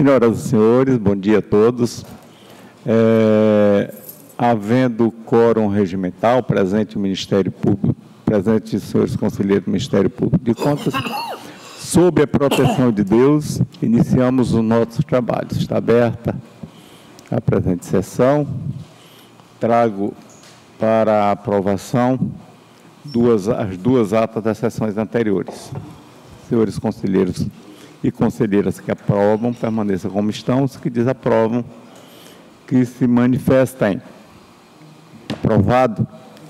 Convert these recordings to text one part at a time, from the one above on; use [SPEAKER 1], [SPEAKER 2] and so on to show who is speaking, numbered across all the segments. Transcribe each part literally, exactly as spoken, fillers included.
[SPEAKER 1] Senhoras e senhores, bom dia a todos. É, havendo quórum regimental, presente o Ministério Público, presente os senhores conselheiros do Ministério Público de Contas, sob a proteção de Deus, iniciamos os nossos trabalhos. Está aberta a presente sessão. Trago para a aprovação duas, as duas atas das sessões anteriores. Senhores conselheiros e conselheiras que aprovam, permaneçam como estão. Os que desaprovam, que se manifestem. Aprovado.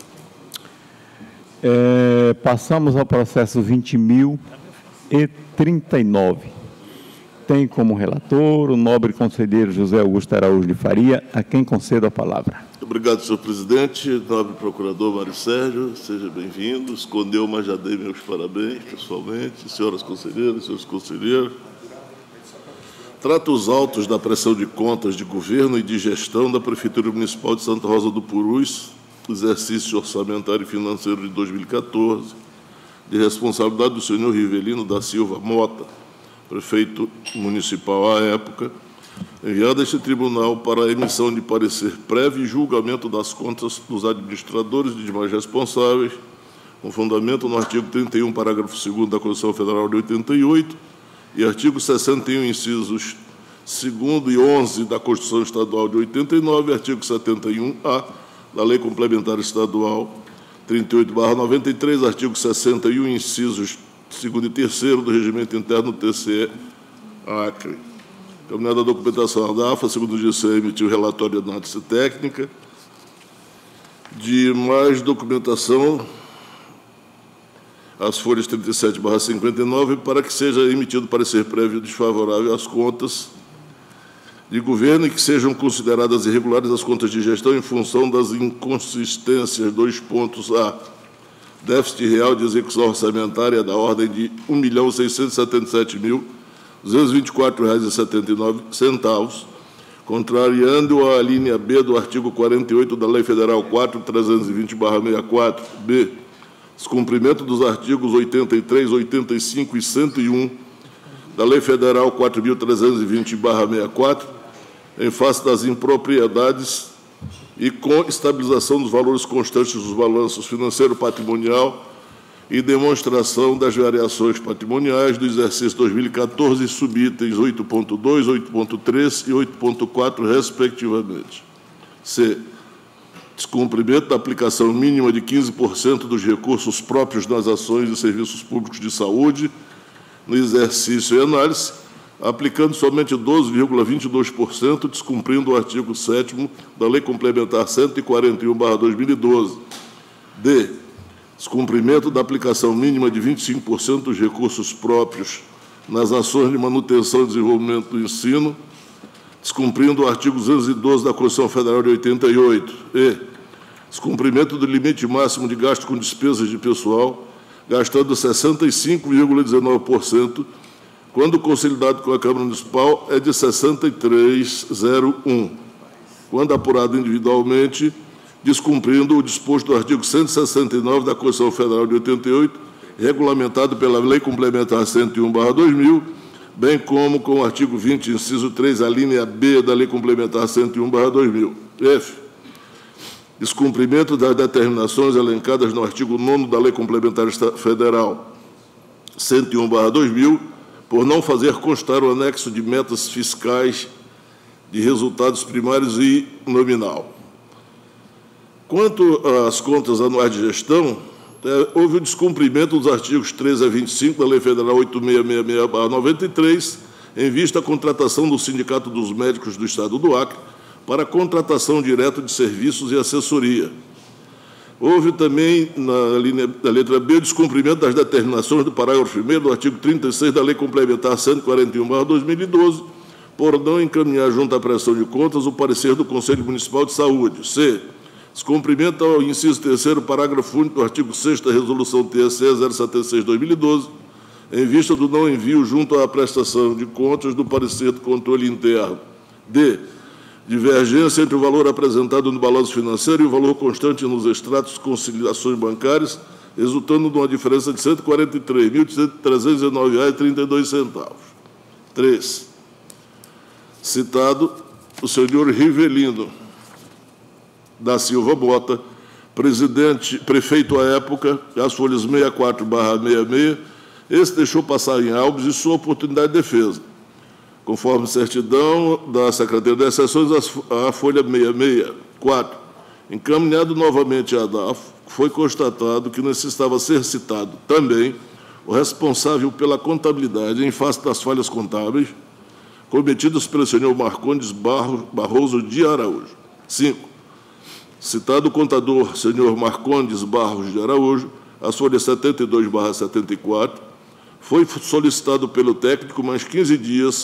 [SPEAKER 1] É, passamos ao processo vinte mil e trinta e nove. Tem como relator o nobre conselheiro José Augusto Araújo de Faria, a quem concedo a palavra.
[SPEAKER 2] Obrigado, senhor presidente. Nobre procurador Mário Sérgio, seja bem-vindo. Escondeu, mas já dei meus parabéns, pessoalmente. Senhoras conselheiras, senhores conselheiros. Trata os autos da prestação de contas de governo e de gestão da Prefeitura Municipal de Santa Rosa do Purus, exercício orçamentário e financeiro de dois mil e quatorze, de responsabilidade do senhor Rivelino da Silva Mota, prefeito municipal à época, enviado a este tribunal para a emissão de parecer prévio e julgamento das contas dos administradores e demais responsáveis, com fundamento no artigo trinta e um, parágrafo segundo da Constituição Federal de oitenta e oito e artigo sessenta e um, incisos segundo e onze da Constituição Estadual de oitenta e nove e artigo setenta e um A da Lei Complementar Estadual trinta e oito barra noventa e três, artigo sessenta e um, incisos segundo e terceiro do Regimento Interno do T C E Acre. Caminhada a documentação da A F A, segundo o G C, emitiu relatório de análise técnica. De mais documentação, as folhas trinta e sete barra cinquenta e nove, para que seja emitido parecer prévio desfavorável às contas de governo e que sejam consideradas irregulares as contas de gestão em função das inconsistências. Dois pontos A. Déficit real de execução orçamentária da ordem de um milhão seiscentos e setenta e sete mil duzentos e vinte e quatro reais e setenta e nove centavos, contrariando a linha B do artigo quarenta e oito da Lei Federal quatro mil trezentos e vinte barra sessenta e quatro. B. Descumprimento dos artigos oitenta e três, oitenta e cinco e cento e um da Lei Federal quatro mil trezentos e vinte barra sessenta e quatro, em face das impropriedades e com estabilização dos valores constantes dos balanços financeiro patrimonial e demonstração das variações patrimoniais do exercício dois mil e quatorze, subitens oito ponto dois, oito ponto três e oito ponto quatro, respectivamente. C. Descumprimento da aplicação mínima de quinze por cento dos recursos próprios nas ações e serviços públicos de saúde no exercício e análise, aplicando somente doze vírgula vinte e dois por cento, descumprindo o artigo sétimo da Lei Complementar cento e quarenta e um barra dois mil e doze. D. Descumprimento da aplicação mínima de vinte e cinco por cento dos recursos próprios nas ações de manutenção e desenvolvimento do ensino, descumprindo o artigo duzentos e doze da Constituição Federal de oitenta e oito. E. Descumprimento do limite máximo de gasto com despesas de pessoal, gastando sessenta e cinco vírgula dezenove por cento, quando consolidado com a Câmara Municipal é de sessenta e três vírgula zero um. Quando apurado individualmente, descumprindo o disposto do artigo cento e sessenta e nove da Constituição Federal de oitenta e oito, regulamentado pela Lei Complementar cento e um barra dois mil, bem como com o artigo vinte, inciso três, a linha B da Lei Complementar cento e um barra dois mil. F. Descumprimento das determinações elencadas no artigo nono da Lei Complementar Federal cento e um barra dois mil, por não fazer constar o anexo de metas fiscais de resultados primários e nominal. Quanto às contas anuais de gestão, é, houve o descumprimento dos artigos treze a vinte e cinco da Lei Federal oito mil seiscentos e sessenta e seis barra noventa e três, em vista à contratação do Sindicato dos Médicos do Estado do Acre para a contratação direta de serviços e assessoria. Houve também, na, linha, na letra B, o descumprimento das determinações do parágrafo primeiro do artigo trinta e seis da Lei Complementar cento e quarenta e um barra dois mil e doze, por não encaminhar junto à prestação de contas o parecer do Conselho Municipal de Saúde. C. Descumprimento ao inciso terceiro, parágrafo único do artigo sexto da Resolução T S E zero setenta e seis barra dois mil e doze, em vista do não envio junto à prestação de contas do parecer do controle interno. D. Divergência entre o valor apresentado no balanço financeiro e o valor constante nos extratos de conciliações bancárias, resultando de uma diferença de cento e quarenta e três mil trezentos e nove reais e trinta e dois centavos. três. Citado o senhor Rivelino da Silva Mota, presidente, prefeito à época, as folhas sessenta e quatro barra sessenta e seis, esse deixou passar em autos de sua oportunidade de defesa. Conforme certidão da Secretaria das Seções, a folha sessenta e quatro, encaminhado novamente à D A F, foi constatado que necessitava ser citado também o responsável pela contabilidade em face das falhas contábeis cometidas pelo senhor Marcondes Barroso de Araújo. cinco. Citado o contador senhor Marcondes Barros de Araújo, a folha setenta e dois barra setenta e quatro, foi solicitado pelo técnico mais quinze dias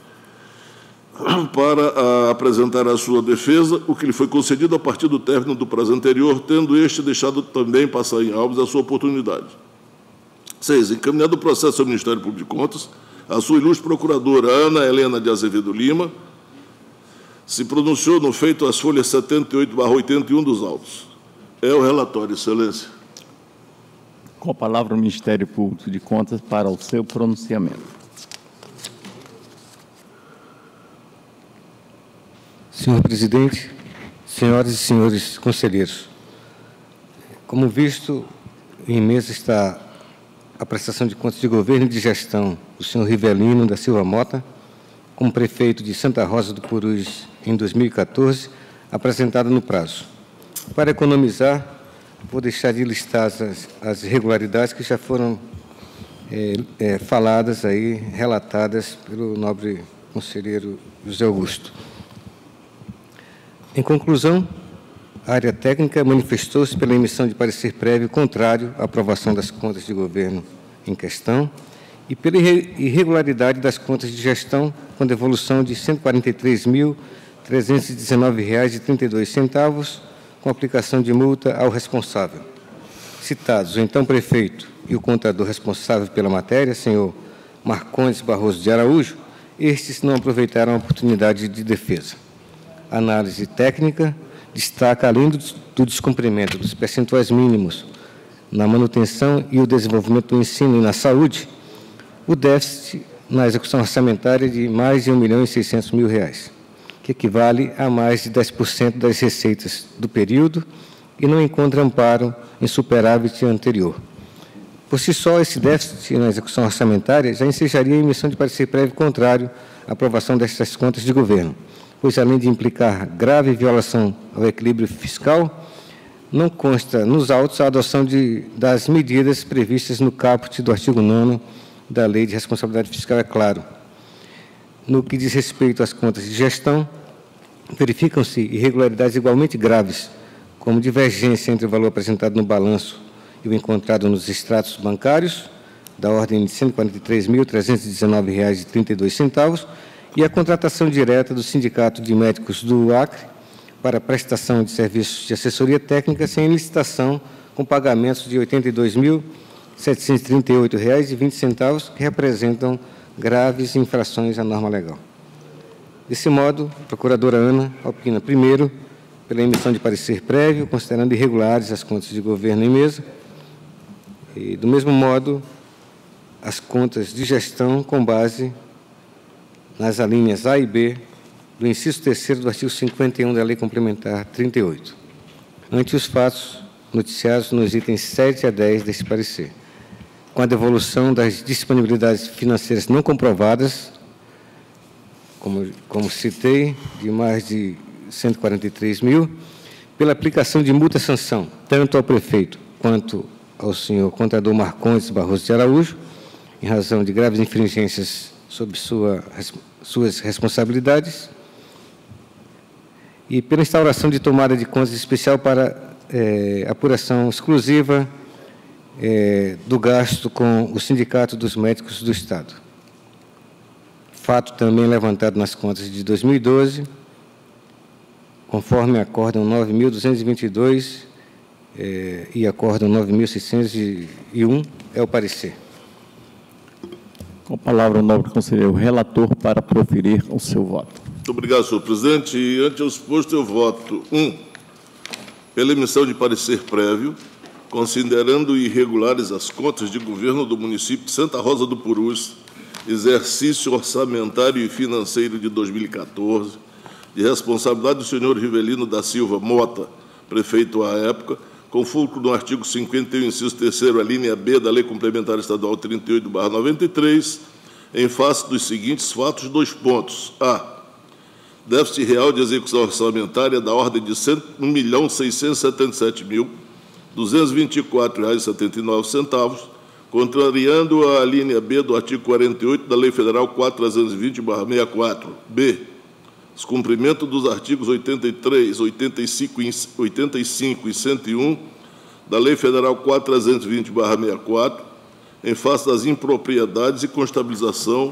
[SPEAKER 2] para a, apresentar a sua defesa, o que lhe foi concedido a partir do término do prazo anterior, tendo este deixado também passar em autos a sua oportunidade. seis. Encaminhado o processo ao Ministério Público de Contas, a sua ilustre procuradora Ana Helena de Azevedo Lima se pronunciou no feito às folhas setenta e oito barra oitenta e um dos autos. É o relatório, Excelência.
[SPEAKER 1] Com a palavra o Ministério Público de Contas para o seu pronunciamento.
[SPEAKER 3] Senhor presidente, senhoras e senhores conselheiros, como visto, em mesa está a prestação de contas de governo e de gestão do senhor Rivelino da Silva Mota, como prefeito de Santa Rosa do Purus em dois mil e quatorze, apresentada no prazo. Para economizar, vou deixar de listar as, as irregularidades que já foram é, é, faladas aí, relatadas pelo nobre conselheiro José Augusto. Em conclusão, a área técnica manifestou-se pela emissão de parecer prévio contrário à aprovação das contas de governo em questão e pela irregularidade das contas de gestão, com devolução de cento e quarenta e três mil, trezentos e dezenove reais e trinta e dois centavos, com aplicação de multa ao responsável. Citados o então prefeito e o contador responsável pela matéria, senhor Marcondes Barroso de Araújo, estes não aproveitaram a oportunidade de defesa. A análise técnica destaca, além do, do descumprimento dos percentuais mínimos na manutenção e o desenvolvimento do ensino e na saúde, o déficit na execução orçamentária de mais de um milhão e seiscentos mil reais, que equivale a mais de dez por cento das receitas do período e não encontra amparo em superávit anterior. Por si só, esse déficit na execução orçamentária já ensejaria a emissão de parecer prévio contrário à aprovação destas contas de governo, pois, além de implicar grave violação ao equilíbrio fiscal, não consta nos autos a adoção de, das medidas previstas no caput do artigo nono da Lei de Responsabilidade Fiscal, é claro. No que diz respeito às contas de gestão, verificam-se irregularidades igualmente graves, como divergência entre o valor apresentado no balanço e o encontrado nos extratos bancários, da ordem de cento e quarenta e três mil, trezentos e dezenove reais e trinta e dois centavos, e a contratação direta do Sindicato de Médicos do Acre para prestação de serviços de assessoria técnica sem licitação, com pagamentos de oitenta e dois mil, setecentos e trinta e oito reais e vinte centavos, que representam graves infrações à norma legal. Desse modo, a procuradora Ana opina, primeiro, pela emissão de parecer prévio, considerando irregulares as contas de governo em mesa, e, do mesmo modo, as contas de gestão com base nas alíneas A e B do inciso terceiro do artigo cinquenta e um da Lei Complementar trinta e oito. Ante os fatos noticiados nos itens sete a dez deste parecer, com a devolução das disponibilidades financeiras não comprovadas, como, como citei, de mais de cento e quarenta e três mil, pela aplicação de multa-sanção, tanto ao prefeito quanto ao senhor contador Marcondes Barroso de Araújo, em razão de graves infringências sob sua, suas responsabilidades, e pela instauração de tomada de contas especial para é, apuração exclusiva é, do gasto com o Sindicato dos Médicos do Estado. Fato também levantado nas contas de dois mil e doze, conforme acórdão nove mil duzentos e vinte e dois é, e acórdão nove mil seiscentos e um, é o parecer.
[SPEAKER 1] Com a palavra o nobre conselheiro relator para proferir o seu voto.
[SPEAKER 2] Muito obrigado, senhor presidente. E, ante o exposto, eu voto, um, pela emissão de parecer prévio, considerando irregulares as contas de governo do município de Santa Rosa do Purus, exercício orçamentário e financeiro de dois mil e quatorze, de responsabilidade do senhor Rivelino da Silva Mota, prefeito à época, com fulcro no artigo cinquenta e um, inciso terceiro, a linha B da Lei Complementar Estadual trinta e oito barra noventa e três, em face dos seguintes fatos, dois pontos. A. Déficit real de execução orçamentária da ordem de um milhão seiscentos e setenta e sete mil duzentos e vinte e quatro reais e setenta e nove centavos, contrariando a linha B do artigo quarenta e oito da Lei Federal quatrocentos e vinte barra sessenta e quatro. B. Descumprimento dos artigos oitenta e três, oitenta e cinco e cento e um da Lei Federal quatrocentos e vinte barra sessenta e quatro, em face das impropriedades e constabilização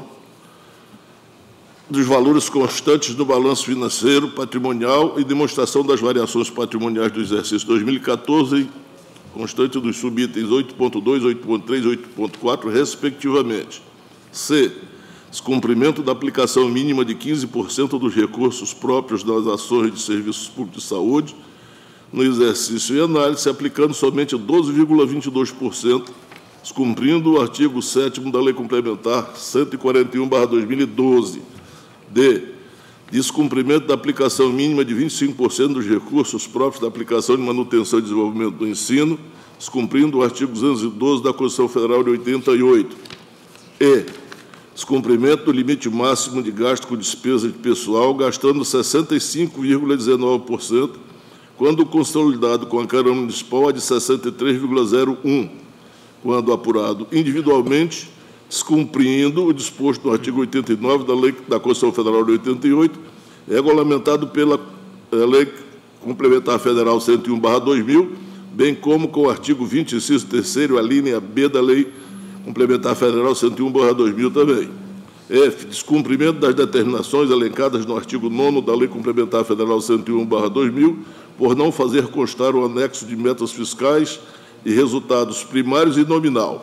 [SPEAKER 2] dos valores constantes do balanço financeiro, patrimonial e demonstração das variações patrimoniais do exercício dois mil e quatorze, constante dos subitens oito ponto dois, oito ponto três e oito ponto quatro, respectivamente. C. Descumprimento da aplicação mínima de quinze por cento dos recursos próprios das ações de serviços públicos de saúde no exercício e análise, aplicando somente doze vírgula vinte e dois por cento, descumprindo o artigo sétimo da Lei Complementar cento e quarenta e um barra dois mil e doze. D. Descumprimento da aplicação mínima de vinte e cinco por cento dos recursos próprios da aplicação de manutenção e desenvolvimento do ensino, descumprindo o artigo duzentos e doze da Constituição Federal de oitenta e oito. E. Descumprimento do limite máximo de gasto com despesa de pessoal, gastando sessenta e cinco vírgula dezenove por cento, quando consolidado com a Câmara Municipal é de sessenta e três vírgula zero um por cento, quando apurado individualmente, descumprindo o disposto no artigo oitenta e nove da Lei da Constituição Federal de oitenta e oito, regulamentado pela Lei Complementar Federal cento e um barra dois mil, bem como com o artigo vinte, inciso terceiro, a linha B da Lei Complementar Federal cento e um barra dois mil também. F. Descumprimento das determinações elencadas no artigo nono da Lei Complementar Federal cento e um barra dois mil, por não fazer constar o anexo de metas fiscais e resultados primários e nominal.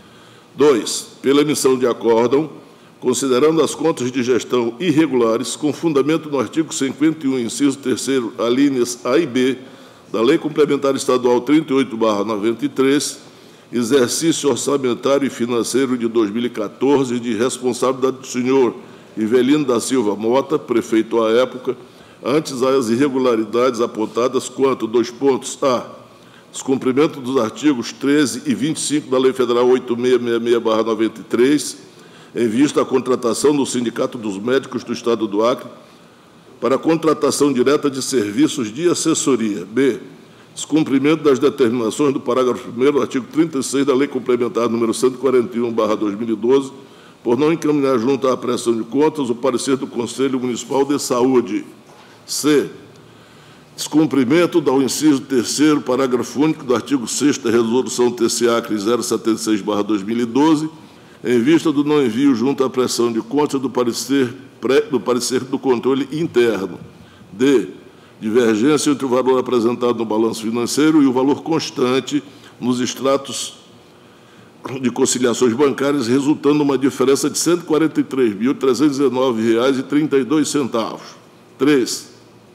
[SPEAKER 2] dois. Pela emissão de acórdão, considerando as contas de gestão irregulares, com fundamento no artigo cinquenta e um, inciso terceiro, alíneas A e B, da Lei Complementar Estadual trinta e oito barra noventa e três, exercício orçamentário e financeiro de dois mil e quatorze, de responsabilidade do senhor Rivelino da Silva Mota, prefeito à época, antes as irregularidades apontadas quanto, dois pontos, a. Descumprimento dos artigos treze e vinte e cinco da Lei Federal oito mil seiscentos e sessenta e seis barra noventa e três, em vista à contratação do Sindicato dos Médicos do Estado do Acre para a contratação direta de serviços de assessoria. B. Descumprimento das determinações do parágrafo primeiro do artigo trinta e seis da Lei Complementar número cento e quarenta e um barra dois mil e doze, por não encaminhar junto à prestação de contas o parecer do Conselho Municipal de Saúde. C. Descumprimento do inciso terceiro, parágrafo único do artigo sexto da Resolução T C Acre zero setenta e seis barra dois mil e doze, em vista do não envio junto à prestação de contas do parecer, pré, do parecer do controle interno. D. Divergência entre o valor apresentado no balanço financeiro e o valor constante nos extratos de conciliações bancárias, resultando uma diferença de cento e quarenta e três mil, trezentos e dezenove reais e trinta e dois centavos. três.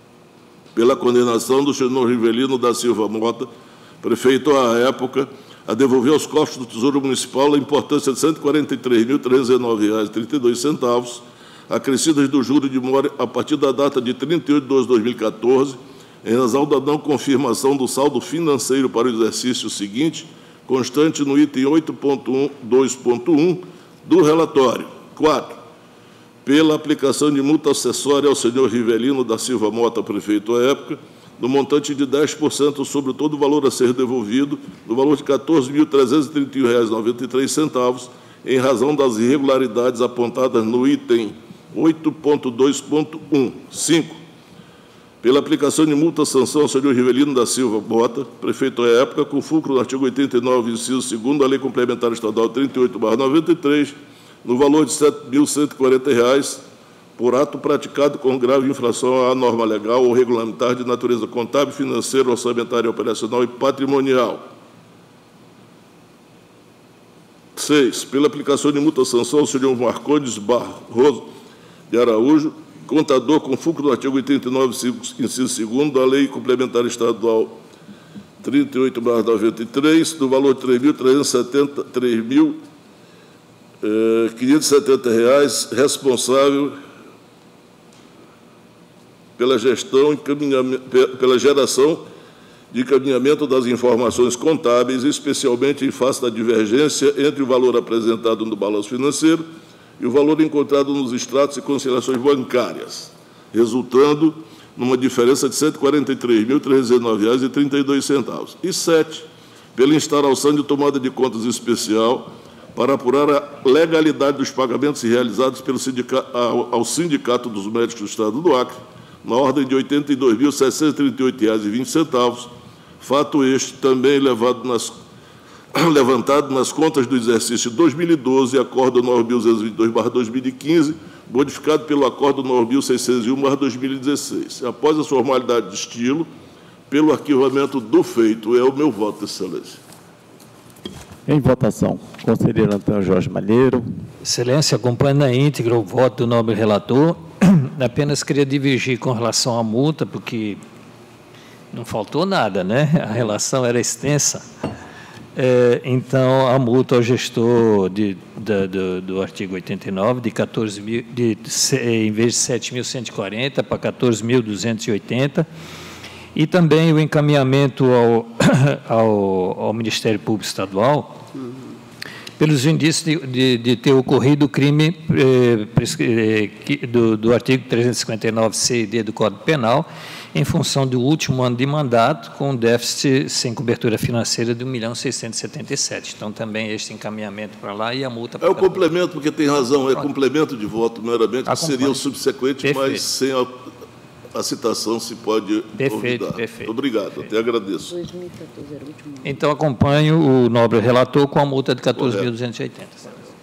[SPEAKER 2] Pela condenação do senhor Rivelino da Silva Mota, prefeito à época, a devolver aos cofres do Tesouro Municipal a importância de cento e quarenta e três mil, trezentos e dezenove reais e trinta e dois centavos, acrescidas do juro de mora a partir da data de trinta e oito de doze de dois mil e quatorze, em razão da não confirmação do saldo financeiro para o exercício seguinte, constante no item oito ponto dois ponto um do relatório. quatro. Pela aplicação de multa acessória ao senhor Rivelino da Silva Mota, prefeito à época, no montante de dez por cento sobre todo o valor a ser devolvido, no valor de quatorze mil, trezentos e trinta e um reais e noventa e três centavos, em razão das irregularidades apontadas no item oito ponto dois ponto um. cinco. Pela aplicação de multa sanção ao senhor Rivelino da Silva Mota, prefeito à época, com fulcro no artigo oitenta e nove, inciso segundo da Lei Complementar Estadual trinta e oito barra noventa e três, no valor de sete mil cento e quarenta reais, por ato praticado com grave infração à norma legal ou regulamentar de natureza contábil, financeira, orçamentária, operacional e patrimonial. seis. Pela aplicação de multa sanção ao senhor Marcondes Barroso de Araújo, contador com fulcro do artigo oitenta e nove, inciso segundo da Lei Complementar Estadual trinta e oito barra noventa e três, do valor de três mil trezentos e setenta, três mil é, quinhentos e setenta reais, responsável pela gestão e pela geração de encaminhamento das informações contábeis, especialmente em face da divergência entre o valor apresentado no balanço financeiro e o valor encontrado nos extratos e conciliações bancárias, resultando numa diferença de cento e quarenta e três mil, trezentos e dezenove reais e trinta e dois centavos. E sete, pela instauração de tomada de contas especial para apurar a legalidade dos pagamentos realizados pelo sindicato, ao, ao Sindicato dos Médicos do Estado do Acre, na ordem de oitenta e dois mil, setecentos e trinta e oito reais e vinte centavos, fato este também levado nas, levantado nas contas do exercício dois mil e doze, Acordo nove mil duzentos e vinte e dois barra dois mil e quinze, modificado pelo Acordo nove mil seiscentos e um barra dois mil e dezesseis. Após a formalidade de estilo, pelo arquivamento do feito, é o meu voto, Excelência.
[SPEAKER 1] Em votação, conselheiro Antônio Jorge Malheiro.
[SPEAKER 4] Excelência, acompanho na íntegra o voto do nobre relator. Apenas queria divergir com relação à multa, porque não faltou nada, né? A relação era extensa. É, então, a multa ao gestor de, de, de, do artigo oitenta e nove, de quatorze mil, de, em vez de sete mil cento e quarenta para quatorze mil duzentos e oitenta, e também o encaminhamento ao, ao, ao Ministério Público Estadual, pelos indícios de, de, de ter ocorrido o crime eh, do, do artigo trezentos e cinquenta e nove C e D do Código Penal, em função do último ano de mandato, com um déficit sem cobertura financeira de um milhão seiscentos e setenta e sete. Então, também este encaminhamento para lá e a multa para
[SPEAKER 2] É o complemento, porque tem razão, é
[SPEAKER 4] Pronto.
[SPEAKER 2] complemento de voto, meramente, que
[SPEAKER 4] Acompanho.
[SPEAKER 2] seria o subsequente,
[SPEAKER 4] Perfeito.
[SPEAKER 2] mas sem a, a citação se pode
[SPEAKER 4] Perfeito,
[SPEAKER 2] olvidar.
[SPEAKER 4] perfeito.
[SPEAKER 2] Obrigado,
[SPEAKER 4] Perfeito.
[SPEAKER 2] até agradeço.
[SPEAKER 5] dois mil e quatorze era o último ano.
[SPEAKER 4] Então, acompanho o nobre relator com a multa de quatorze mil duzentos e oitenta.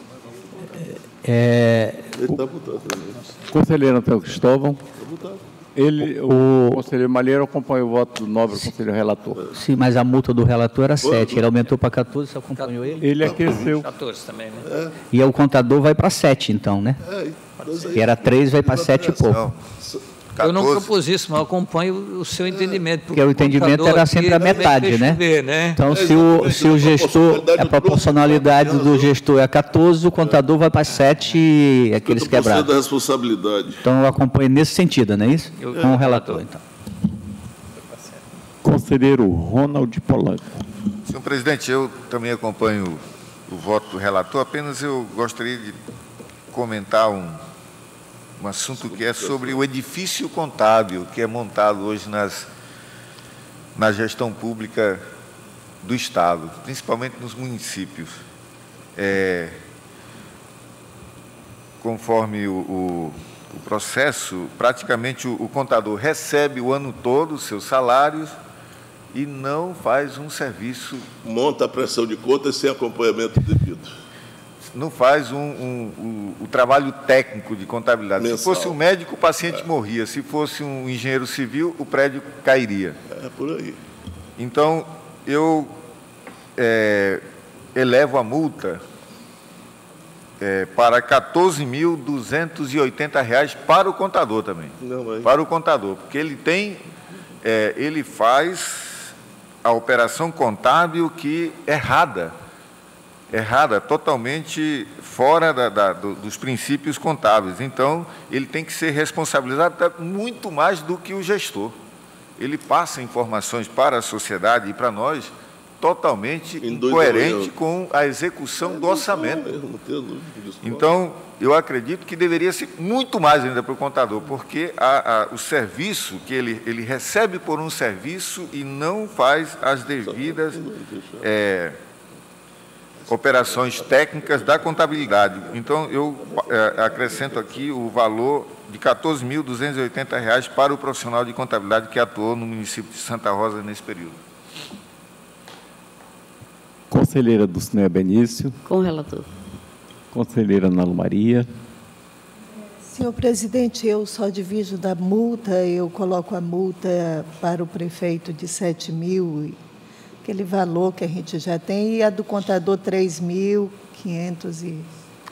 [SPEAKER 6] É,
[SPEAKER 2] Ele está votando também.
[SPEAKER 1] Conselheiro Antônio Cristóvão.
[SPEAKER 2] Está votando.
[SPEAKER 1] Ele, o, o conselheiro Malheiro acompanha o voto do nobre conselheiro relator.
[SPEAKER 6] sim, mas a multa do relator era sete, ele aumentou para quatorze, você acompanhou ele?
[SPEAKER 1] Ele aqueceu.
[SPEAKER 4] quatorze também, né?
[SPEAKER 6] E o contador vai para sete, então, né?
[SPEAKER 2] É, mas aí-
[SPEAKER 6] Que era três, vai para sete e pouco.
[SPEAKER 4] Eu não propus isso, mas eu acompanho o seu entendimento.
[SPEAKER 6] Porque o entendimento
[SPEAKER 4] contador
[SPEAKER 6] era
[SPEAKER 4] aqui
[SPEAKER 6] sempre a
[SPEAKER 4] não vai
[SPEAKER 6] metade, né?
[SPEAKER 4] chover, né?
[SPEAKER 6] Então,
[SPEAKER 2] É,
[SPEAKER 6] se o,
[SPEAKER 2] exatamente,
[SPEAKER 6] se o
[SPEAKER 2] a
[SPEAKER 6] gestor,
[SPEAKER 2] proporcionalidade
[SPEAKER 6] a
[SPEAKER 2] do
[SPEAKER 6] proporcionalidade
[SPEAKER 2] grupo,
[SPEAKER 6] do gestor é quatorze, o contador vai para sete e aqueles
[SPEAKER 2] cinquenta por cento
[SPEAKER 6] quebrados.
[SPEAKER 2] da responsabilidade.
[SPEAKER 6] Então, eu acompanho nesse sentido, não é isso?
[SPEAKER 4] Eu-
[SPEAKER 6] Com o relator, então.
[SPEAKER 1] Conselheiro Ronald Polanco.
[SPEAKER 7] Senhor presidente, eu também acompanho o voto do relator, apenas eu gostaria de comentar um, um assunto que é sobre o edifício contábil que é montado hoje nas, na gestão pública do Estado, principalmente nos municípios. É, conforme o, o, o processo, praticamente o, o contador recebe o ano todo os seus salários e não faz um serviço,
[SPEAKER 2] Monta a pressão de contas sem acompanhamento devido.
[SPEAKER 7] não faz um, um, um, o trabalho técnico de contabilidade.
[SPEAKER 2] Mensal.
[SPEAKER 7] Se fosse um médico, o paciente morria. Se fosse um engenheiro civil, o prédio cairia.
[SPEAKER 2] É por aí.
[SPEAKER 7] Então, eu é, elevo a multa é, para quatorze mil duzentos e oitenta reais para o contador também.
[SPEAKER 2] Não, mas...
[SPEAKER 7] Para o contador, porque ele tem, é, ele faz a operação contábil que é errada, errada, totalmente fora da, da, do, dos princípios contábeis. Então, ele tem que ser responsabilizado muito mais do que o gestor. Ele passa informações para a sociedade e para nós totalmente incoerente com a execução do orçamento.
[SPEAKER 2] Eu não tenho dúvida disso.
[SPEAKER 7] Então, eu acredito que deveria ser muito mais ainda para o contador, porque a, a, o serviço que ele, ele recebe por um serviço e não faz as devidas é, operações técnicas da contabilidade. Então, eu é, acrescento aqui o valor de quatorze mil duzentos e oitenta reais para o profissional de contabilidade que atuou no município de Santa Rosa nesse período.
[SPEAKER 1] Conselheira Dulcinea Benício.
[SPEAKER 5] Com o relator.
[SPEAKER 1] Conselheira Ana Lu Maria.
[SPEAKER 8] Senhor presidente, eu só divido da multa, eu coloco a multa para o prefeito de sete mil, aquele valor que a gente já tem, e a do contador três mil quinhentos e...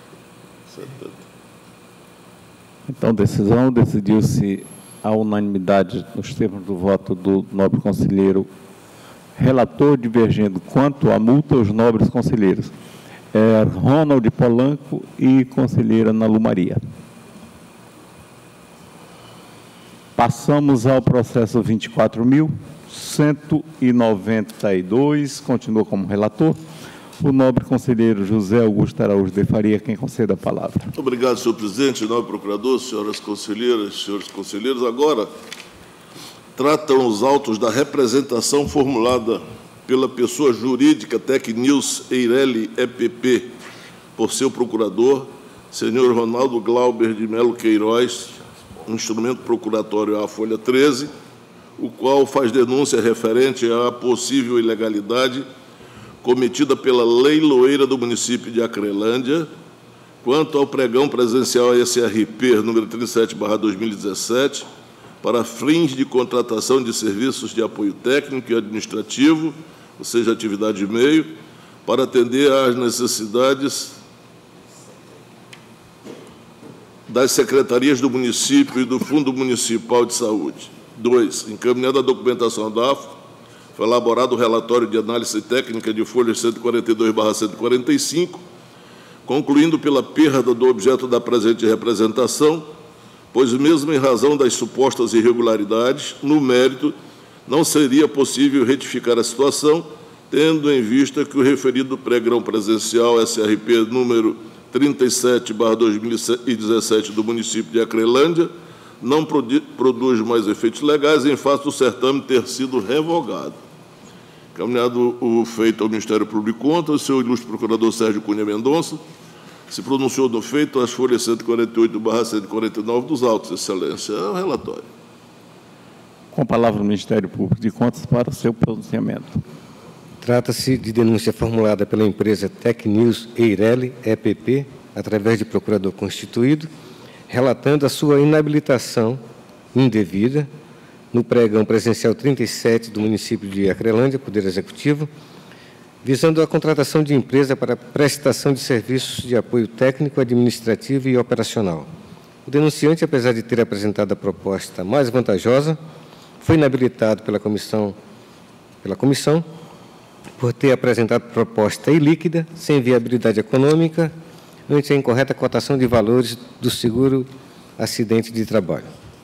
[SPEAKER 1] Então, decisão, decidiu-se a unanimidade nos termos do voto do nobre conselheiro relator, divergindo quanto à multa os nobres conselheiros. é, Ronald Polanco e conselheira Ana Lu Maria. Passamos ao processo vinte e quatro mil cento e noventa e dois, continua como relator o nobre conselheiro José Augusto Araújo de Faria, quem concede a palavra.
[SPEAKER 2] Obrigado, senhor presidente, nobre procurador, senhoras conselheiras, senhores conselheiros. Agora, tratam os autos da representação formulada pela pessoa jurídica Tecnews Eireli E P P, por seu procurador, senhor Ronaldo Glauber de Melo Queiroz, instrumento procuratório à folha treze, o qual faz denúncia referente à possível ilegalidade cometida pela leiloeira do município de Acrelândia, quanto ao pregão presencial S R P número trinta e sete barra dois mil e dezessete, para fins de contratação de serviços de apoio técnico e administrativo, ou seja, atividade de meio, para atender às necessidades das secretarias do município e do Fundo Municipal de Saúde. Dois, encaminhada a documentação da A F, foi elaborado o relatório de análise técnica de folha cento e quarenta e dois barra cento e quarenta e cinco, concluindo pela perda do objeto da presente representação, pois mesmo em razão das supostas irregularidades, no mérito, não seria possível retificar a situação, tendo em vista que o referido pregão presencial S R P número trinta e sete barra dois mil e dezessete do município de Acrelândia não produz mais efeitos legais em face do certame ter sido revogado. Encaminhado o feito ao Ministério Público de Contas, o senhor ilustre procurador Sérgio Cunha Mendonça se pronunciou no feito as folhas cento e quarenta e oito barra cento e quarenta e nove dos autos, excelência. É o relatório.
[SPEAKER 1] Com a palavra o Ministério Público de Contas para o seu pronunciamento.
[SPEAKER 3] Trata-se de denúncia formulada pela empresa Tecnews Eireli E P P, através de procurador constituído, relatando a sua inabilitação indevida no pregão presencial trinta e sete do município de Acrelândia, Poder Executivo, visando a contratação de empresa para prestação de serviços de apoio técnico, administrativo e operacional. O denunciante, apesar de ter apresentado a proposta mais vantajosa, foi inabilitado pela comissão, pela comissão por ter apresentado proposta ilíquida, sem viabilidade econômica, ante a incorreta cotação de valores do seguro acidente de trabalho.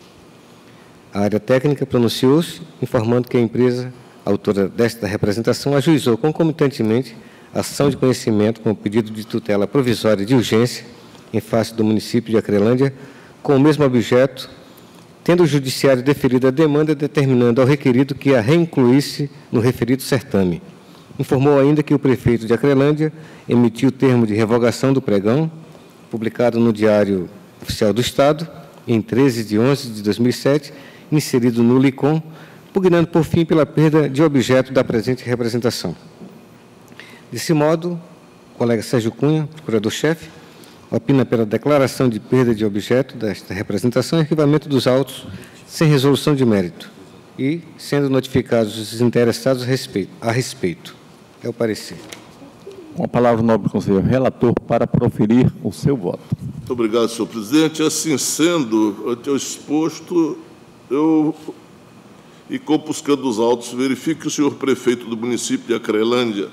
[SPEAKER 3] A área técnica pronunciou-se, informando que a empresa, autora desta representação, ajuizou concomitantemente a ação de conhecimento com o pedido de tutela provisória de urgência em face do município de Acrelândia, com o mesmo objeto, tendo o judiciário deferido a demanda, determinando ao requerido que a reincluísse no referido certame. Informou ainda que o prefeito de Acrelândia emitiu o termo de revogação do pregão, publicado no Diário Oficial do Estado, em treze de onze de dois mil e sete, inserido no LICOM, pugnando por fim pela perda de objeto da presente representação. Desse modo, o colega Sérgio Cunha, procurador-chefe, opina pela declaração de perda de objeto desta representação e arquivamento dos autos sem resolução de mérito e sendo notificados os interessados a respeito. A respeito. É o parecer.
[SPEAKER 1] Com a palavra o nobre conselheiro relator para proferir o seu voto.
[SPEAKER 2] Muito obrigado, senhor presidente. Assim sendo, ante o exposto, eu, e compuscando os autos, verifico que o senhor prefeito do município de Acrelândia,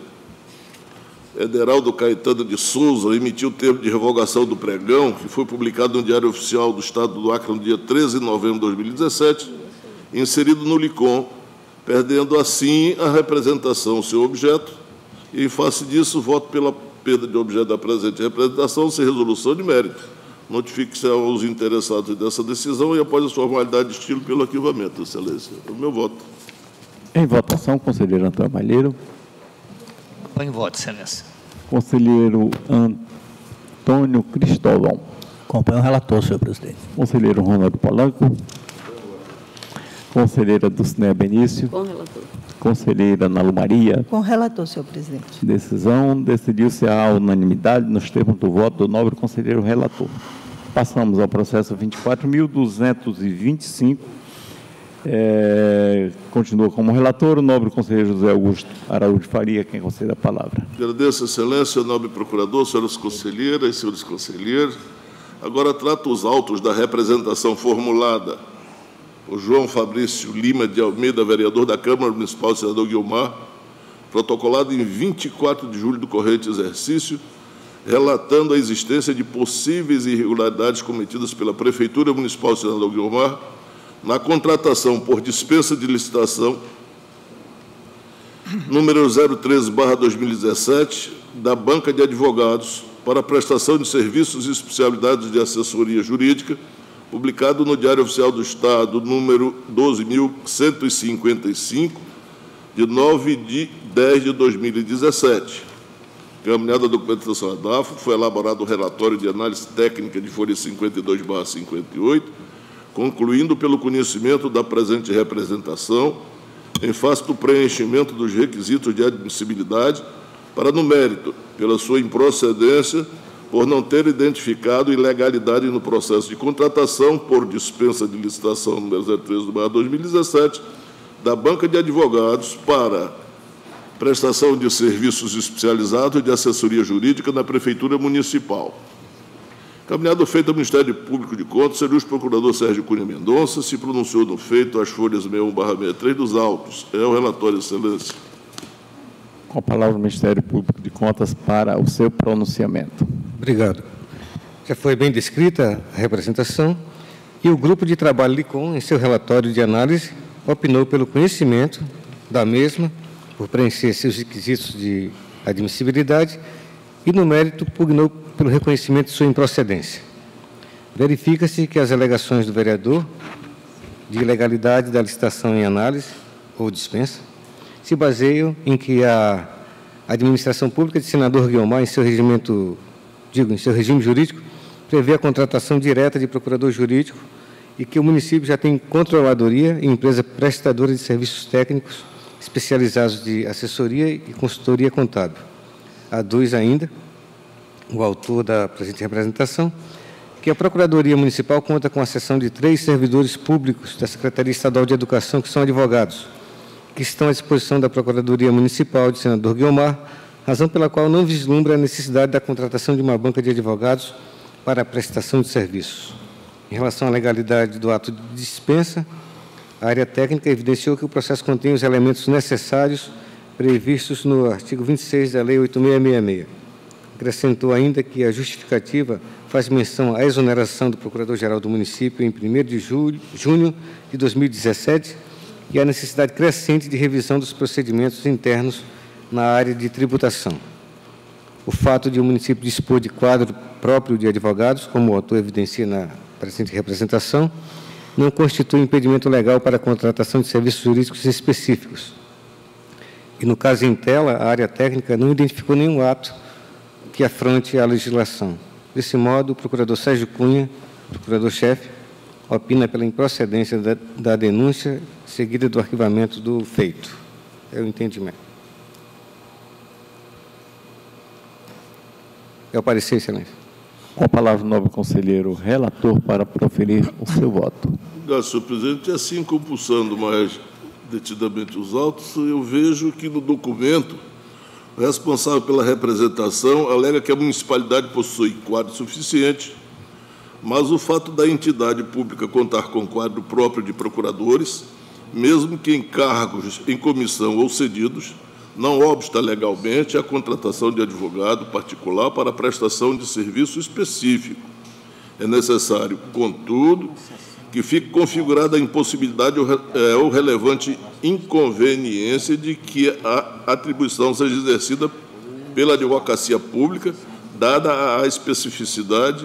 [SPEAKER 2] Ederaldo Caetano de Souza, emitiu o termo de revogação do pregão, que foi publicado no Diário Oficial do Estado do Acre no dia treze de novembro de dois mil e dezessete, inserido no LICOM, perdendo assim a representação do seu objeto, e, em face disso, voto pela perda de objeto da presente representação sem resolução de mérito. Notifique-se aos interessados dessa decisão e, após as formalidades de estilo, pelo arquivamento, excelência. É o meu voto.
[SPEAKER 1] Em votação, conselheiro Antônio Malheiro.
[SPEAKER 4] Põe em voto, excelência.
[SPEAKER 1] Conselheiro Antônio Cristóvão.
[SPEAKER 6] Acompanho o relator, senhor presidente.
[SPEAKER 1] Conselheiro Ronaldo Polanco. Conselheira Dulcinea Benício.
[SPEAKER 5] Com relator.
[SPEAKER 1] Conselheira Ana Lu Maria.
[SPEAKER 8] Com relator, senhor presidente.
[SPEAKER 1] Decisão decidiu-se à unanimidade nos termos do voto do nobre conselheiro relator. Passamos ao processo vinte e quatro mil duzentos e vinte e cinco. É, continua como relator o nobre conselheiro José Augusto Araújo Faria, quem concede a palavra.
[SPEAKER 2] Agradeço, excelência, nobre procurador, senhoras conselheiras, senhores conselheiros. Agora trato os autos da representação formulada por João Fabrício Lima de Almeida, vereador da Câmara Municipal, senador Guilmar, protocolado em vinte e quatro de julho do corrente exercício, relatando a existência de possíveis irregularidades cometidas pela Prefeitura Municipal de Senador Guiomar na contratação por dispensa de licitação número zero treze barra dois mil e dezessete, da Banca de Advogados para a prestação de serviços e especialidades de assessoria jurídica, publicado no Diário Oficial do Estado, número doze mil cento e cinquenta e cinco, de nove de dez de dois mil e dezessete. Encaminhada a documentação da DAFO, foi elaborado o relatório de análise técnica de folha cinquenta e dois barra cinquenta e oito, concluindo pelo conhecimento da presente representação, em face do preenchimento dos requisitos de admissibilidade, para, no mérito, pela sua improcedência, por não ter identificado ilegalidade no processo de contratação por dispensa de licitação número zero treze barra dois mil e dezessete, da Banca de Advogados para prestação de serviços especializados de assessoria jurídica na Prefeitura Municipal. Caminhado feito ao Ministério Público de Contas, o Illustre Procurador Sérgio Cunha Mendonça se pronunciou no feito às folhas sessenta e um barra sessenta e três dos autos. É o relatório, Excelência.
[SPEAKER 1] Com a palavra o Ministério Público de Contas para o seu pronunciamento.
[SPEAKER 3] Obrigado. Já foi bem descrita a representação e o grupo de trabalho LICOM, em seu relatório de análise, opinou pelo conhecimento da mesma, por preencher seus requisitos de admissibilidade e, no mérito, pugnou pelo reconhecimento de sua improcedência. Verifica-se que as alegações do vereador de ilegalidade da licitação em análise ou dispensa se baseiam em que a administração pública de Senador Guiomar, em seu regimento, digo, em seu regime jurídico, prevê a contratação direta de procurador jurídico e que o município já tem controladoria e empresa prestadora de serviços técnicos especializados de assessoria e consultoria contábil. Aduz ainda o autor da presente representação que a Procuradoria Municipal conta com a seção de três servidores públicos da Secretaria Estadual de Educação, que são advogados, que estão à disposição da Procuradoria Municipal de Senador Guiomar, razão pela qual não vislumbra a necessidade da contratação de uma banca de advogados para a prestação de serviços. Em relação à legalidade do ato de dispensa, a área técnica evidenciou que o processo contém os elementos necessários previstos no artigo vinte e seis da Lei oito mil seiscentos e sessenta e seis. Acrescentou ainda que a justificativa faz menção à exoneração do Procurador-Geral do município em primeiro de julho, junho de dois mil e dezessete e a necessidade crescente de revisão dos procedimentos internos na área de tributação. O fato de o município dispor de quadro próprio de advogados, como o autor evidencia na presente representação, não constitui impedimento legal para a contratação de serviços jurídicos específicos. E, no caso em tela, a área técnica não identificou nenhum ato que afronte a legislação. Desse modo, o procurador Sérgio Cunha, procurador-chefe, opina pela improcedência da, da denúncia seguida do arquivamento do feito. É o entendimento. É o parecer, Excelência.
[SPEAKER 1] Com a palavra o nobre conselheiro relator para proferir o seu voto.
[SPEAKER 2] Obrigado, senhor presidente. Assim, compulsando mais detidamente os autos, eu vejo que no documento o responsável pela representação alega que a municipalidade possui quadro suficiente, mas o fato da entidade pública contar com quadro próprio de procuradores, mesmo que em cargos em comissão ou cedidos, não obsta legalmente a contratação de advogado particular para a prestação de serviço específico. É necessário, contudo, que fique configurada a impossibilidade ou relevante inconveniência de que a atribuição seja exercida pela advocacia pública, dada a especificidade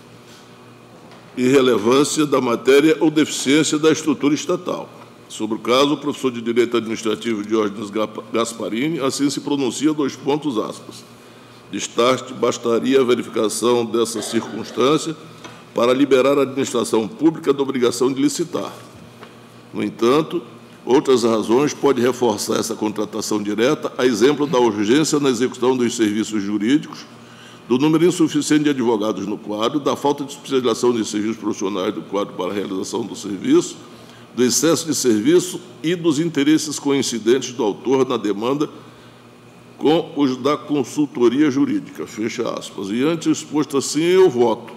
[SPEAKER 2] e relevância da matéria ou deficiência da estrutura estatal. Sobre o caso, o professor de Direito Administrativo Diógenes Gasparini assim se pronuncia, dois pontos, aspas. Destaque, bastaria a verificação dessa circunstância para liberar a administração pública da obrigação de licitar. No entanto, outras razões podem reforçar essa contratação direta, a exemplo da urgência na execução dos serviços jurídicos, do número insuficiente de advogados no quadro, da falta de especialização de serviços profissionais do quadro para a realização do serviço, do excesso de serviço e dos interesses coincidentes do autor na demanda com os da consultoria jurídica, fecha aspas. E, ante exposto assim, eu voto.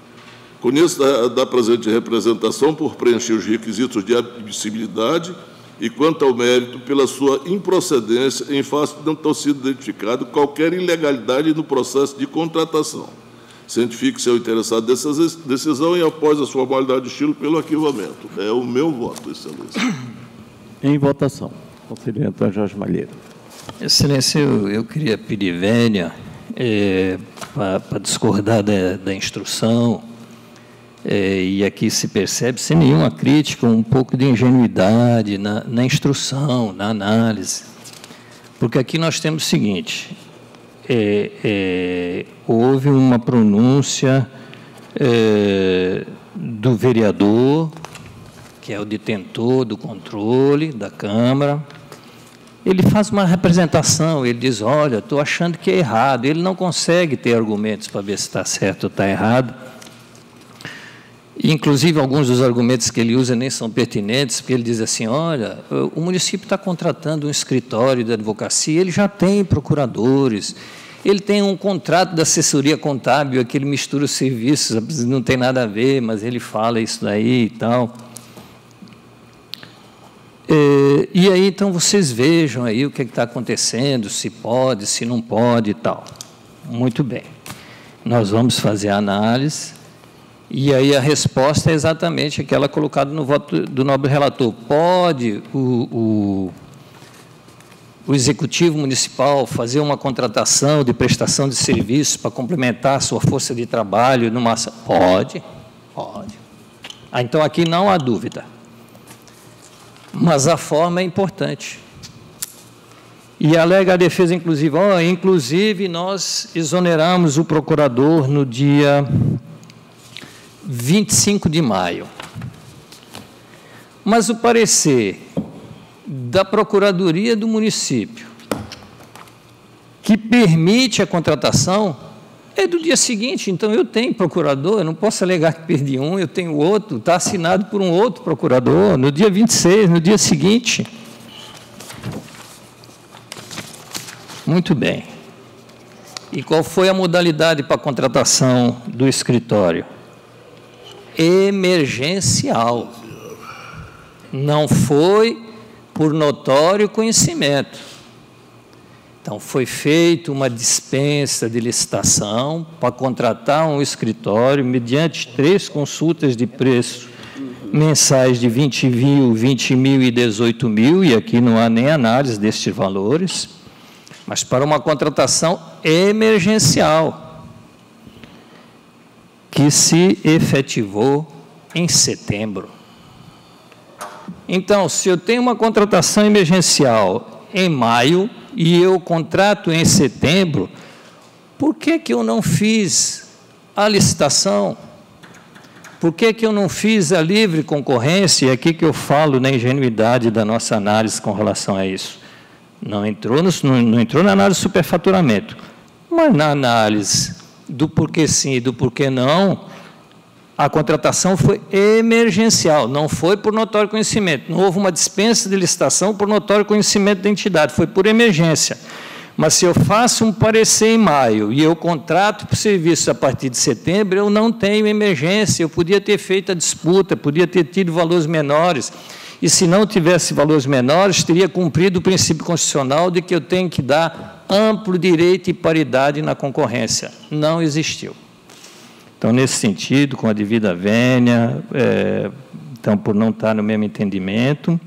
[SPEAKER 2] Conheço da, da presente representação por preencher os requisitos de admissibilidade e, quanto ao mérito, pela sua improcedência em face de não ter sido identificado qualquer ilegalidade no processo de contratação. Cientifique-se ao interessado dessa decisão e, após as formalidades do estilo, pelo arquivamento. É o meu voto, Excelência.
[SPEAKER 1] Em votação. Conselheiro Antônio Jorge Malheiro.
[SPEAKER 4] Excelência, eu, eu queria pedir vênia é, para discordar da, da instrução, é, e aqui se percebe, sem nenhuma crítica, um pouco de ingenuidade na, na instrução, na análise. Porque aqui nós temos o seguinte, é, é, houve uma pronúncia é, do vereador, que é o detentor do controle da Câmara. Ele faz uma representação, ele diz, olha, estou achando que é errado. Ele não consegue ter argumentos para ver se está certo ou está errado. E, inclusive, alguns dos argumentos que ele usa nem são pertinentes, porque ele diz assim, olha, o município está contratando um escritório de advocacia, ele já tem procuradores, ele tem um contrato de assessoria contábil, que ele mistura os serviços, não tem nada a ver, mas ele fala isso daí e tal. E aí, então, vocês vejam aí o que está acontecendo, se pode, se não pode e tal. Muito bem. Nós vamos fazer a análise, e aí a resposta é exatamente aquela colocada no voto do nobre relator. Pode o, o, o Executivo Municipal fazer uma contratação de prestação de serviços para complementar a sua força de trabalho numa... Pode, pode. Ah, então, aqui não há dúvida. Mas a forma é importante. E alega a defesa, inclusive, oh, inclusive nós exoneramos o procurador no dia vinte e cinco de maio. Mas o parecer da Procuradoria do município, que permite a contratação, é do dia seguinte. Então, eu tenho procurador, eu não posso alegar que perdi um, eu tenho outro, está assinado por um outro procurador, no dia vinte e seis, no dia seguinte. Muito bem. E qual foi a modalidade para a contratação do escritório? Emergencial. Não foi por notório conhecimento. Então, foi feita uma dispensa de licitação para contratar um escritório mediante três consultas de preço mensais de vinte mil, vinte mil e dezoito mil, e aqui não há nem análise destes valores, mas para uma contratação emergencial, que se efetivou em setembro. Então, se eu tenho uma contratação emergencial em maio, e eu contrato em setembro, por que que eu não fiz a licitação? Por que que eu não fiz a livre concorrência? E aqui que eu falo na ingenuidade da nossa análise com relação a isso. Não entrou, no, não, não entrou na análise do superfaturamento, mas na análise do porquê sim e do porquê não, a contratação foi emergencial, não foi por notório conhecimento. Não houve uma dispensa de licitação por notório conhecimento da entidade, foi por emergência. Mas se eu faço um parecer em maio e eu contrato por serviço a partir de setembro, eu não tenho emergência, eu podia ter feito a disputa, podia ter tido valores menores, e se não tivesse valores menores, teria cumprido o princípio constitucional de que eu tenho que dar amplo direito e paridade na concorrência. Não existiu. Então, nesse sentido, com a devida vênia, é, então, por não estar no mesmo entendimento,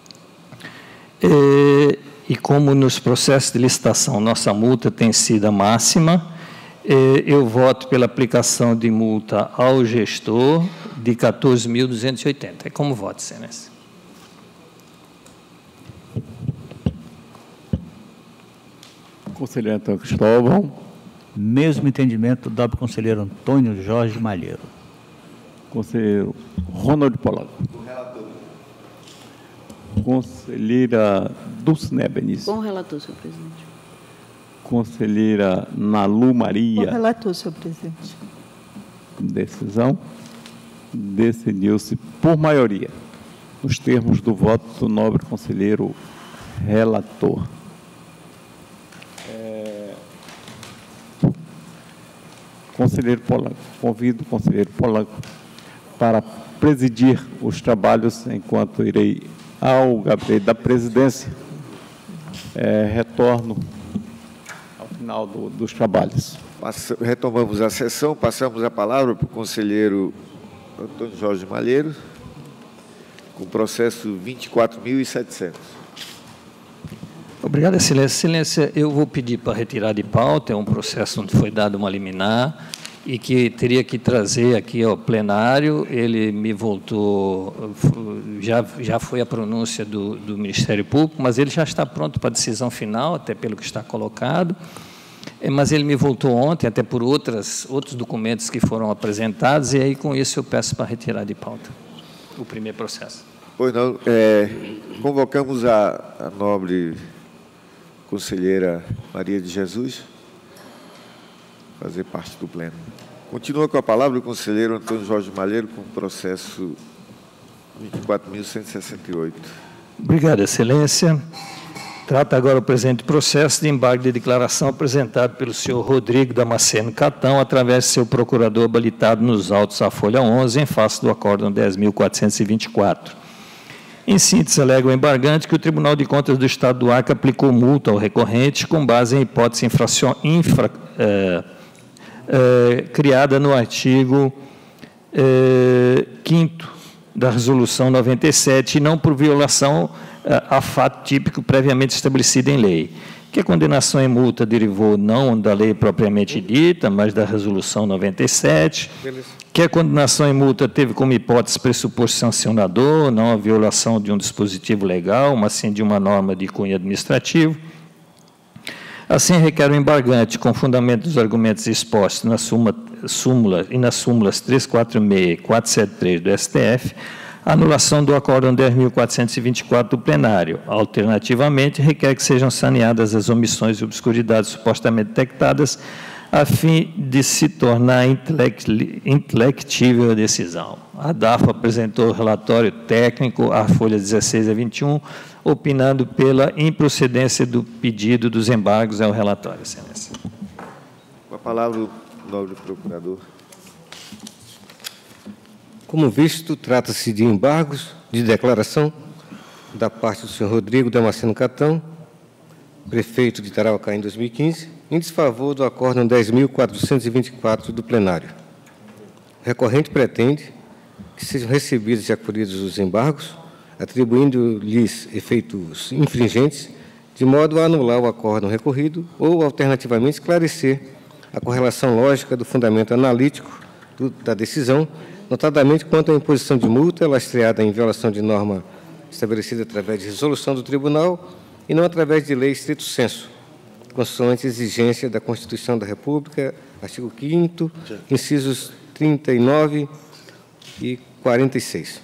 [SPEAKER 4] é, e como nos processos de licitação nossa multa tem sido a máxima, é, eu voto pela aplicação de multa ao gestor de quatorze mil duzentos e oitenta. É como voto, Excelência.
[SPEAKER 1] Conselheiro Antônio Cristóvão.
[SPEAKER 6] Mesmo entendimento do nobre conselheiro Antônio Jorge Malheiro.
[SPEAKER 1] Conselheiro Ronald Polanco. Conselheira Dulcinea Benício.
[SPEAKER 5] Bom relator, senhor presidente.
[SPEAKER 1] Conselheira Nalu Maria.
[SPEAKER 8] Bom relator, senhor presidente.
[SPEAKER 1] Decisão. Decidiu-se por maioria, nos termos do voto do nobre conselheiro relator. Conselheiro Polanco, convido o conselheiro Polanco para presidir os trabalhos, enquanto irei ao gabinete da presidência, é, retorno ao final do, dos trabalhos.
[SPEAKER 7] Passa, retomamos a sessão, passamos a palavra para o conselheiro Antônio Jorge Malheiro, com o processo vinte e quatro mil e setecentos.
[SPEAKER 4] Obrigado, Excelência. Excelência, eu vou pedir para retirar de pauta, é um processo onde foi dado uma liminar e que teria que trazer aqui ao plenário. Ele me voltou, já, já foi a pronúncia do, do Ministério Público, mas ele já está pronto para a decisão final, até pelo que está colocado, mas ele me voltou ontem, até por outras, outros documentos que foram apresentados, e aí, com isso, eu peço para retirar de pauta o primeiro processo.
[SPEAKER 7] Pois não, é, convocamos a, a nobre conselheira Maria de Jesus fazer parte do pleno. Continua com a palavra o conselheiro Antônio Jorge Malheiro, com o processo vinte e quatro mil cento e sessenta e oito.
[SPEAKER 4] Obrigado, Excelência. Trata agora o presente processo de embargo de declaração apresentado pelo senhor Rodrigo Damasceno Catão, através de seu procurador habilitado nos autos à folha onze, em face do acórdão dez mil quatrocentos e vinte e quatro. Em síntese, alega o embargante que o Tribunal de Contas do Estado do Acre aplicou multa ao recorrente com base em hipótese infracion, infra, eh, eh, criada no artigo eh, quinto da Resolução noventa e sete, e não por violação eh, a fato típico previamente estabelecido em lei. Que a condenação em multa derivou não da lei propriamente dita, mas da Resolução noventa e sete, que a condenação em multa teve como hipótese pressuposto sancionador, não a violação de um dispositivo legal, mas sim de uma norma de cunho administrativo. Assim, requer o embargante, com fundamento dos argumentos expostos na súmula, súmula e nas súmulas trezentos e quarenta e seis e quatrocentos e setenta e três do S T F, a anulação do acórdão dez mil quatrocentos e vinte e quatro do plenário. Alternativamente, requer que sejam saneadas as omissões e obscuridades supostamente detectadas, a fim de se tornar intelectível a decisão. A D A F apresentou o relatório técnico, à folha dezesseis a vinte e um, opinando pela improcedência do pedido dos embargos ao relatório, Excelência.
[SPEAKER 7] Com a palavra, o nobre procurador.
[SPEAKER 3] Como visto, trata-se de embargos de declaração da parte do senhor Rodrigo Damasceno Catão, prefeito de Tarauacá em dois mil e quinze, em desfavor do acórdão dez mil quatrocentos e vinte e quatro do plenário. O recorrente pretende que sejam recebidos e acolhidos os embargos, atribuindo-lhes efeitos infringentes, de modo a anular o acórdão recorrido ou, alternativamente, esclarecer a correlação lógica do fundamento analítico do, da decisão, notadamente quanto à imposição de multa lastreada em violação de norma estabelecida através de resolução do tribunal e não através de lei estrito sensu, consoante exigência da Constituição da República, artigo quinto, incisos trinta e nove e quarenta e seis.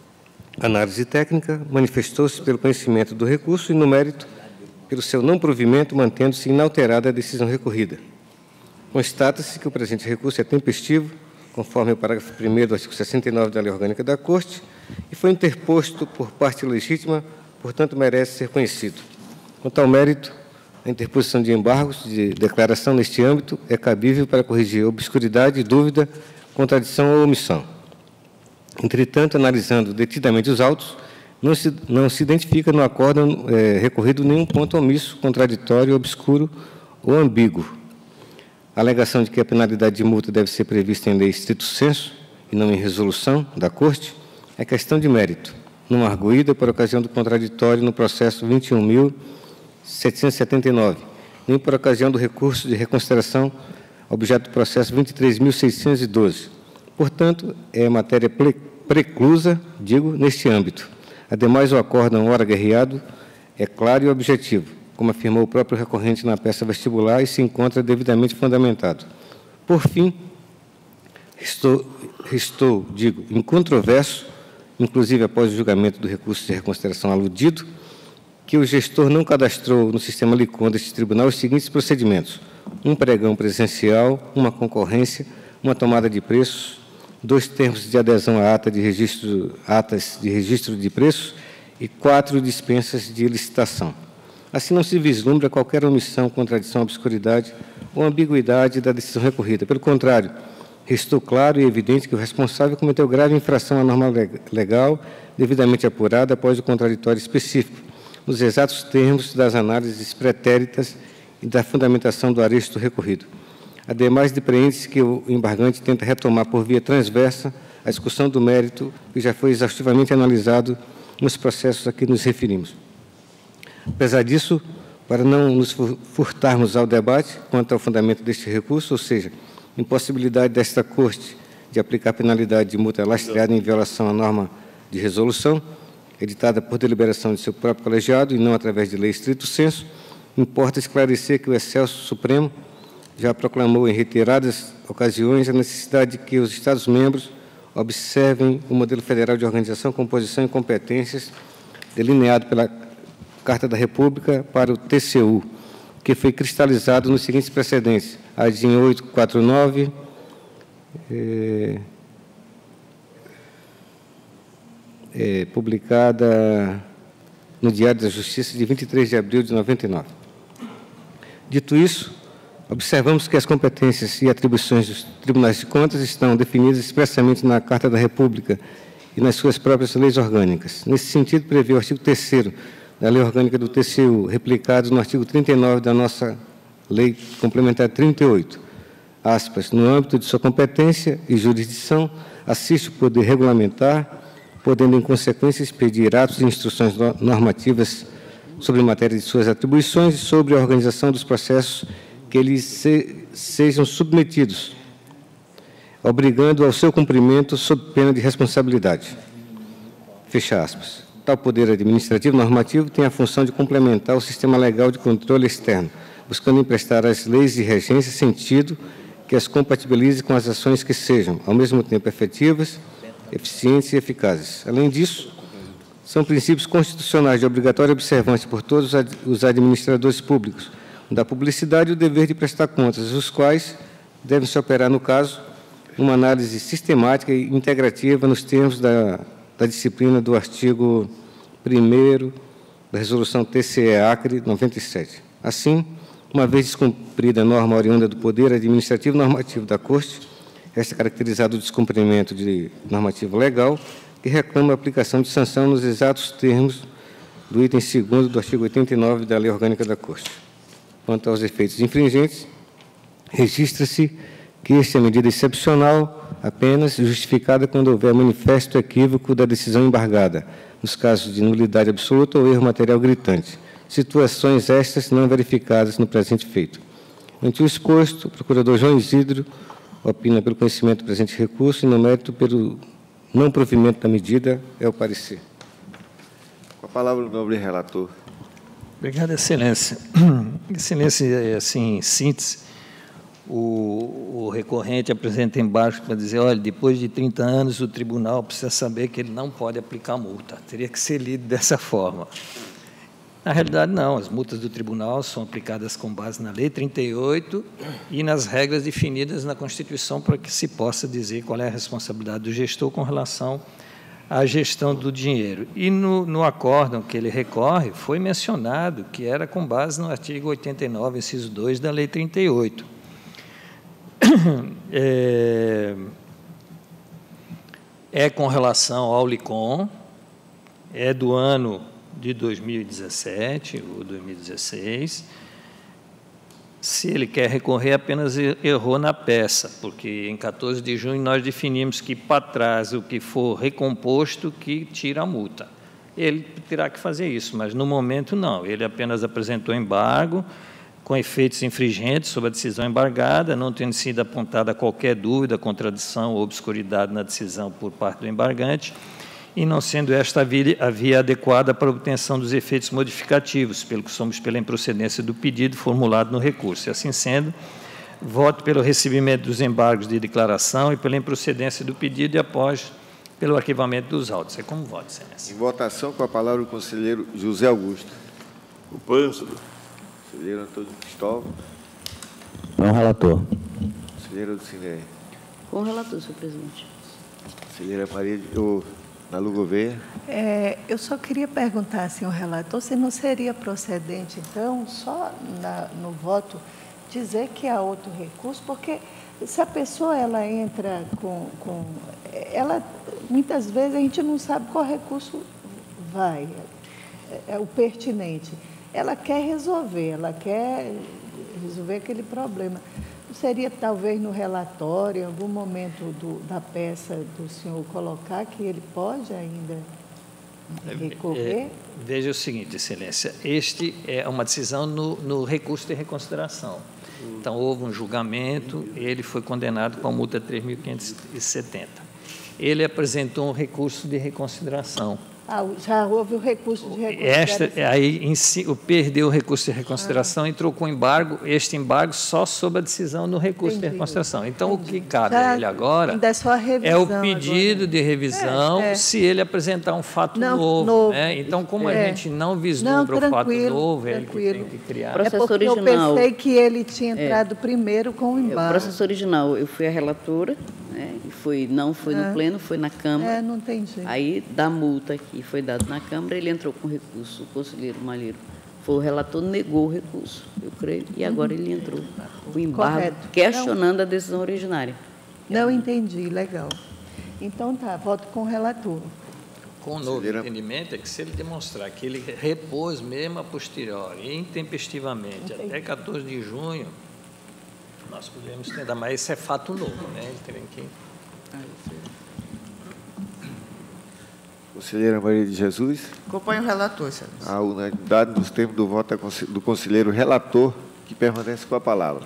[SPEAKER 3] A análise técnica manifestou-se pelo conhecimento do recurso e, no mérito, pelo seu não provimento, mantendo-se inalterada a decisão recorrida. Constata-se que o presente recurso é tempestivo, conforme o parágrafo primeiro do artigo sessenta e nove da Lei Orgânica da Corte, e foi interposto por parte legítima, portanto, merece ser conhecido. Quanto ao mérito, a interposição de embargos de declaração neste âmbito é cabível para corrigir obscuridade, dúvida, contradição ou omissão. Entretanto, analisando detidamente os autos, não se, não se identifica no acórdão é, recorrido nenhum ponto omisso, contraditório, obscuro ou ambíguo. A alegação de que a penalidade de multa deve ser prevista em lei estrito sensu e não em resolução da Corte é questão de mérito, não arguída por ocasião do contraditório no processo vinte e um mil setecentos e setenta e nove, nem por ocasião do recurso de reconsideração objeto do processo vinte e três mil seiscentos e doze. Portanto, é matéria preclusa, digo, neste âmbito. Ademais, o acórdão ora guerreado é claro e objetivo, como afirmou o próprio recorrente na peça vestibular, e se encontra devidamente fundamentado. Por fim, estou, estou, digo, incontroverso, inclusive após o julgamento do recurso de reconsideração aludido, que o gestor não cadastrou no sistema LICOM deste tribunal os seguintes procedimentos: um pregão presencial, uma concorrência, uma tomada de preços, dois termos de adesão à ata de registro, atas de registro de preços e quatro dispensas de licitação. Assim, não se vislumbra qualquer omissão, contradição, obscuridade ou ambiguidade da decisão recorrida. Pelo contrário, restou claro e evidente que o responsável cometeu grave infração à norma legal, devidamente apurada após o contraditório específico, nos exatos termos das análises pretéritas e da fundamentação do aresto recorrido. Ademais, depreende-se que o embargante tenta retomar por via transversa a discussão do mérito que já foi exaustivamente analisado nos processos a que nos referimos. Apesar disso, para não nos furtarmos ao debate quanto ao fundamento deste recurso, ou seja, impossibilidade desta Corte de aplicar penalidade de multa lastreada em violação à norma de resolução, editada por deliberação de seu próprio colegiado e não através de lei estrito sensu, importa esclarecer que o Excelso Supremo já proclamou em reiteradas ocasiões a necessidade de que os Estados-membros observem o modelo federal de organização, composição e competências delineado pela Carta da República para o T C U, que foi cristalizado nos seguintes precedentes: a D I N oitocentos e quarenta e nove, é, é, publicada no Diário da Justiça de vinte e três de abril de noventa e nove. Dito isso, observamos que as competências e atribuições dos tribunais de contas estão definidas expressamente na Carta da República e nas suas próprias leis orgânicas. Nesse sentido, prevê o artigo terceiro da Lei Orgânica do T C U, replicado no artigo trinta e nove da nossa Lei Complementar trinta e oito, aspas, no âmbito de sua competência e jurisdição, assiste o poder regulamentar, podendo, em consequência, expedir atos e instruções normativas sobre matéria de suas atribuições e sobre a organização dos processos que eles se, sejam submetidos, obrigando ao seu cumprimento sob pena de responsabilidade. Fecha aspas. Tal poder administrativo normativo tem a função de complementar o sistema legal de controle externo, buscando emprestar às leis de regência sentido que as compatibilize com as ações que sejam, ao mesmo tempo, efetivas, eficientes e eficazes. Além disso, são princípios constitucionais de obrigatória observância por todos os administradores públicos da publicidade e o dever de prestar contas, os quais devem se operar, no caso, uma análise sistemática e integrativa nos termos da, da disciplina do artigo primeiro da Resolução T C E-Acre noventa e sete. Assim, uma vez descumprida a norma oriunda do Poder Administrativo Normativo da Corte, esta caracterizado o descumprimento de normativo legal, que reclama a aplicação de sanção nos exatos termos do item segundo do artigo oitenta e nove da Lei Orgânica da Corte. Quanto aos efeitos infringentes, registra-se que esta é medida excepcional, apenas justificada quando houver manifesto equívoco da decisão embargada, nos casos de nulidade absoluta ou erro material gritante, situações estas não verificadas no presente feito. Ante o exposto, o procurador João Isidro opina pelo conhecimento do presente recurso e, no mérito, pelo não provimento da medida, é o parecer.
[SPEAKER 7] Com a palavra o nobre relator.
[SPEAKER 4] Obrigado, Excelência. Excelência, assim, em síntese, o, o recorrente apresenta embaixo para dizer, olha, depois de trinta anos, o tribunal precisa saber que ele não pode aplicar multa. Teria que ser lido dessa forma. Na realidade, não. As multas do tribunal são aplicadas com base na Lei trinta e oito e nas regras definidas na Constituição para que se possa dizer qual é a responsabilidade do gestor com relação à gestão do dinheiro. E no, no acórdão que ele recorre, foi mencionado que era com base no artigo oitenta e nove, inciso dois da Lei trinta e oito. É, é com relação ao LICOM, é do ano de dois mil e dezessete ou dois mil e dezesseis. Se ele quer recorrer, apenas errou na peça, porque em quatorze de junho nós definimos que para trás o que for recomposto que tira a multa. Ele terá que fazer isso, mas no momento não. Ele apenas apresentou embargo com efeitos infringentes sobre a decisão embargada, não tendo sido apontada qualquer dúvida, contradição ou obscuridade na decisão por parte do embargante, e não sendo esta a via, a via adequada para a obtenção dos efeitos modificativos, pelo que somos pela improcedência do pedido formulado no recurso. E, assim sendo, voto pelo recebimento dos embargos de declaração e pela improcedência do pedido e após pelo arquivamento dos autos. É como voto, Excelência.
[SPEAKER 7] Em votação, com a palavra o conselheiro José Augusto.
[SPEAKER 2] Acompanho, senhor.
[SPEAKER 7] Conselheiro Antônio Cristóvão.
[SPEAKER 6] Com o relator.
[SPEAKER 7] Conselheiro Lucinéia.
[SPEAKER 5] Com o relator, senhor presidente.
[SPEAKER 7] Conselheira Maria de... Nalu Gouveia.
[SPEAKER 8] É, eu só queria perguntar, senhor relator, se não seria procedente, então, só na, no voto, dizer que há outro recurso, porque se a pessoa ela entra com, com... ela, muitas vezes, a gente não sabe qual recurso vai, é, é o pertinente. Ela quer resolver, ela quer resolver aquele problema. Seria, talvez, no relatório, em algum momento do, da peça do senhor colocar que ele pode ainda recorrer?
[SPEAKER 4] É, veja o seguinte, Excelência, este é uma decisão no, no recurso de reconsideração. Então, houve um julgamento, ele foi condenado com a multa de três mil quinhentos e setenta. Ele apresentou um recurso de reconsideração.
[SPEAKER 8] Ah, já houve o recurso de reconsideração.
[SPEAKER 4] Esta, aí, em si, perdeu o recurso de reconsideração ah. e trocou embargo, este embargo só sob a decisão no recurso Entendi. de reconsideração. Então, Entendi. o que cabe já, a ele agora ainda é, só a revisão, é o pedido agora. de revisão, é, é. se ele apresentar um fato não, novo. novo. Né? Então, como é. a gente não vislumbra não, o fato novo, é ele que tem que criar.
[SPEAKER 5] Processo
[SPEAKER 8] é porque
[SPEAKER 5] original,
[SPEAKER 8] eu pensei que ele tinha entrado é. primeiro com o embargo.
[SPEAKER 5] O processo original, eu fui a relatora, né, e foi, não foi no é. pleno, foi na Câmara.
[SPEAKER 8] É, não tem jeito.
[SPEAKER 5] Aí, da multa que foi dada na Câmara, ele entrou com recurso, o conselheiro Malheiro foi o relator, negou o recurso, eu creio, e agora ele entrou com o embargo, Correto. questionando não, a decisão originária.
[SPEAKER 8] Não entendi, legal. Então, tá, voto com o relator.
[SPEAKER 4] Com o novo entendimento é que se ele demonstrar que ele repôs mesmo a posteriori, intempestivamente, entendi. até quatorze de junho, nós podemos tentar, mas isso é fato novo, né? Ele tem que...
[SPEAKER 9] Conselheira Maria de Jesus.
[SPEAKER 10] Acompanho o relator, senhor.
[SPEAKER 9] A unanimidade dos termos do voto do conselheiro relator, que permanece com a palavra.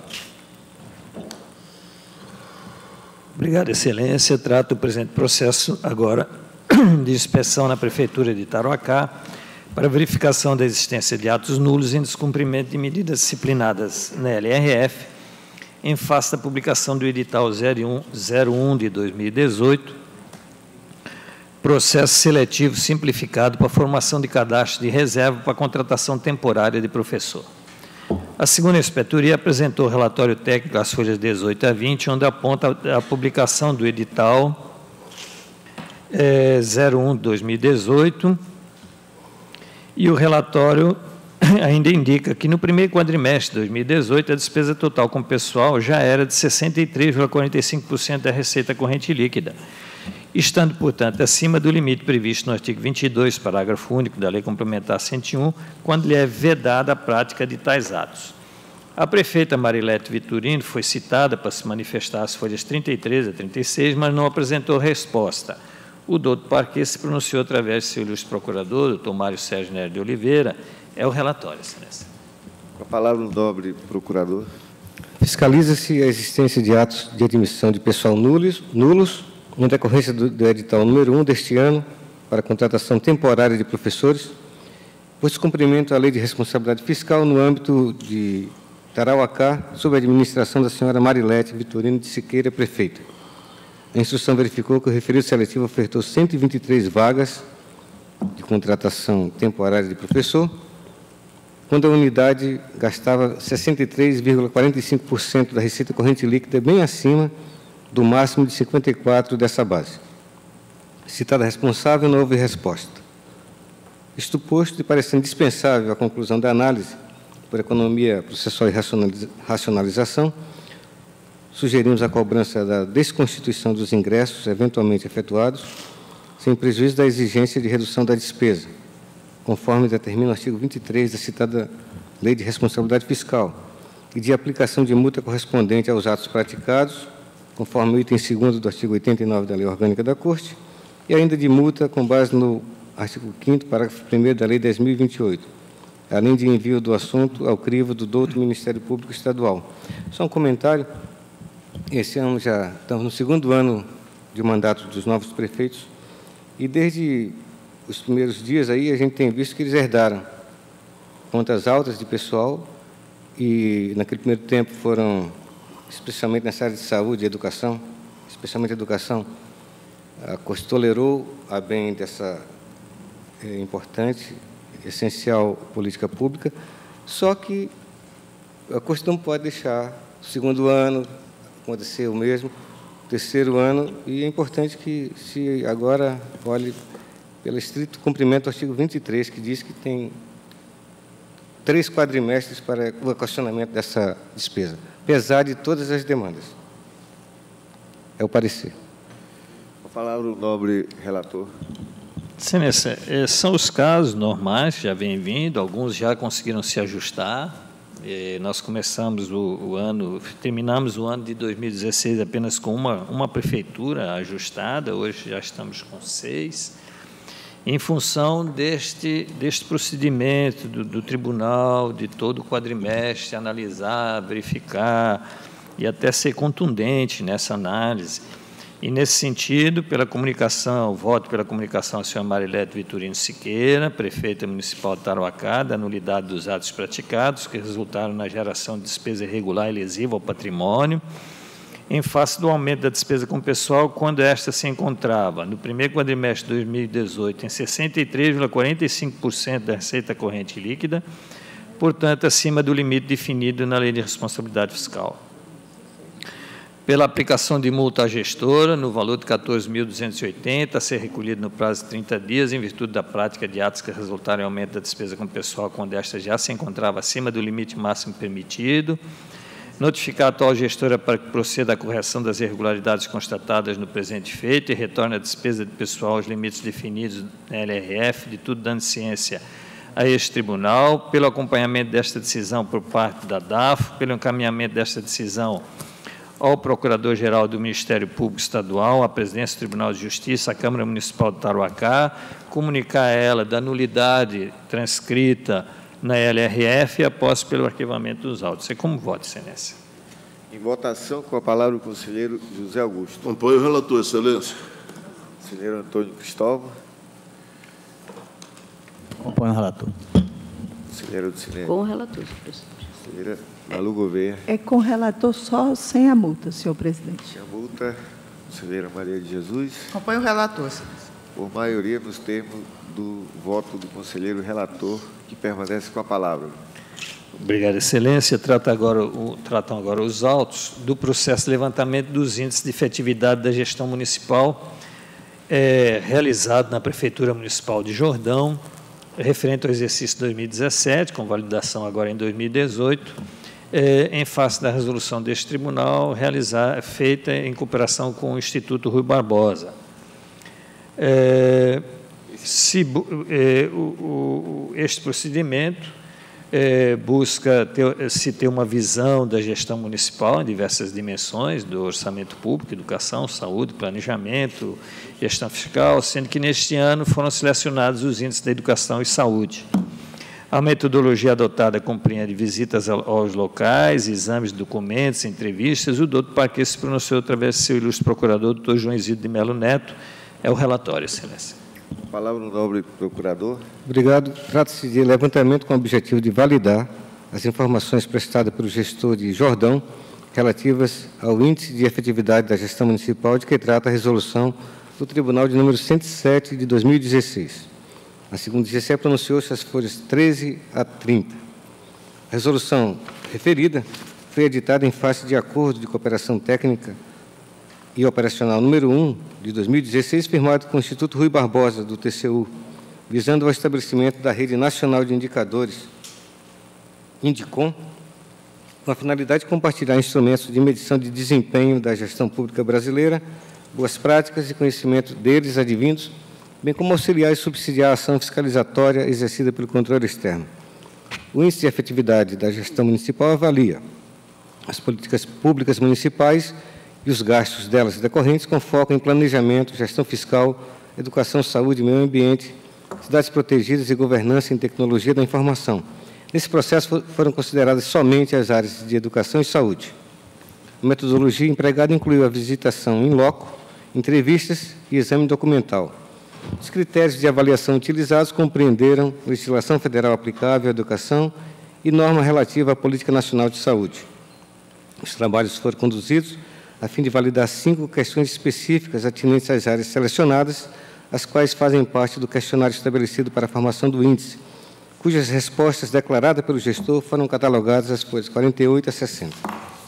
[SPEAKER 4] Obrigado, Excelência. Trato o presente processo agora de inspeção na Prefeitura de Tarauacá para verificação da existência de atos nulos em descumprimento de medidas disciplinadas na L R F, em face da publicação do edital zero um de dois mil e dezoito, processo seletivo simplificado para a formação de cadastro de reserva para a contratação temporária de professor. A segunda inspetoria apresentou o relatório técnico às folhas dezoito a vinte, onde aponta a publicação do edital é, zero um de dois mil e dezoito, e o relatório ainda indica que no primeiro quadrimestre de dois mil e dezoito a despesa total com pessoal já era de sessenta e três vírgula quarenta e cinco por cento da receita corrente líquida, estando, portanto, acima do limite previsto no artigo vinte e dois, parágrafo único da Lei Complementar cento e um, quando lhe é vedada a prática de tais atos. A prefeita Marilete Vitorino foi citada para se manifestar às folhas trinta e três a trinta e seis, mas não apresentou resposta. O doutor Parquet se pronunciou através de seu ilustre procurador, doutor Mário Sérgio Nery de Oliveira. É o relatório, Excelência.
[SPEAKER 9] Com a palavra o nobre procurador.
[SPEAKER 3] Fiscaliza-se a existência de atos de admissão de pessoal nulos, nulos em decorrência do, do edital número um deste ano, para a contratação temporária de professores, por descumprimento à Lei de Responsabilidade Fiscal no âmbito de Tarauacá, sob a administração da senhora Marilete Vitorino de Siqueira, prefeita. A instrução verificou que o referido seletivo ofertou cento e vinte e três vagas de contratação temporária de professor, quando a unidade gastava sessenta e três vírgula quarenta e cinco por cento da receita corrente líquida, bem acima do máximo de cinquenta e quatro por cento dessa base. Citada responsável, não houve resposta. Isto posto, e parecendo indispensável a conclusão da análise por economia processual e racionalização, sugerimos a cobrança da desconstituição dos ingressos eventualmente efetuados, sem prejuízo da exigência de redução da despesa, conforme determina o artigo vinte e três da citada Lei de Responsabilidade Fiscal, e de aplicação de multa correspondente aos atos praticados, conforme o item segundo do artigo oitenta e nove da Lei Orgânica da Corte, e ainda de multa com base no artigo quinto, parágrafo primeiro da Lei dez mil e vinte e oito, além de envio do assunto ao crivo do douto Ministério Público Estadual. Só um comentário. Esse ano já estamos no segundo ano de mandato dos novos prefeitos, e desde os primeiros dias aí a gente tem visto que eles herdaram contas altas de pessoal, e naquele primeiro tempo foram, especialmente nessa área de saúde e educação, especialmente educação, a Corte tolerou a bem dessa é, importante, essencial política pública, só que a Corte não pode deixar o segundo ano acontecer o mesmo, o terceiro ano, e é importante que se agora olhe pelo estrito cumprimento do artigo vinte e três, que diz que tem três quadrimestres para o equacionamento dessa despesa, apesar de todas as demandas. É o parecer.
[SPEAKER 9] Com a palavra o nobre relator.
[SPEAKER 4] Excelência, são os casos normais que já vêm vindo, alguns já conseguiram se ajustar. Nós começamos o, o ano, terminamos o ano de dois mil e dezesseis apenas com uma, uma prefeitura ajustada, hoje já estamos com seis, em função deste, deste procedimento do, do tribunal, de todo o quadrimestre, analisar, verificar e até ser contundente nessa análise. E, nesse sentido, pela comunicação, voto pela comunicação ao senhor Marilete Vitorino Siqueira, prefeita municipal de Tarauacá, da nulidade dos atos praticados, que resultaram na geração de despesa irregular e lesiva ao patrimônio, em face do aumento da despesa com pessoal, quando esta se encontrava, no primeiro quadrimestre de dois mil e dezoito, em sessenta e três vírgula quarenta e cinco por cento da receita corrente líquida, portanto, acima do limite definido na Lei de Responsabilidade Fiscal. Pela aplicação de multa à gestora, no valor de quatorze mil duzentos e oitenta, a ser recolhido no prazo de trinta dias, em virtude da prática de atos que resultaram em aumento da despesa com pessoal, quando esta já se encontrava acima do limite máximo permitido. Notificar a atual gestora para que proceda à correção das irregularidades constatadas no presente feito e retorne a despesa de pessoal aos limites definidos na L R F, de tudo dando ciência a este tribunal, pelo acompanhamento desta decisão por parte da D A F, pelo encaminhamento desta decisão ao Procurador-Geral do Ministério Público Estadual, à Presidência do Tribunal de Justiça, à Câmara Municipal de Tarauacá, comunicar a ela da nulidade transcrita na L R F e após pelo arquivamento dos autos. É como voto, Excelência.
[SPEAKER 9] Em votação, com a palavra o conselheiro José Augusto.
[SPEAKER 2] Acompanho o relator, Excelência.
[SPEAKER 9] Conselheiro Antônio Cristóvão.
[SPEAKER 6] Acompanho o relator.
[SPEAKER 9] Conselheiro do Cinema.
[SPEAKER 5] Com o relator, senhor presidente.
[SPEAKER 9] Conselheira Malu Gouveia.
[SPEAKER 8] É com o relator só sem a multa, senhor presidente.
[SPEAKER 9] Sem a multa. Conselheira Maria de Jesus.
[SPEAKER 10] Acompanho o relator, senhor.
[SPEAKER 9] Por maioria, nos termos do voto do conselheiro relator, que permanece com a palavra.
[SPEAKER 4] Obrigado, Excelência. Trata agora o, tratam agora os autos do processo de levantamento dos índices de efetividade da gestão municipal é, realizado na Prefeitura Municipal de Jordão, referente ao exercício dois mil e dezessete, com validação agora em dois mil e dezoito, é, em face da resolução deste tribunal, realizar, feita em cooperação com o Instituto Rui Barbosa. É, se, é, o, o, este procedimento é, busca ter, se ter uma visão da gestão municipal em diversas dimensões, do orçamento público, educação, saúde, planejamento, gestão fiscal, sendo que neste ano foram selecionados os índices da educação e saúde. A metodologia adotada compreende visitas aos locais, exames de documentos, entrevistas. O doutor Parque se pronunciou através de seu ilustre procurador, doutor João Isidro de Melo Neto. É o relatório, Excelência.
[SPEAKER 9] A palavra no nobre procurador.
[SPEAKER 3] Obrigado. Trata-se de levantamento com o objetivo de validar as informações prestadas pelo gestor de Jordão relativas ao índice de efetividade da gestão municipal de que trata a resolução do Tribunal de número cento e sete de dois mil e dezesseis. A segunda G C E pronunciou-se as folhas treze a trinta. A resolução referida foi editada em face de acordo de cooperação técnica e operacional número um de dois mil e dezesseis, firmado com o Instituto Rui Barbosa, do T C U, visando ao estabelecimento da Rede Nacional de Indicadores, INDICOM, com a finalidade de compartilhar instrumentos de medição de desempenho da gestão pública brasileira, boas práticas e conhecimento deles advindos, bem como auxiliar e subsidiar a ação fiscalizatória exercida pelo controle externo. O índice de efetividade da gestão municipal avalia as políticas públicas municipais e os gastos delas decorrentes com foco em planejamento, gestão fiscal, educação, saúde, meio ambiente, cidades protegidas e governança em tecnologia da informação. Nesse processo foram consideradas somente as áreas de educação e saúde. A metodologia empregada incluiu a visitação em loco, entrevistas e exame documental. Os critérios de avaliação utilizados compreenderam legislação federal aplicável à educação e norma relativa à Política Nacional de Saúde. Os trabalhos foram conduzidos a fim de validar cinco questões específicas atinentes às áreas selecionadas, as quais fazem parte do questionário estabelecido para a formação do índice, cujas respostas declaradas pelo gestor foram catalogadas às folhas quarenta e oito a sessenta.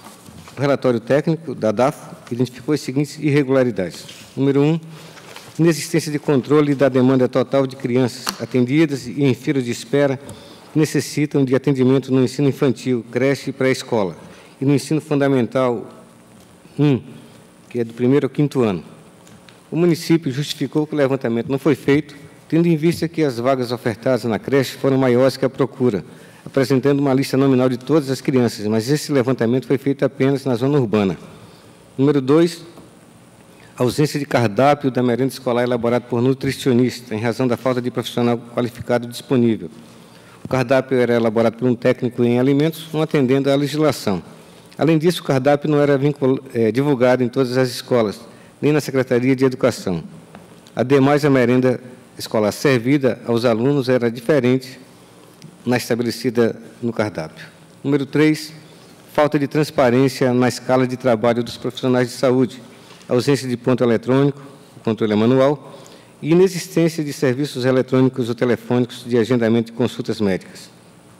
[SPEAKER 3] O relatório técnico da D A F identificou as seguintes irregularidades. Número um, inexistência de controle da demanda total de crianças atendidas e em fila de espera que necessitam de atendimento no ensino infantil, creche e pré-escola, e no ensino fundamental um, que é do primeiro ao quinto ano. O município justificou que o levantamento não foi feito, tendo em vista que as vagas ofertadas na creche foram maiores que a procura, apresentando uma lista nominal de todas as crianças, mas esse levantamento foi feito apenas na zona urbana. Número dois, ausência de cardápio da merenda escolar elaborado por nutricionista, em razão da falta de profissional qualificado disponível. O cardápio era elaborado por um técnico em alimentos, não atendendo à legislação. Além disso, o cardápio não era vincul... é, divulgado em todas as escolas, nem na Secretaria de Educação. Ademais, a merenda escolar servida aos alunos era diferente na estabelecida no cardápio. Número três, falta de transparência na escala de trabalho dos profissionais de saúde, ausência de ponto eletrônico, o controle é manual, e inexistência de serviços eletrônicos ou telefônicos de agendamento de consultas médicas.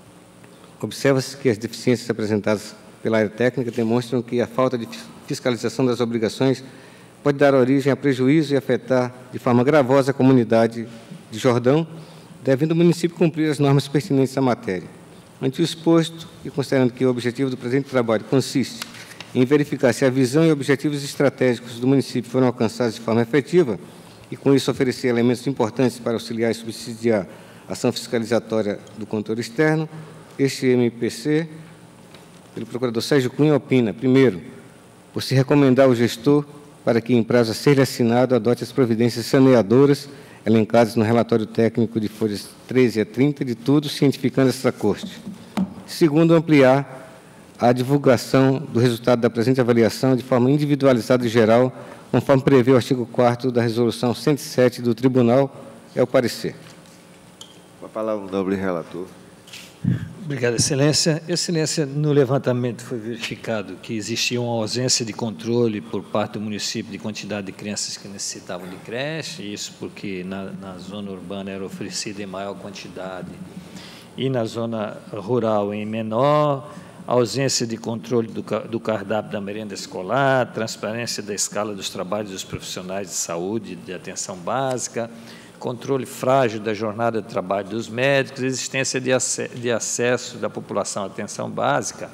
[SPEAKER 3] Observa-se que as deficiências apresentadas pela área técnica demonstram que a falta de fiscalização das obrigações pode dar origem a prejuízo e afetar de forma gravosa a comunidade de Jordão, devendo o município cumprir as normas pertinentes à matéria. Ante o exposto, e considerando que o objetivo do presente trabalho consiste em verificar se a visão e objetivos estratégicos do município foram alcançados de forma efetiva, e com isso oferecer elementos importantes para auxiliar e subsidiar a ação fiscalizatória do controle externo, este M P C, pelo procurador Sérgio Cunha, opina, primeiro, por se recomendar ao gestor para que, em prazo a ser assinado, adote as providências saneadoras elencadas no relatório técnico de folhas treze a trinta, de tudo cientificando essa corte. Segundo, ampliar a divulgação do resultado da presente avaliação de forma individualizada e geral, conforme prevê o artigo quarto da Resolução cento e sete do Tribunal, é o parecer.
[SPEAKER 9] Com a palavra o nobre relator.
[SPEAKER 4] Obrigado, Excelência. Excelência, no levantamento foi verificado que existia uma ausência de controle por parte do município de quantidade de crianças que necessitavam de creche, isso porque na, na zona urbana era oferecida em maior quantidade e na zona rural em menor, ausência de controle do, do cardápio da merenda escolar, transparência da escala dos trabalhos dos profissionais de saúde de atenção básica, controle frágil da jornada de trabalho dos médicos, existência de, ac de acesso da população à atenção básica,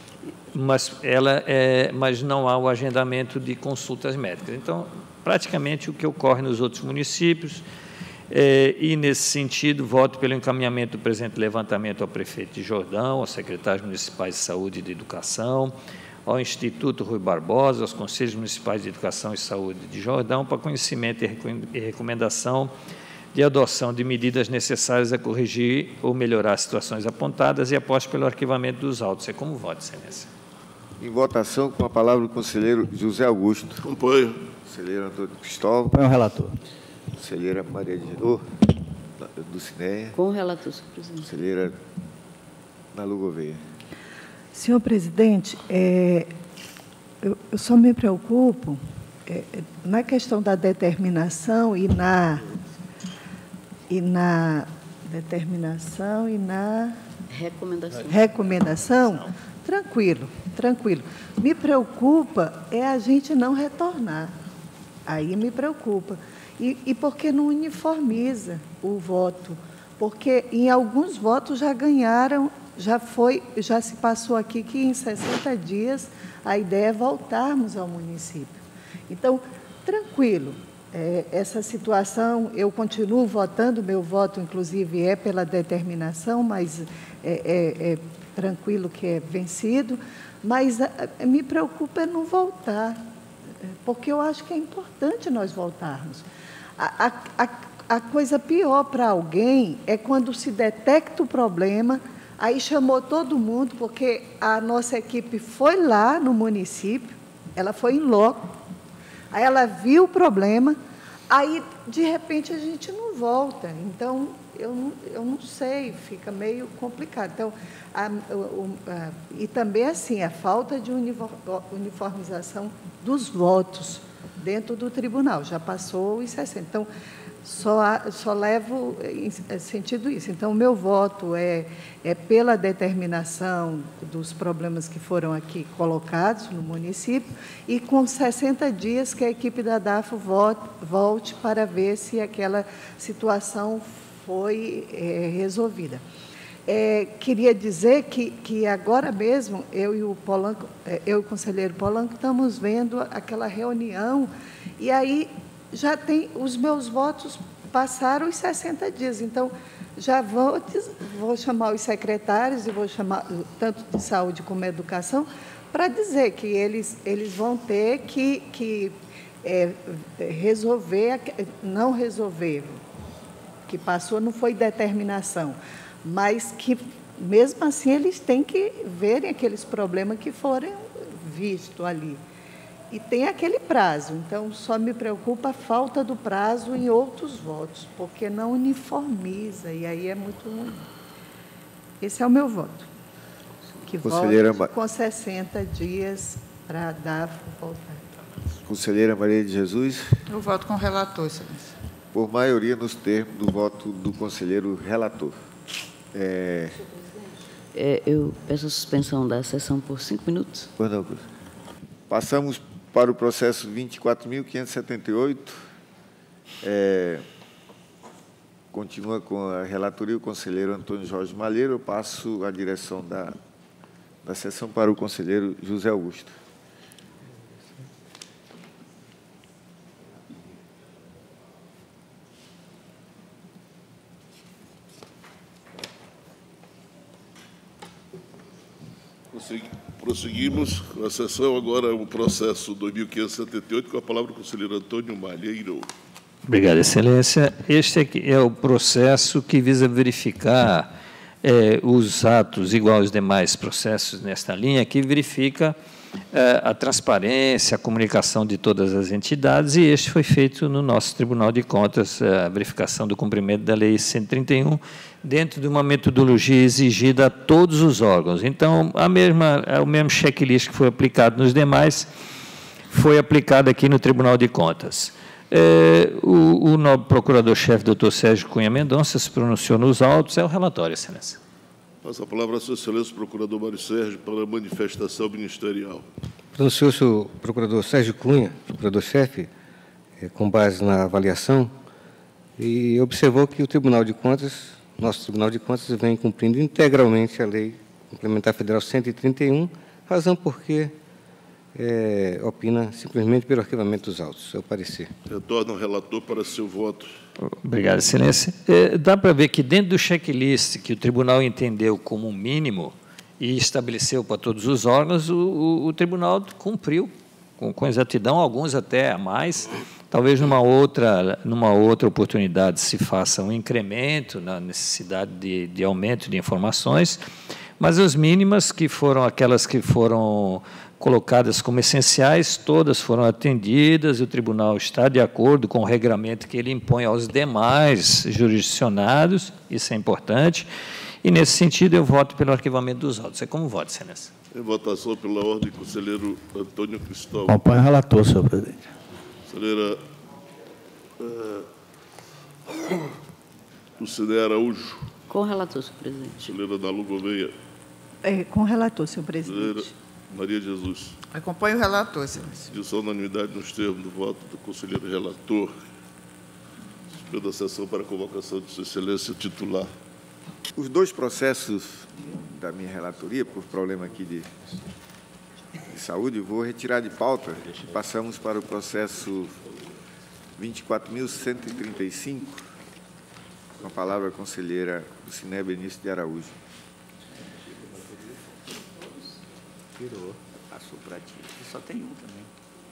[SPEAKER 4] mas, ela é, mas não há o agendamento de consultas médicas. Então, praticamente o que ocorre nos outros municípios, é, e, nesse sentido, voto pelo encaminhamento do presente levantamento ao prefeito de Jordão, aos secretários municipais de saúde e de educação, ao Instituto Rui Barbosa, aos Conselhos Municipais de Educação e Saúde de Jordão, para conhecimento e recomendação de adoção de medidas necessárias a corrigir ou melhorar as situações apontadas e após pelo arquivamento dos autos. É como voto, Excelência.
[SPEAKER 9] Em votação, com a palavra o conselheiro José Augusto.
[SPEAKER 2] Acompanho.
[SPEAKER 9] Conselheiro Antônio Cristóvão.
[SPEAKER 6] Acompanho o relator.
[SPEAKER 9] Conselheira Maria de Genô, do Cineia.
[SPEAKER 5] Com o relator, senhor presidente.
[SPEAKER 9] Conselheira Nalu Gouveia.
[SPEAKER 8] Senhor presidente, é, eu, eu só me preocupo é, na questão da determinação e na, e na determinação e na
[SPEAKER 5] recomendação.
[SPEAKER 8] recomendação, tranquilo, tranquilo. Me preocupa é a gente não retornar. Aí me preocupa. E, e porque não uniformiza o voto? Porque em alguns votos já ganharam. Já foi, já se passou aqui que em sessenta dias a ideia é voltarmos ao município. Então, tranquilo, é, essa situação, eu continuo votando, meu voto, inclusive, é pela determinação, mas é, é, é tranquilo que é vencido, mas a, a, me preocupa é não voltar, porque eu acho que é importante nós voltarmos. A, a, a, a coisa pior para alguém é quando se detecta o problema. Aí chamou todo mundo, porque a nossa equipe foi lá no município, ela foi em loco, aí ela viu o problema, aí, de repente, a gente não volta. Então, eu não, eu não sei, fica meio complicado. Então, a, a, e também, assim, a falta de uniformização dos votos dentro do tribunal, já passou os sessenta. Então, Só, só levo em sentido isso. Então, o meu voto é, é pela determinação dos problemas que foram aqui colocados no município e com sessenta dias que a equipe da DAFO volte, volte para ver se aquela situação foi é, resolvida. É, queria dizer que, que agora mesmo, eu e o Polanco, eu e o conselheiro Polanco, estamos vendo aquela reunião, e aí já tem, os meus votos passaram os sessenta dias, então já vou, vou chamar os secretários, e vou chamar tanto de saúde como educação, para dizer que eles, eles vão ter que, que é, resolver, não resolver, que passou não foi determinação, mas que, mesmo assim, eles têm que verem aqueles problemas que forem vistos ali. E tem aquele prazo, então só me preocupa a falta do prazo em outros votos, porque não uniformiza, e aí é muito ruim. Esse é o meu voto, que voto com sessenta dias para dar voltar.
[SPEAKER 9] Conselheira Maria de Jesus.
[SPEAKER 10] Eu voto com o relator, excelência.
[SPEAKER 9] Por maioria nos termos do voto do conselheiro relator. É...
[SPEAKER 5] É, eu peço a suspensão da sessão por cinco minutos.
[SPEAKER 9] Pois não, passamos para o processo vinte e quatro mil quinhentos e setenta e oito. É... Continua com a relatoria o conselheiro Antônio Jorge Malheiro. Eu passo a direção da, da sessão para o conselheiro José Augusto.
[SPEAKER 2] Prosseguimos com a sessão. Agora o processo dois mil quinhentos e setenta e oito, com a palavra o conselheiro Antônio Malheiro.
[SPEAKER 4] Obrigado, excelência. Este aqui é o processo que visa verificar é, os atos, igual aos demais processos nesta linha, que verifica é, a transparência, a comunicação de todas as entidades, e este foi feito no nosso Tribunal de Contas, a verificação do cumprimento da Lei cento e trinta e um, dentro de uma metodologia exigida a todos os órgãos. Então, a mesma, o mesmo checklist que foi aplicado nos demais foi aplicado aqui no Tribunal de Contas. É, o, o nobre procurador-chefe, doutor Sérgio Cunha Mendonça, se pronunciou nos autos. É o relatório, excelência.
[SPEAKER 2] Passa a palavra a sua excelência, procurador Mário Sérgio, para a manifestação ministerial.
[SPEAKER 3] Pronunciou-se o procurador Sérgio Cunha, procurador-chefe, é, com base na avaliação, e observou que o Tribunal de Contas, nosso Tribunal de Contas, vem cumprindo integralmente a Lei Complementar Federal cento e trinta e um, razão porque é, opina simplesmente pelo arquivamento dos autos, é o parecer.
[SPEAKER 2] Retorna o relator para seu voto.
[SPEAKER 4] Obrigado, excelência. É, dá para ver que dentro do checklist que o tribunal entendeu como um mínimo e estabeleceu para todos os órgãos, o, o, o tribunal cumpriu com, com exatidão, alguns até a mais. Talvez numa outra, numa outra oportunidade se faça um incremento na necessidade de, de aumento de informações, mas as mínimas, que foram aquelas que foram colocadas como essenciais, todas foram atendidas, e o tribunal está de acordo com o regramento que ele impõe aos demais jurisdicionados, isso é importante, e, nesse sentido, eu voto pelo arquivamento dos autos. É como voto, excelência.
[SPEAKER 2] Em votação pela ordem, conselheiro Antônio Cristóvão.
[SPEAKER 6] Acompanho o relator, senhor presidente.
[SPEAKER 2] Conselheira uh, Dulcinea Araújo.
[SPEAKER 5] Com o relator, senhor presidente.
[SPEAKER 2] Conselheira Nalu Gouveia.
[SPEAKER 8] É, com o relator, senhor presidente.
[SPEAKER 2] Conselheira Maria de Jesus.
[SPEAKER 10] Acompanho o relator, excelência.
[SPEAKER 2] Discussão unanimidade nos termos do voto do conselheiro relator. Suspendo a sessão para a convocação de sua excelência titular.
[SPEAKER 9] Os dois processos da minha relatoria, por problema aqui de, de saúde, vou retirar de pauta. Passamos para o processo vinte e quatro mil cento e trinta e cinco, com a palavra a conselheira Dulcinea Benício de Araújo.
[SPEAKER 6] Tirou, passou para ti. Só tem um também.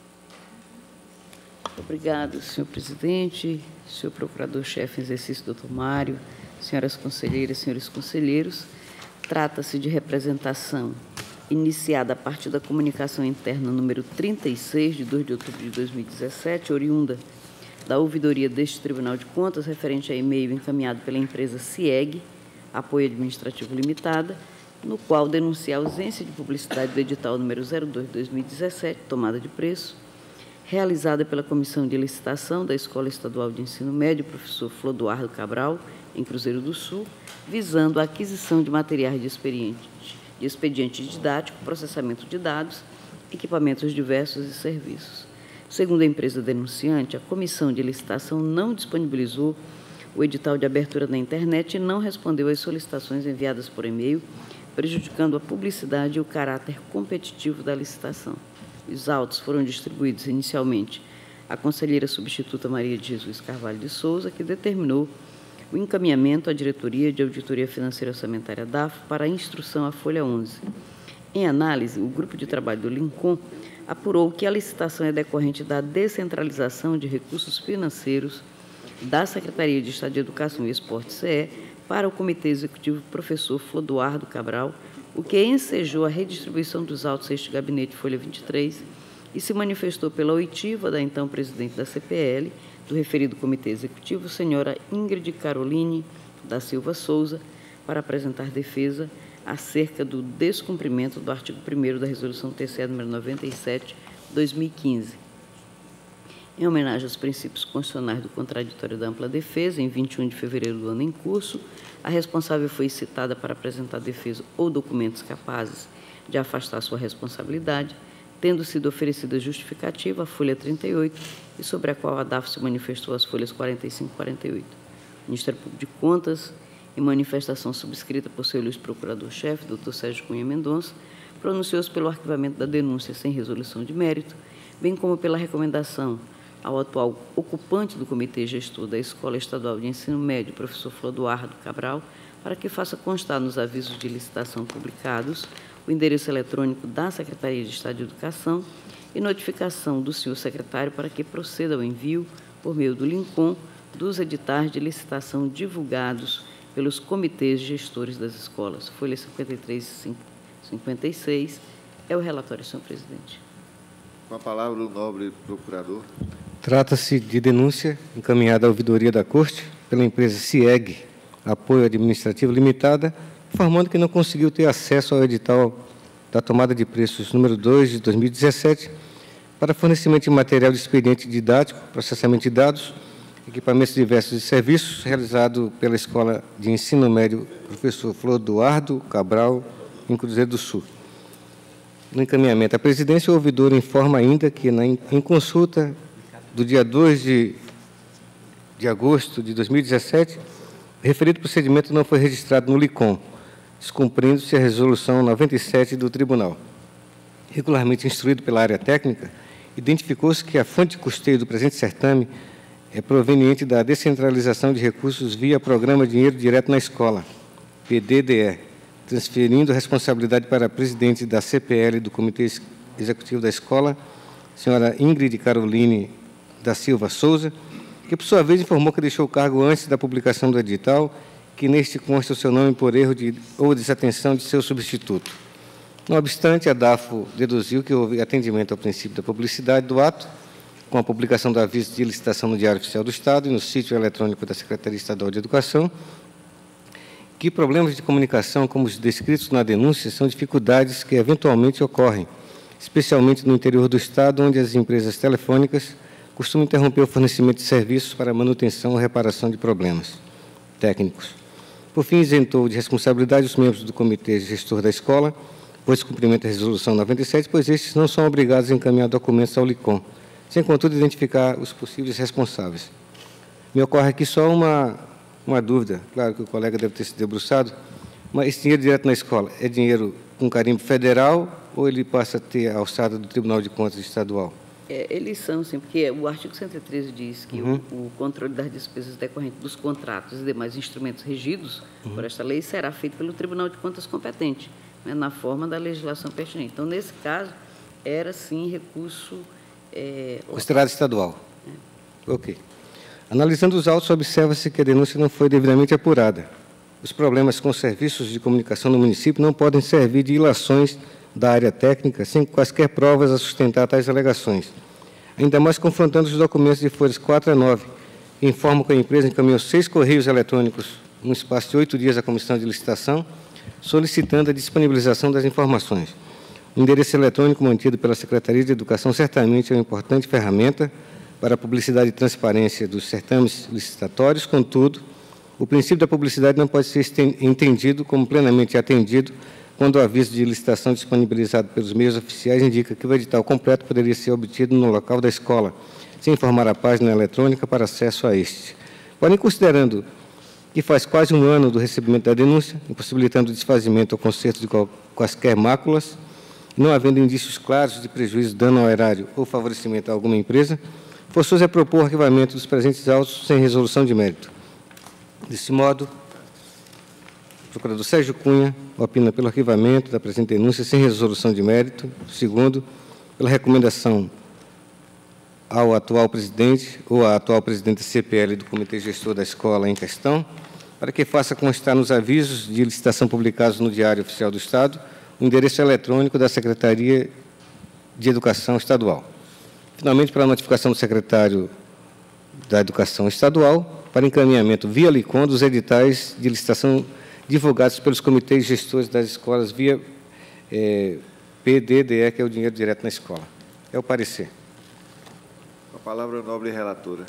[SPEAKER 5] Obrigado, senhor presidente, senhor procurador-chefe em exercício, doutor Mário, senhoras conselheiras, senhores conselheiros. Trata-se de representação iniciada a partir da comunicação interna número trinta e seis, de dois de outubro de dois mil e dezessete, oriunda da ouvidoria deste Tribunal de Contas, referente a e-mail encaminhado pela empresa CIEG, Apoio Administrativo Limitada, no qual denuncia a ausência de publicidade do edital número zero dois de dois mil e dezessete, tomada de preço, realizada pela Comissão de Licitação da Escola Estadual de Ensino Médio, professor Flodoardo Cabral, em Cruzeiro do Sul, visando a aquisição de materiais de expediente, de expediente didático, processamento de dados, equipamentos diversos e serviços. Segundo a empresa denunciante, a Comissão de Licitação não disponibilizou o edital de abertura na internet e não respondeu às solicitações enviadas por e-mail, prejudicando a publicidade e o caráter competitivo da licitação. Os autos foram distribuídos inicialmente à conselheira substituta Maria de Jesus Carvalho de Souza, que determinou o encaminhamento à Diretoria de Auditoria Financeira Orçamentária D A F para a instrução à folha onze. Em análise, o grupo de trabalho do Lincom apurou que a licitação é decorrente da descentralização de recursos financeiros da Secretaria de Estado de Educação e Esporte, C E, para o Comitê Executivo professor Flodoardo Cabral, o que ensejou a redistribuição dos autos a este gabinete, folha vinte e três, e se manifestou pela oitiva da então presidente da C P L, do referido Comitê Executivo, senhora Ingrid Caroline da Silva Souza, para apresentar defesa acerca do descumprimento do artigo primeiro da Resolução T C E número noventa e sete, dois mil e quinze. Em homenagem aos princípios constitucionais do contraditório da ampla defesa, em vinte e um de fevereiro do ano em curso, a responsável foi citada para apresentar defesa ou documentos capazes de afastar sua responsabilidade, tendo sido oferecida justificativa, a folha trinta e oito, e sobre a qual a D A F se manifestou as folhas quarenta e cinco e quarenta e oito. O Ministério Público de Contas, em manifestação subscrita por seu ilustre procurador-chefe, doutor Sérgio Cunha Mendonça, pronunciou-se pelo arquivamento da denúncia sem resolução de mérito, bem como pela recomendação ao atual ocupante do Comitê Gestor da Escola Estadual de Ensino Médio, professor Flodoardo Cabral, para que faça constar nos avisos de licitação publicados o endereço eletrônico da Secretaria de Estado de Educação e notificação do senhor secretário para que proceda ao envio, por meio do Lincom, dos editais de licitação divulgados pelos comitês gestores das escolas. Folha cinquenta e três e cinquenta e seis. É o relatório, senhor presidente.
[SPEAKER 9] Com a palavra, o nobre procurador.
[SPEAKER 3] Trata-se de denúncia encaminhada à ouvidoria da Corte pela empresa CIEG, Apoio Administrativo Limitada, informando que não conseguiu ter acesso ao edital da tomada de preços número dois de dois mil e dezessete para fornecimento de material de expediente didático, processamento de dados, equipamentos diversos e serviços, realizado pela Escola de Ensino Médio professor Flodoardo Cabral, em Cruzeiro do Sul. No encaminhamento à presidência, o ouvidor informa ainda que, na, em consulta do dia dois de, de agosto de dois mil e dezessete, o referido procedimento não foi registrado no Licom, descumprindo-se a resolução noventa e sete do Tribunal. Regularmente instruído pela área técnica, identificou-se que a fonte de custeio do presente certame é proveniente da descentralização de recursos via Programa Dinheiro Direto na Escola, P D D E, transferindo a responsabilidade para a presidente da C P L do Comitê Executivo da Escola, senhora Ingrid Caroline da Silva Souza, que, por sua vez, informou que deixou o cargo antes da publicação do edital, que neste consta o seu nome por erro de, ou desatenção de seu substituto. Não obstante, a D A F deduziu que houve atendimento ao princípio da publicidade do ato, com a publicação do aviso de licitação no Diário Oficial do Estado e no sítio eletrônico da Secretaria Estadual de Educação, que problemas de comunicação, como os descritos na denúncia, são dificuldades que eventualmente ocorrem, especialmente no interior do Estado, onde as empresas telefônicas costumam interromper o fornecimento de serviços para manutenção ou reparação de problemas técnicos. Por fim, isentou de responsabilidade os membros do Comitê Gestor da Escola, por descumprimento da Resolução noventa e sete, pois estes não são obrigados a encaminhar documentos ao Licom, sem, contudo, identificar os possíveis responsáveis. Me ocorre aqui só uma, uma dúvida, claro que o colega deve ter se debruçado, mas esse dinheiro direto na escola é dinheiro com carimbo federal ou ele passa a ter a alçada do Tribunal de Contas Estadual?
[SPEAKER 5] É, eles são, sim, porque o artigo cento e treze diz que uhum. o, o controle das despesas decorrentes dos contratos e demais instrumentos regidos uhum. por esta lei será feito pelo Tribunal de Contas competente, né, na forma da legislação pertinente. Então, nesse caso, era, sim, recurso... É,
[SPEAKER 3] considerado estadual. É. Ok. Analisando os autos, observa-se que a denúncia não foi devidamente apurada. Os problemas com serviços de comunicação no município não podem servir de ilações da área técnica, sem quaisquer provas a sustentar tais alegações. Ainda mais confrontando os documentos de folhas quatro a nove, que informam que a empresa encaminhou seis correios eletrônicos no espaço de oito dias à comissão de licitação, solicitando a disponibilização das informações. O endereço eletrônico mantido pela Secretaria de Educação certamente é uma importante ferramenta para a publicidade e transparência dos certames licitatórios, contudo, o princípio da publicidade não pode ser entendido como plenamente atendido quando o aviso de licitação disponibilizado pelos meios oficiais indica que o edital completo poderia ser obtido no local da escola, sem informar a página eletrônica para acesso a este. Porém, considerando que faz quase um ano do recebimento da denúncia, impossibilitando o desfazimento ou conserto de quaisquer máculas, e não havendo indícios claros de prejuízo, dano ao erário ou favorecimento a alguma empresa, forçoso é propor o arquivamento dos presentes autos sem resolução de mérito. Desse modo, o procurador Sérgio Cunha opina pelo arquivamento da presente denúncia sem resolução de mérito. Segundo, pela recomendação ao atual presidente ou à atual presidente da C P L do Comitê Gestor da Escola em questão, para que faça constar nos avisos de licitação publicados no Diário Oficial do Estado o endereço eletrônico da Secretaria de Educação Estadual. Finalmente, para a notificação do secretário da Educação Estadual, para encaminhamento via LICOM dos editais de licitação divulgados pelos comitês gestores das escolas via é, P D D E, que é o dinheiro direto na escola. É o parecer.
[SPEAKER 9] Com a palavra, a nobre relatora.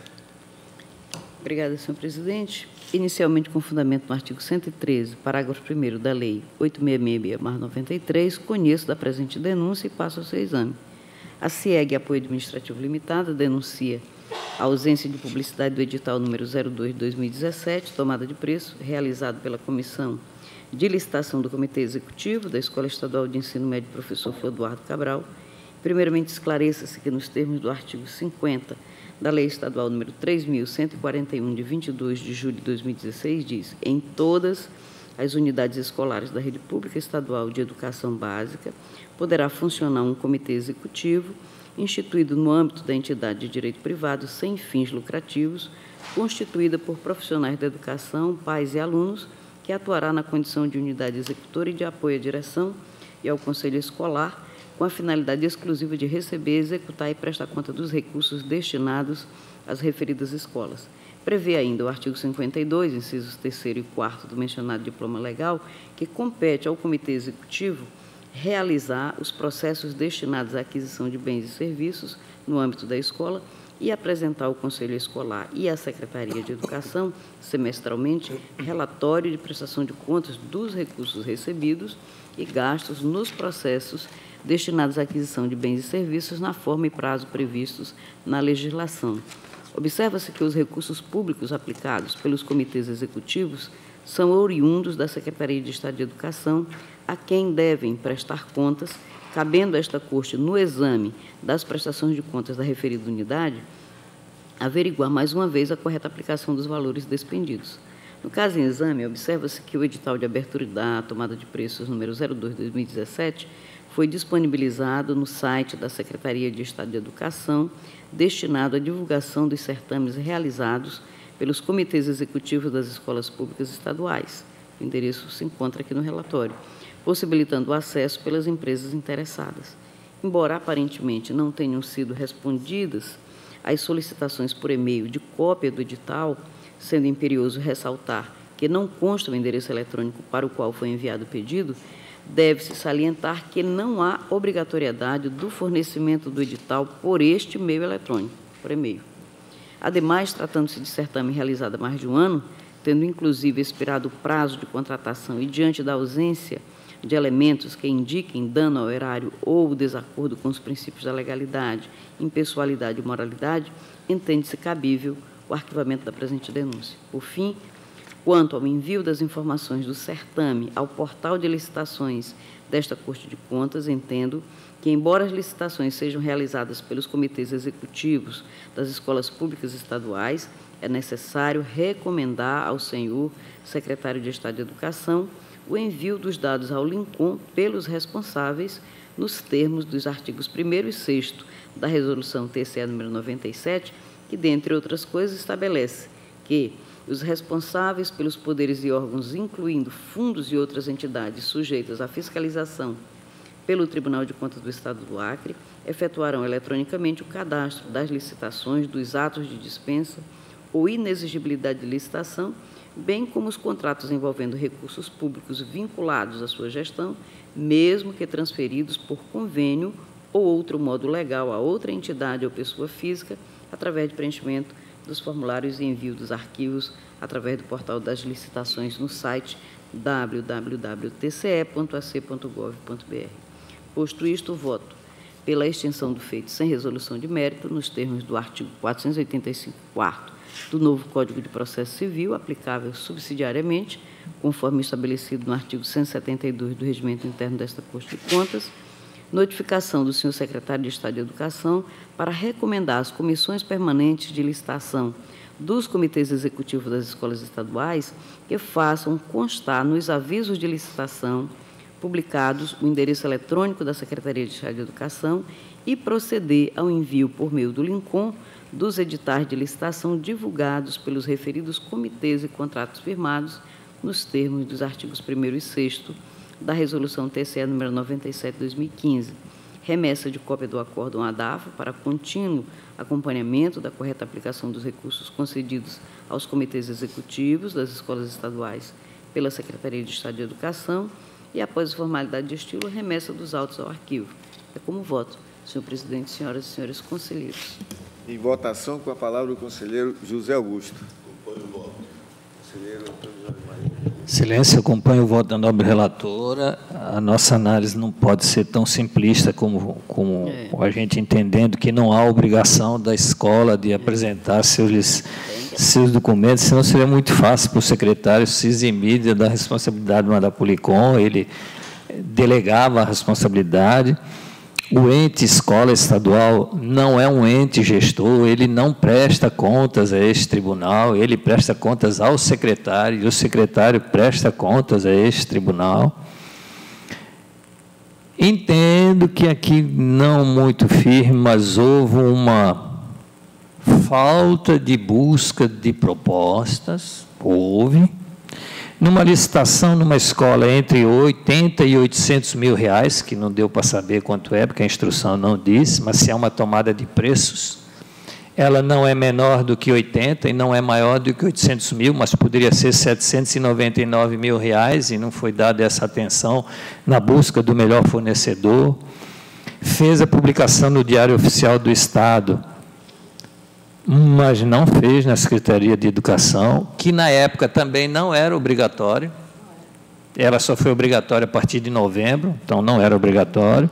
[SPEAKER 5] Obrigada, senhor presidente. Inicialmente, com fundamento no artigo cento e treze, parágrafo primeiro da Lei oitocentos e sessenta e seis barra noventa e três, conheço da presente denúncia e passo ao seu exame. A CIEG Apoio Administrativo Limitada denuncia a ausência de publicidade do edital número zero dois de dois mil e dezessete, tomada de preço, realizado pela Comissão de Licitação do Comitê Executivo da Escola Estadual de Ensino Médio Professor Flodoardo Cabral. Primeiramente, esclareça-se que, nos termos do artigo cinquenta da Lei Estadual número três mil cento e quarenta e um, de vinte e dois de julho de dois mil e dezesseis, diz: em todas as unidades escolares da Rede Pública Estadual de Educação Básica poderá funcionar um comitê executivo instituído no âmbito da entidade de direito privado sem fins lucrativos, constituída por profissionais da educação, pais e alunos, que atuará na condição de unidade executora e de apoio à direção e ao conselho escolar, com a finalidade exclusiva de receber, executar e prestar conta dos recursos destinados às referidas escolas. Prevê ainda o artigo cinquenta e dois, incisos terceiro e quarto do mencionado diploma legal, que compete ao Comitê Executivo realizar os processos destinados à aquisição de bens e serviços no âmbito da escola e apresentar ao Conselho Escolar e à Secretaria de Educação, semestralmente, relatório de prestação de contas dos recursos recebidos e gastos nos processos destinados à aquisição de bens e serviços na forma e prazo previstos na legislação. Observa-se que os recursos públicos aplicados pelos comitês executivos são oriundos da Secretaria de Estado de Educação, a quem devem prestar contas, cabendo a esta Corte, no exame das prestações de contas da referida unidade, averiguar mais uma vez a correta aplicação dos valores despendidos. No caso em exame, observa-se que o edital de abertura da tomada de preços número zero dois de dois mil e dezessete foi disponibilizado no site da Secretaria de Estado de Educação, destinado à divulgação dos certames realizados pelos comitês executivos das escolas públicas estaduais. O endereço se encontra aqui no relatório, possibilitando o acesso pelas empresas interessadas. Embora aparentemente não tenham sido respondidas as solicitações por e-mail de cópia do edital, sendo imperioso ressaltar que não consta o endereço eletrônico para o qual foi enviado o pedido, deve-se salientar que não há obrigatoriedade do fornecimento do edital por este meio eletrônico, por e-mail. Ademais, tratando-se de certame realizado há mais de um ano, tendo inclusive expirado o prazo de contratação e diante da ausência de elementos que indiquem dano ao erário ou desacordo com os princípios da legalidade, impessoalidade e moralidade, entende-se cabível o arquivamento da presente denúncia. Por fim, quanto ao envio das informações do certame ao portal de licitações desta Corte de Contas, entendo que, embora as licitações sejam realizadas pelos comitês executivos das escolas públicas estaduais, é necessário recomendar ao senhor secretário de Estado de Educação o envio dos dados ao LINCOM pelos responsáveis nos termos dos artigos primeiro e sexto da Resolução T C E número noventa e sete, que, dentre outras coisas, estabelece que os responsáveis pelos poderes e órgãos, incluindo fundos e outras entidades sujeitas à fiscalização pelo Tribunal de Contas do Estado do Acre, efetuarão eletronicamente o cadastro das licitações, dos atos de dispensa ou inexigibilidade de licitação, bem como os contratos envolvendo recursos públicos vinculados à sua gestão, mesmo que transferidos por convênio ou outro modo legal a outra entidade ou pessoa física, através de preenchimento dos formulários e envio dos arquivos através do portal das licitações no site w w w ponto t c e ponto a c ponto gov ponto b r. Posto isto, voto pela extinção do feito sem resolução de mérito, nos termos do artigo quatrocentos e oitenta e cinco, quarto, do novo Código de Processo Civil, aplicável subsidiariamente, conforme estabelecido no artigo cento e setenta e dois do Regimento Interno desta Corte de Contas, notificação do senhor secretário de Estado de Educação para recomendar às comissões permanentes de licitação dos comitês executivos das escolas estaduais que façam constar nos avisos de licitação publicados o endereço eletrônico da Secretaria de Estado de Educação e proceder ao envio por meio do Lincom dos editais de licitação divulgados pelos referidos comitês e contratos firmados nos termos dos artigos primeiro e sexto da Resolução T C E número noventa e sete, dois mil e quinze, remessa de cópia do acórdão ADAFO para contínuo acompanhamento da correta aplicação dos recursos concedidos aos comitês executivos das escolas estaduais pela Secretaria de Estado de Educação e, após a formalidade de estilo, remessa dos autos ao arquivo. É como voto, senhor presidente, senhoras e senhores conselheiros.
[SPEAKER 9] Em votação, com a palavra o conselheiro José Augusto. Acompanho o voto. Conselheiro Antônio Jorge Maria.
[SPEAKER 4] Excelência, acompanho o voto da nobre relatora. A nossa análise não pode ser tão simplista como, como é. a gente entendendo que não há obrigação da escola de apresentar seus, seus documentos, senão seria muito fácil para o secretário se eximir da responsabilidade do Mandapolicom, ele delegava a responsabilidade. O ente escola estadual não é um ente gestor, ele não presta contas a este tribunal, ele presta contas ao secretário, e o secretário presta contas a este tribunal. Entendo que aqui não muito firme, mas houve uma falta de busca de propostas, houve. Numa licitação, numa escola, entre oitenta e oitocentos mil reais, que não deu para saber quanto é, porque a instrução não disse, mas se é uma tomada de preços, ela não é menor do que oitenta e não é maior do que oitocentos mil, mas poderia ser setecentos e noventa e nove mil reais, e não foi dada essa atenção na busca do melhor fornecedor. Fez a publicação no Diário Oficial do Estado, mas não fez na Secretaria de Educação, que na época também não era obrigatório. Ela só foi obrigatória a partir de novembro, então não era obrigatório.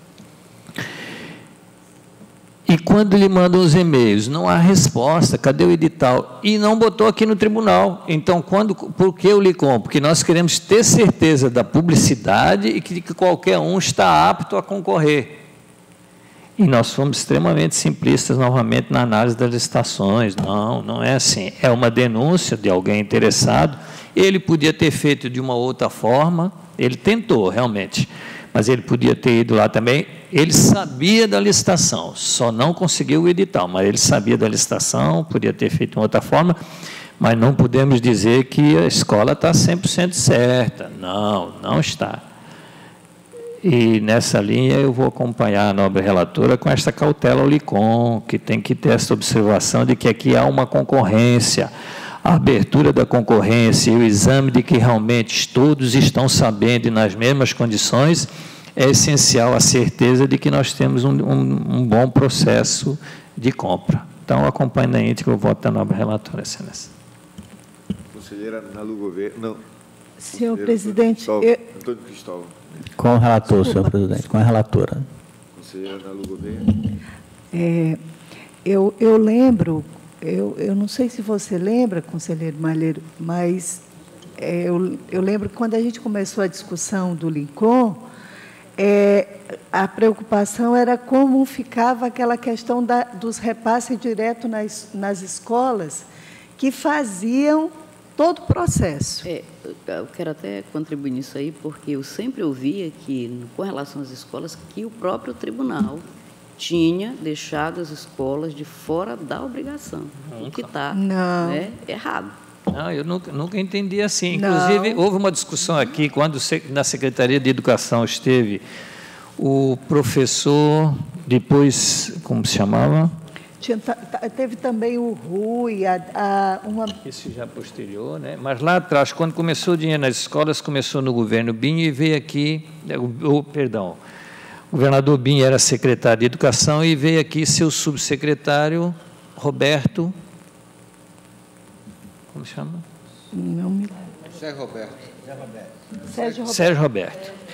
[SPEAKER 4] E quando lhe mandam os e-mails, não há resposta, cadê o edital? E não botou aqui no tribunal. Então, quando, por que o Licom? Porque nós queremos ter certeza da publicidade e que, que qualquer um está apto a concorrer. E nós fomos extremamente simplistas, novamente, na análise das licitações. Não, não é assim. É uma denúncia de alguém interessado. Ele podia ter feito de uma outra forma, ele tentou, realmente, mas ele podia ter ido lá também. Ele sabia da licitação, só não conseguiu o edital, mas ele sabia da licitação, podia ter feito de uma outra forma, mas não podemos dizer que a escola está cem por cento certa. Não, não está. E, nessa linha, eu vou acompanhar a nobre relatora com esta cautela ao Licom, que tem que ter essa observação de que aqui há uma concorrência, a abertura da concorrência e o exame de que realmente todos estão sabendo e nas mesmas condições, é essencial a certeza de que nós temos um, um, um bom processo de compra. Então, acompanho na íntegra o voto da nobre relatora, excelência.
[SPEAKER 9] Conselheira Nalu Gouveia. Não.
[SPEAKER 8] Senhor presidente,
[SPEAKER 9] Cristóvão,
[SPEAKER 8] eu...
[SPEAKER 9] Antônio Cristóvão.
[SPEAKER 11] Com o relator, senhor presidente, com a relatora.
[SPEAKER 9] Conselheira Nalu Gouveia.
[SPEAKER 8] É, eu, eu lembro, eu, eu não sei se você lembra, conselheiro Malheiro, mas é, eu, eu lembro que quando a gente começou a discussão do Licom, é, a preocupação era como ficava aquela questão da, dos repasses diretos nas, nas escolas que faziam todo o processo.
[SPEAKER 5] É, eu quero até contribuir nisso aí, porque eu sempre ouvia que, com relação às escolas, que o próprio tribunal tinha deixado as escolas de fora da obrigação, o que está, né, errado.
[SPEAKER 4] Não, eu nunca, nunca entendi assim. Inclusive, não. Houve uma discussão aqui, quando na Secretaria de Educação esteve o professor, depois, como se chamava?
[SPEAKER 8] Tinha, teve também o Rui, a, a, uma...
[SPEAKER 4] Isso já posterior, né? Mas lá atrás, quando começou o dinheiro nas escolas, começou no governo Binho e veio aqui, o, o, perdão, o governador Binho era secretário de Educação e veio aqui seu subsecretário, Roberto, como chama?
[SPEAKER 8] Não me lembro.
[SPEAKER 3] Sérgio Roberto.
[SPEAKER 8] Sérgio Roberto.
[SPEAKER 4] Sérgio Roberto.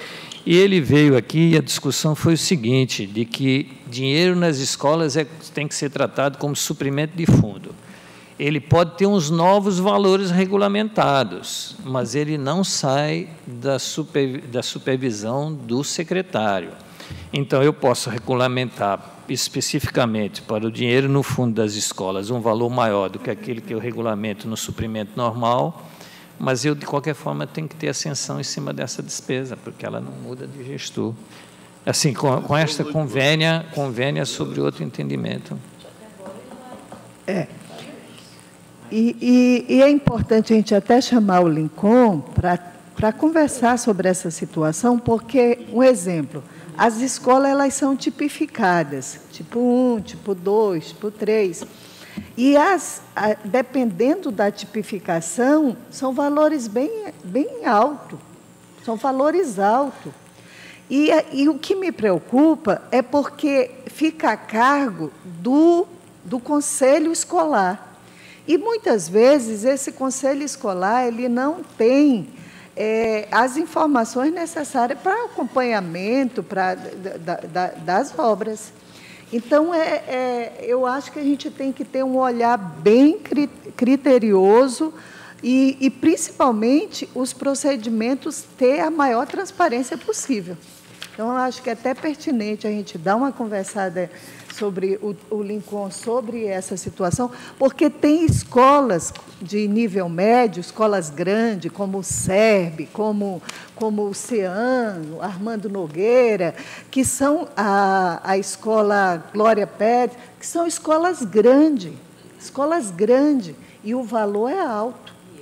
[SPEAKER 4] E ele veio aqui e a discussão foi o seguinte, de que dinheiro nas escolas é, tem que ser tratado como suprimento de fundo. Ele pode ter uns novos valores regulamentados, mas ele não sai da, super, da supervisão do secretário. Então, eu posso regulamentar especificamente para o dinheiro no fundo das escolas um valor maior do que aquele que eu regulamento no suprimento normal, mas eu, de qualquer forma, tenho que ter ascensão em cima dessa despesa, porque ela não muda de gestor. Assim, com, com esta convênia, convênia sobre outro entendimento.
[SPEAKER 8] É. E, e, e é importante a gente até chamar o Lincoln para conversar sobre essa situação, porque, um exemplo, as escolas elas são tipificadas, tipo um, tipo dois, tipo três. E, as, a, dependendo da tipificação, são valores bem, bem altos, são valores altos. E, e o que me preocupa é porque fica a cargo do, do conselho escolar. E, muitas vezes, esse conselho escolar ele não tem é, as informações necessárias para acompanhamento pra, da, da, das obras. Então, é, é, eu acho que a gente tem que ter um olhar bem criterioso e, e, principalmente, os procedimentos ter a maior transparência possível. Então, eu acho que é até pertinente a gente dar uma conversada sobre o, o Lincoln, sobre essa situação, porque tem escolas de nível médio, escolas grandes, como o SERB, como, como o CEAN, Armando Nogueira, que são a, a escola Glória Pérez, que são escolas grandes, escolas grandes, e o valor é alto.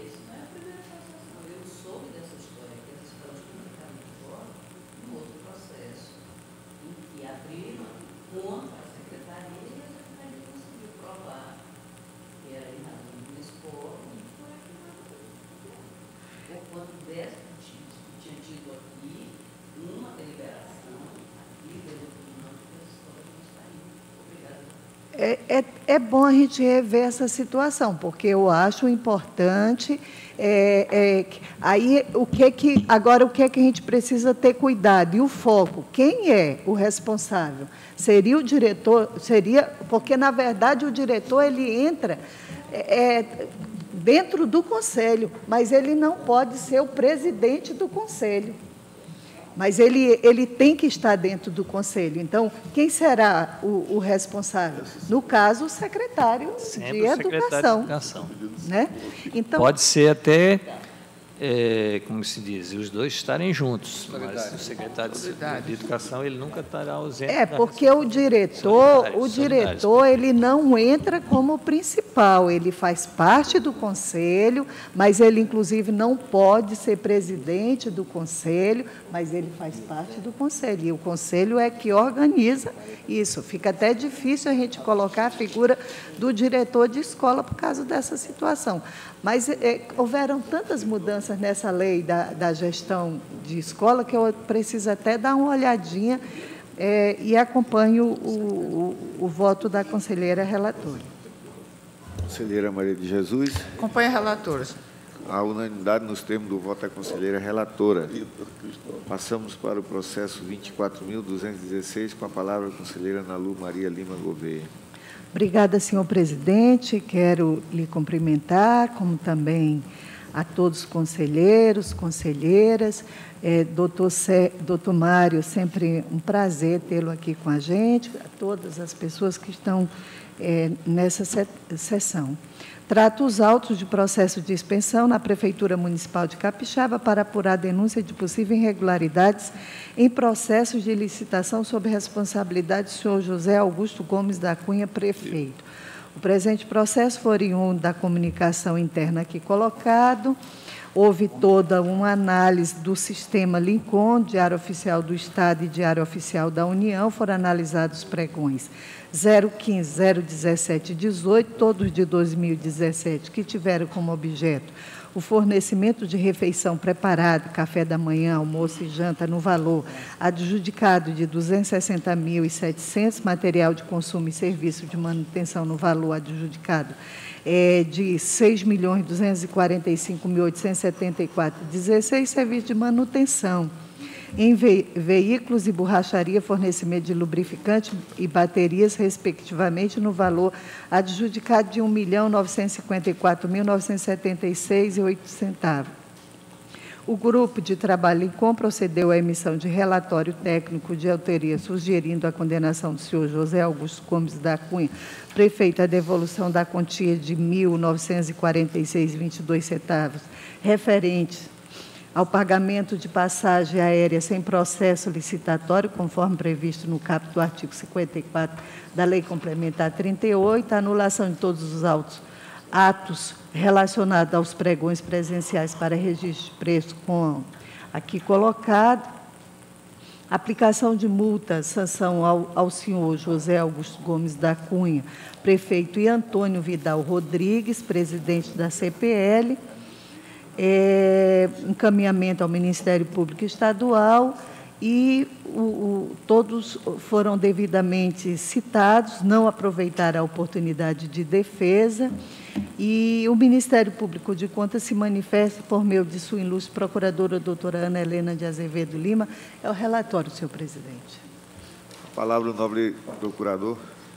[SPEAKER 8] É, é, é bom a gente rever essa situação, porque eu acho importante. É, é, aí, o que que, agora, o que é que a gente precisa ter cuidado? E o foco? Quem é o responsável? Seria o diretor? Seria, porque, na verdade, o diretor ele entra é, dentro do conselho, mas ele não pode ser o presidente do conselho. Mas ele, ele tem que estar dentro do conselho. Então, quem será o, o responsável? No caso, o secretário
[SPEAKER 4] Sempre
[SPEAKER 8] de
[SPEAKER 4] o
[SPEAKER 8] Educação.
[SPEAKER 4] secretário de Educação.
[SPEAKER 8] Né? Então,
[SPEAKER 4] pode ser até, é, como se diz, os dois estarem juntos, mas o secretário de, de Educação ele nunca estará ausente.
[SPEAKER 8] É, porque o diretor, o diretor ele não entra como principal, ele faz parte do conselho, mas ele, inclusive, não pode ser presidente do conselho, mas ele faz parte do conselho, e o conselho é que organiza isso. Fica até difícil a gente colocar a figura do diretor de escola por causa dessa situação. Mas é, houveram tantas mudanças nessa lei da, da gestão de escola que eu preciso até dar uma olhadinha é, e acompanho o, o, o voto da conselheira relatora.
[SPEAKER 9] Conselheira Maria de Jesus.
[SPEAKER 10] Acompanha a relatora.
[SPEAKER 9] A unanimidade nos termos do voto da conselheira relatora. Passamos para o processo vinte e quatro mil duzentos e dezesseis, com a palavra a conselheira Ana Lu Maria Lima Gouveia.
[SPEAKER 8] Obrigada, senhor presidente. Quero lhe cumprimentar, como também a todos os conselheiros, conselheiras. É, doutor, Cé, doutor Mário, sempre um prazer tê-lo aqui com a gente, a todas as pessoas que estão é, nessa sessão. Trato os autos de processo de expensão na Prefeitura Municipal de Capixaba para apurar denúncia de possíveis irregularidades em processos de licitação sob responsabilidade do senhor José Augusto Gomes da Cunha, prefeito. O presente processo foi oriundo da comunicação interna aqui colocado. Houve toda uma análise do sistema Lincoln, Diário Oficial do Estado e Diário Oficial da União. Foram analisados os pregões zero quinze, zero dezessete e dezoito, todos de dois mil e dezessete, que tiveram como objeto o fornecimento de refeição preparada, café da manhã, almoço e janta, no valor adjudicado de duzentos e sessenta mil e setecentos, material de consumo e serviço de manutenção no valor adjudicado é, de seis milhões duzentos e quarenta e cinco mil oitocentos e setenta e quatro vírgula dezesseis, serviço de manutenção em ve veículos e borracharia, fornecimento de lubrificante e baterias, respectivamente, no valor adjudicado de um milhão novecentos e cinquenta e quatro mil novecentos e setenta e seis reais e oito centavos. O grupo de trabalho INCOM procedeu à emissão de relatório técnico de autoria, sugerindo a condenação do senhor José Augusto Gomes da Cunha, prefeito, à devolução da quantia de mil novecentos e quarenta e seis reais e vinte e dois centavos, referente ao pagamento de passagem aérea sem processo licitatório, conforme previsto no caput do artigo cinquenta e quatro da Lei Complementar trinta e oito, a anulação de todos os autos atos relacionados aos pregões presenciais para registro de preço, com aqui colocado, aplicação de multa, sanção ao, ao senhor José Augusto Gomes da Cunha, prefeito, e Antônio Vidal Rodrigues, presidente da C P L, é, encaminhamento ao Ministério Público Estadual, e o, o, todos foram devidamente citados, não aproveitaram a oportunidade de defesa, e o Ministério Público de Contas se manifesta por meio de sua ilustre procuradora, doutora Ana Helena de Azevedo Lima. É o relatório, senhor presidente.
[SPEAKER 9] A palavra do nobre procurador.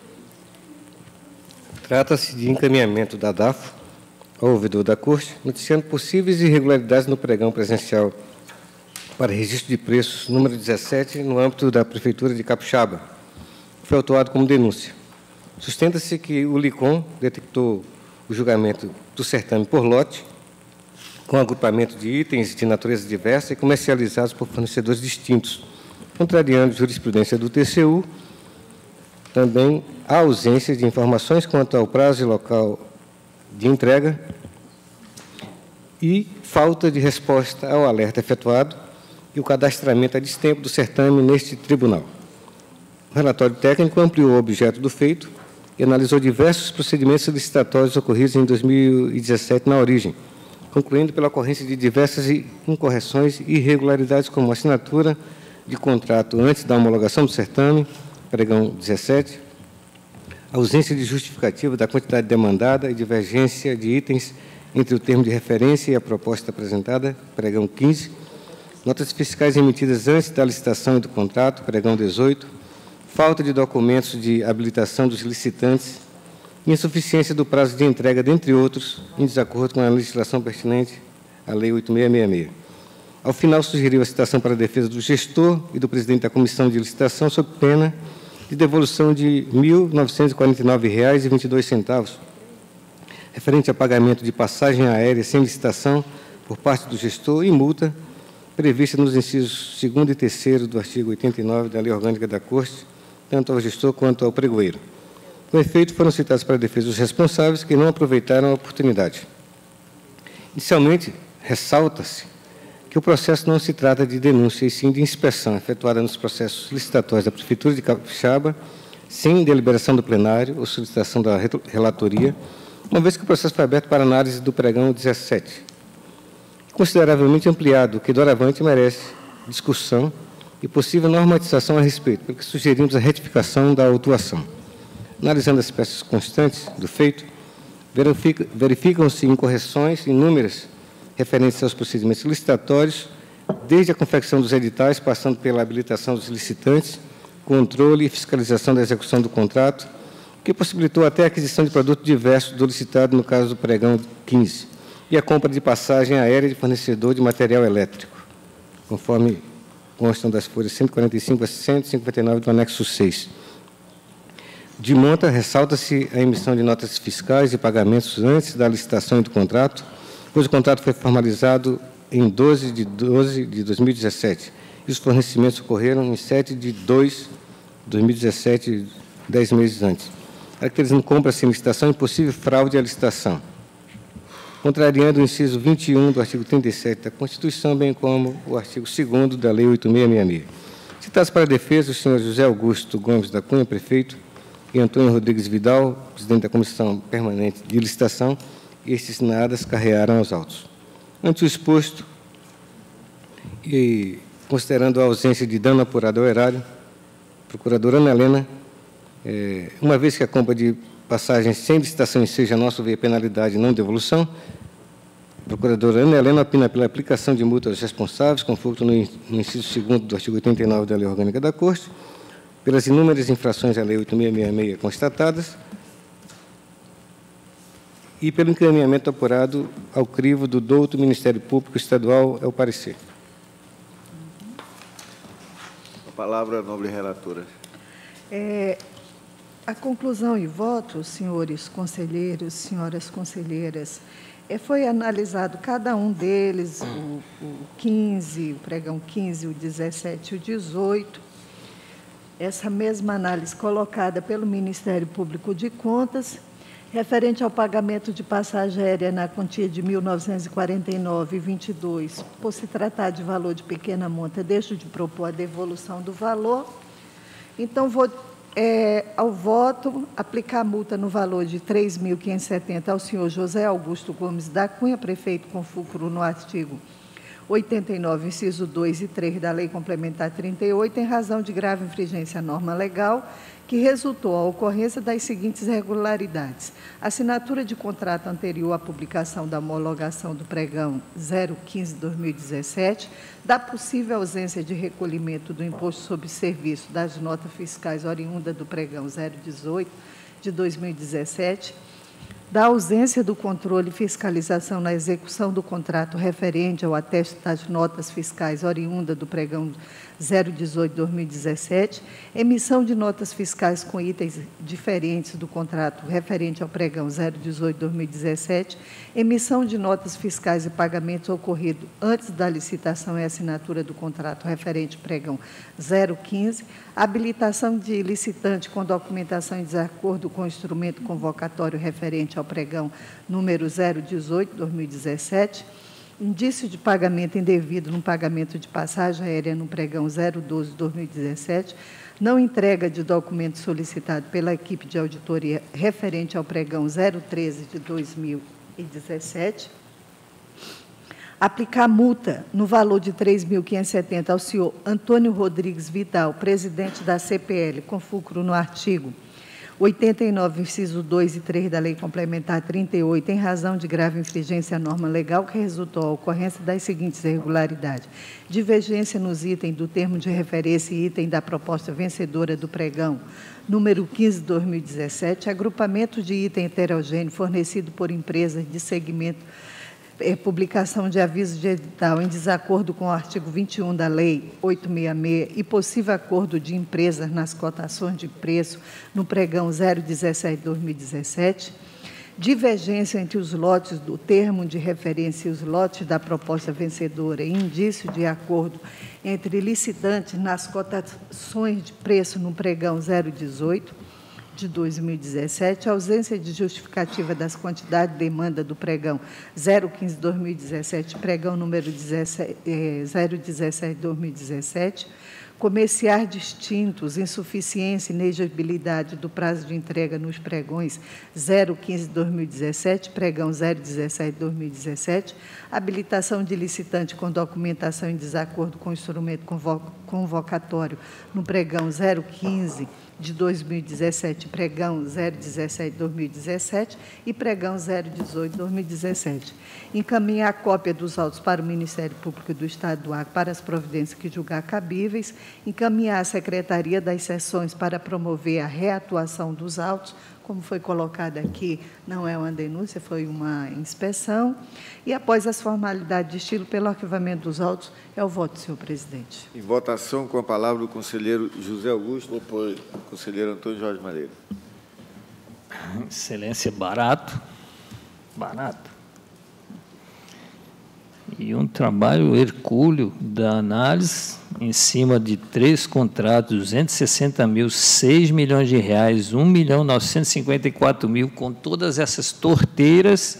[SPEAKER 3] Trata-se de encaminhamento da D A F ao ouvidor da Corte, noticiando possíveis irregularidades no pregão presencial para registro de preços número dezessete, no âmbito da Prefeitura de Capixaba. Foi autuado como denúncia. Sustenta-se que o LICOM detectou o julgamento do certame por lote, com agrupamento de itens de natureza diversa e comercializados por fornecedores distintos, contrariando a jurisprudência do T C U. Também a ausência de informações quanto ao prazo e local de entrega e falta de resposta ao alerta efetuado e o cadastramento a destempo do certame neste tribunal. O relatório técnico ampliou o objeto do feito e analisou diversos procedimentos licitatórios ocorridos em dois mil e dezessete na origem, concluindo pela ocorrência de diversas incorreções e irregularidades, como assinatura de contrato antes da homologação do certame, pregão dezessete, ausência de justificativa da quantidade demandada e divergência de itens entre o termo de referência e a proposta apresentada, pregão quinze, notas fiscais emitidas antes da licitação e do contrato, pregão dezoito, falta de documentos de habilitação dos licitantes, insuficiência do prazo de entrega, dentre outros, em desacordo com a legislação pertinente, a Lei oito mil seiscentos e sessenta e seis. Ao final, sugeriu a citação para a defesa do gestor e do presidente da Comissão de Licitação, sob pena de devolução de mil novecentos e quarenta e nove reais e vinte e dois centavos, referente a pagamento de passagem aérea sem licitação por parte do gestor e multa prevista nos incisos segundo e terceiro do artigo oitenta e nove da Lei Orgânica da Corte, tanto ao gestor quanto ao pregoeiro. Com efeito, foram citados para a defesa os responsáveis que não aproveitaram a oportunidade. Inicialmente, ressalta-se que o processo não se trata de denúncia, e sim de inspeção, efetuada nos processos licitatórios da Prefeitura de Capixaba, sem deliberação do plenário ou solicitação da relatoria, uma vez que o processo foi aberto para análise do pregão dezessete. Consideravelmente ampliado, o que doravante merece discussão e possível normatização a respeito, porque sugerimos a retificação da autuação. Analisando as peças constantes do feito, verificam-se incorreções inúmeras referentes aos procedimentos licitatórios, desde a confecção dos editais, passando pela habilitação dos licitantes, controle e fiscalização da execução do contrato, que possibilitou até a aquisição de produto diverso do licitado, no caso do pregão quinze, e a compra de passagem aérea de fornecedor de material elétrico, conforme constam das folhas cento e quarenta e cinco a cento e cinquenta e nove do anexo seis. De monta, ressalta-se a emissão de notas fiscais e pagamentos antes da licitação e do contrato, pois o contrato foi formalizado em doze de doze de dois mil e dezessete, e os fornecimentos ocorreram em sete de dois de dois mil e dezessete, dez meses antes, caracterizando compra sem licitação e possível fraude à licitação, contrariando o inciso vinte e um do artigo trinta e sete da Constituição, bem como o artigo segundo da Lei oito mil seiscentos e sessenta e seis. Citados para a defesa, os senhores José Augusto Gomes da Cunha, prefeito, e Antônio Rodrigues Vidal, presidente da Comissão Permanente de Licitação, estes nadas carrearam aos autos. Ante o exposto, e considerando a ausência de dano apurado ao erário, a procuradora Ana Helena, é, uma vez que a compra de passagens sem licitação enseja a nosso ver penalidade e não devolução, Procuradora Ana Helena opina pela aplicação de multas responsáveis, conforme no inciso segundo do artigo oitenta e nove da Lei Orgânica da Corte, pelas inúmeras infrações à Lei oito mil seiscentos e sessenta e seis constatadas e pelo encaminhamento apurado ao crivo do douto Ministério Público Estadual. É o parecer.
[SPEAKER 9] A palavra, nobre relatora.
[SPEAKER 8] É, a conclusão e voto, senhores conselheiros, senhoras conselheiras, é, foi analisado cada um deles, o, o quinze, o pregão quinze, o dezessete e o dezoito. Essa mesma análise colocada pelo Ministério Público de Contas, referente ao pagamento de passagem aérea na quantia de mil novecentos e quarenta e nove vírgula vinte e dois, por se tratar de valor de pequena monta, deixo de propor a devolução do valor. Então, vou, é, ao voto, aplicar a multa no valor de três mil quinhentos e setenta ao senhor José Augusto Gomes da Cunha, prefeito com fulcro no artigo oitenta e nove, inciso dois e três da Lei Complementar trinta e oito, em razão de grave infringência à norma legal, que resultou a ocorrência das seguintes irregularidades: assinatura de contrato anterior à publicação da homologação do pregão zero quinze barra dois mil e dezessete, da possível ausência de recolhimento do imposto sobre serviço das notas fiscais oriunda do pregão zero dezoito de dois mil e dezessete, da ausência do controle e fiscalização na execução do contrato referente ao ateste das notas fiscais oriunda do pregão zero dezoito de dois mil e dezessete, emissão de notas fiscais com itens diferentes do contrato referente ao pregão zero dezoito de dois mil e dezessete, emissão de notas fiscais e pagamentos ocorrido antes da licitação e assinatura do contrato referente ao pregão zero quinze, habilitação de licitante com documentação em desacordo com o instrumento convocatório referente ao pregão número zero dezoito de dois mil e dezessete, indício de pagamento indevido no pagamento de passagem aérea no pregão zero doze de dois mil e dezessete, não entrega de documento solicitado pela equipe de auditoria referente ao pregão zero treze de dois mil e dezessete, aplicar multa no valor de três mil quinhentos e setenta ao senhor Antônio Rodrigues Vidal, presidente da C P L, com fulcro no artigo oitenta e nove, inciso dois e três da Lei Complementar trinta e oito, em razão de grave infringência à norma legal que resultou a ocorrência das seguintes irregularidades: divergência nos itens do termo de referência e item da proposta vencedora do pregão número quinze de dois mil e dezessete, agrupamento de item heterogêneo fornecido por empresas de segmento, É, publicação de aviso de edital em desacordo com o artigo vinte e um da Lei oitocentos e sessenta e seis e possível acordo de empresas nas cotações de preço no pregão zero dezessete de dois mil e dezessete, divergência entre os lotes do termo de referência e os lotes da proposta vencedora e indício de acordo entre licitantes nas cotações de preço no pregão zero dezoito de dois mil e dezessete, ausência de justificativa das quantidades de demanda do pregão zero quinze de dois mil e dezessete, pregão número zero dezessete de dois mil e dezessete, comerciais distintos, insuficiência e inexigibilidade do prazo de entrega nos pregões zero quinze de dois mil e dezessete, pregão zero dezessete de dois mil e dezessete, habilitação de licitante com documentação em desacordo com o instrumento convocatório no pregão zero quinze de dois mil e dezessete, pregão zero dezessete de dois mil e dezessete e pregão zero dezoito de dois mil e dezessete. Encaminhar a cópia dos autos para o Ministério Público do Estado do Acre para as providências que julgar cabíveis, encaminhar a Secretaria das Seções para promover a reatuação dos autos, como foi colocado aqui, não é uma denúncia, foi uma inspeção, e após as formalidades de estilo pelo arquivamento dos autos, é o voto, senhor presidente.
[SPEAKER 9] Em votação, com a palavra o conselheiro José Augusto, apoio o conselheiro Antônio Jorge Madeira.
[SPEAKER 4] Excelência, barato, barato. E um trabalho hercúleo da análise em cima de três contratos, duzentos e sessenta mil, seis milhões de reais, um milhão novecentos e cinquenta e quatro mil, com todas essas torteiras,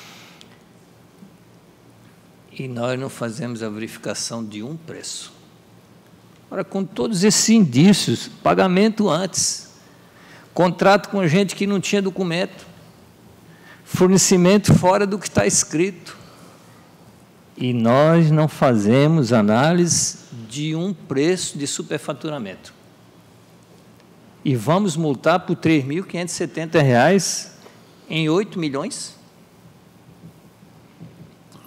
[SPEAKER 4] e nós não fazemos a verificação de um preço. Ora, com todos esses indícios, pagamento antes, contrato com gente que não tinha documento, fornecimento fora do que está escrito, e nós não fazemos análise de um preço de superfaturamento. E vamos multar por três mil quinhentos e setenta reais em oito milhões?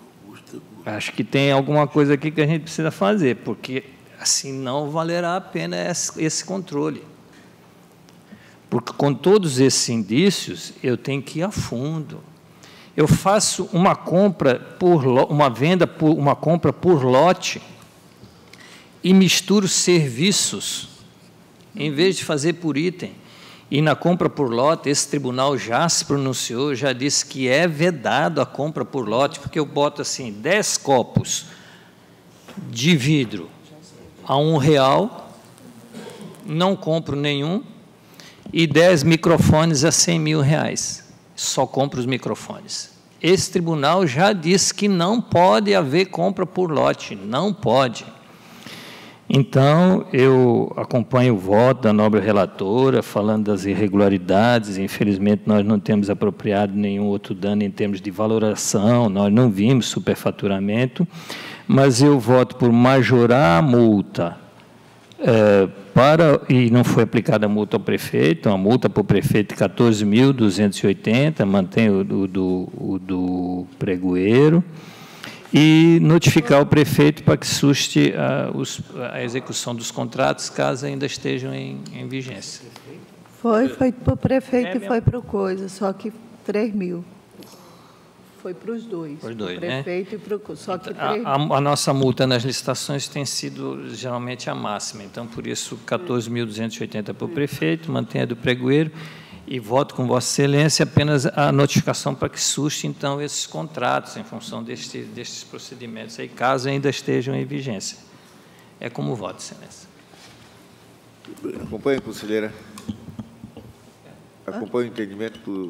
[SPEAKER 4] Acho que tem alguma coisa aqui que a gente precisa fazer, porque assim não valerá a pena esse, esse controle. Porque com todos esses indícios, eu tenho que ir a fundo. Eu faço uma compra por uma venda por uma compra por lote e misturo serviços em vez de fazer por item. E na compra por lote, esse tribunal já se pronunciou, já disse que é vedado a compra por lote, porque eu boto assim dez copos de vidro a um real, não compro nenhum, e dez microfones a cem mil reais. Só compro os microfones. Esse tribunal já disse que não pode haver compra por lote, não pode. Então, eu acompanho o voto da nobre relatora, falando das irregularidades. Infelizmente, nós não temos apropriado nenhum outro dano em termos de valoração, nós não vimos superfaturamento, mas eu voto por majorar a multa, é, para, e não foi aplicada a multa ao prefeito, a multa para o prefeito de quatorze mil duzentos e oitenta, mantém o do, do, o do pregoeiro, e notificar o prefeito para que suste a, os, a execução dos contratos, caso ainda estejam em, em vigência.
[SPEAKER 8] Foi, foi para o prefeito
[SPEAKER 4] É
[SPEAKER 8] e foi para o coisa, só que três mil. Foi para os dois,
[SPEAKER 4] Os dois,
[SPEAKER 8] para o
[SPEAKER 4] né?
[SPEAKER 8] prefeito e para o coisa, só que
[SPEAKER 4] A,
[SPEAKER 8] três
[SPEAKER 4] a, a nossa multa nas licitações tem sido geralmente a máxima, então, por isso, quatorze mil duzentos e oitenta para o prefeito, mantém a do pregoeiro, e voto com Vossa Excelência apenas a notificação para que suste, então, esses contratos em função deste, destes procedimentos, aí, caso ainda estejam em vigência. É como voto, Excelência.
[SPEAKER 9] Acompanhe, conselheira. Acompanhe o entendimento do...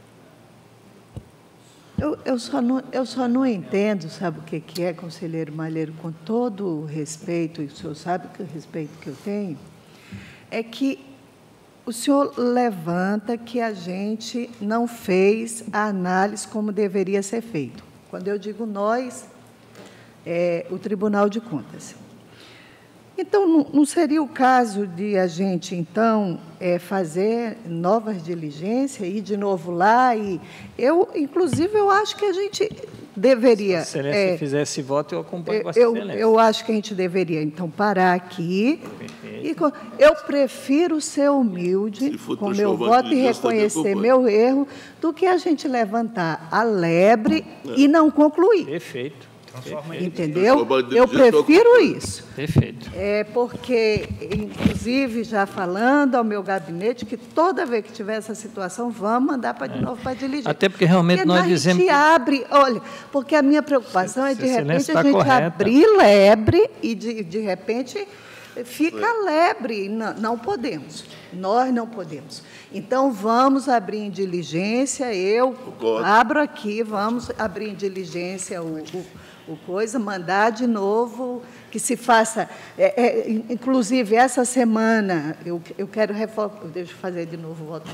[SPEAKER 8] Eu, eu, só não, eu só não entendo, sabe o que, que é, conselheiro Malheiro, com todo o respeito, e o senhor sabe que o respeito que eu tenho, é que o senhor levanta que a gente não fez a análise como deveria ser feito. Quando eu digo nós, é o Tribunal de Contas. Então, não, não seria o caso de a gente, então, é, fazer novas diligências, ir de novo lá? E eu, inclusive, eu acho que a gente deveria...
[SPEAKER 4] Se a Excelência
[SPEAKER 8] é,
[SPEAKER 4] fizer esse voto, eu acompanho Vossa
[SPEAKER 8] eu,
[SPEAKER 4] Excelência.
[SPEAKER 8] eu acho que a gente deveria, então, parar aqui. E, eu prefiro ser humilde com meu voto e reconhecer meu erro do que a gente levantar a lebre é. e não concluir.
[SPEAKER 4] Perfeito.
[SPEAKER 8] Entendeu? Eu prefiro isso.
[SPEAKER 4] Perfeito.
[SPEAKER 8] É porque, inclusive, já falando ao meu gabinete, que toda vez que tiver essa situação, vamos mandar para de novo para diligência.
[SPEAKER 4] Até porque realmente
[SPEAKER 8] porque
[SPEAKER 4] nós dizemos...
[SPEAKER 8] A gente abre, olha, porque a minha preocupação é, de repente, a gente
[SPEAKER 4] correta.
[SPEAKER 8] abrir lebre e, de, de repente, fica lebre. Não, não podemos. Nós não podemos. Então, vamos abrir em diligência, eu abro aqui, vamos abrir em diligência o... o O coisa, mandar de novo, que se faça, é, é, inclusive, essa semana, eu, eu quero reforçar, deixa eu fazer de novo o voto,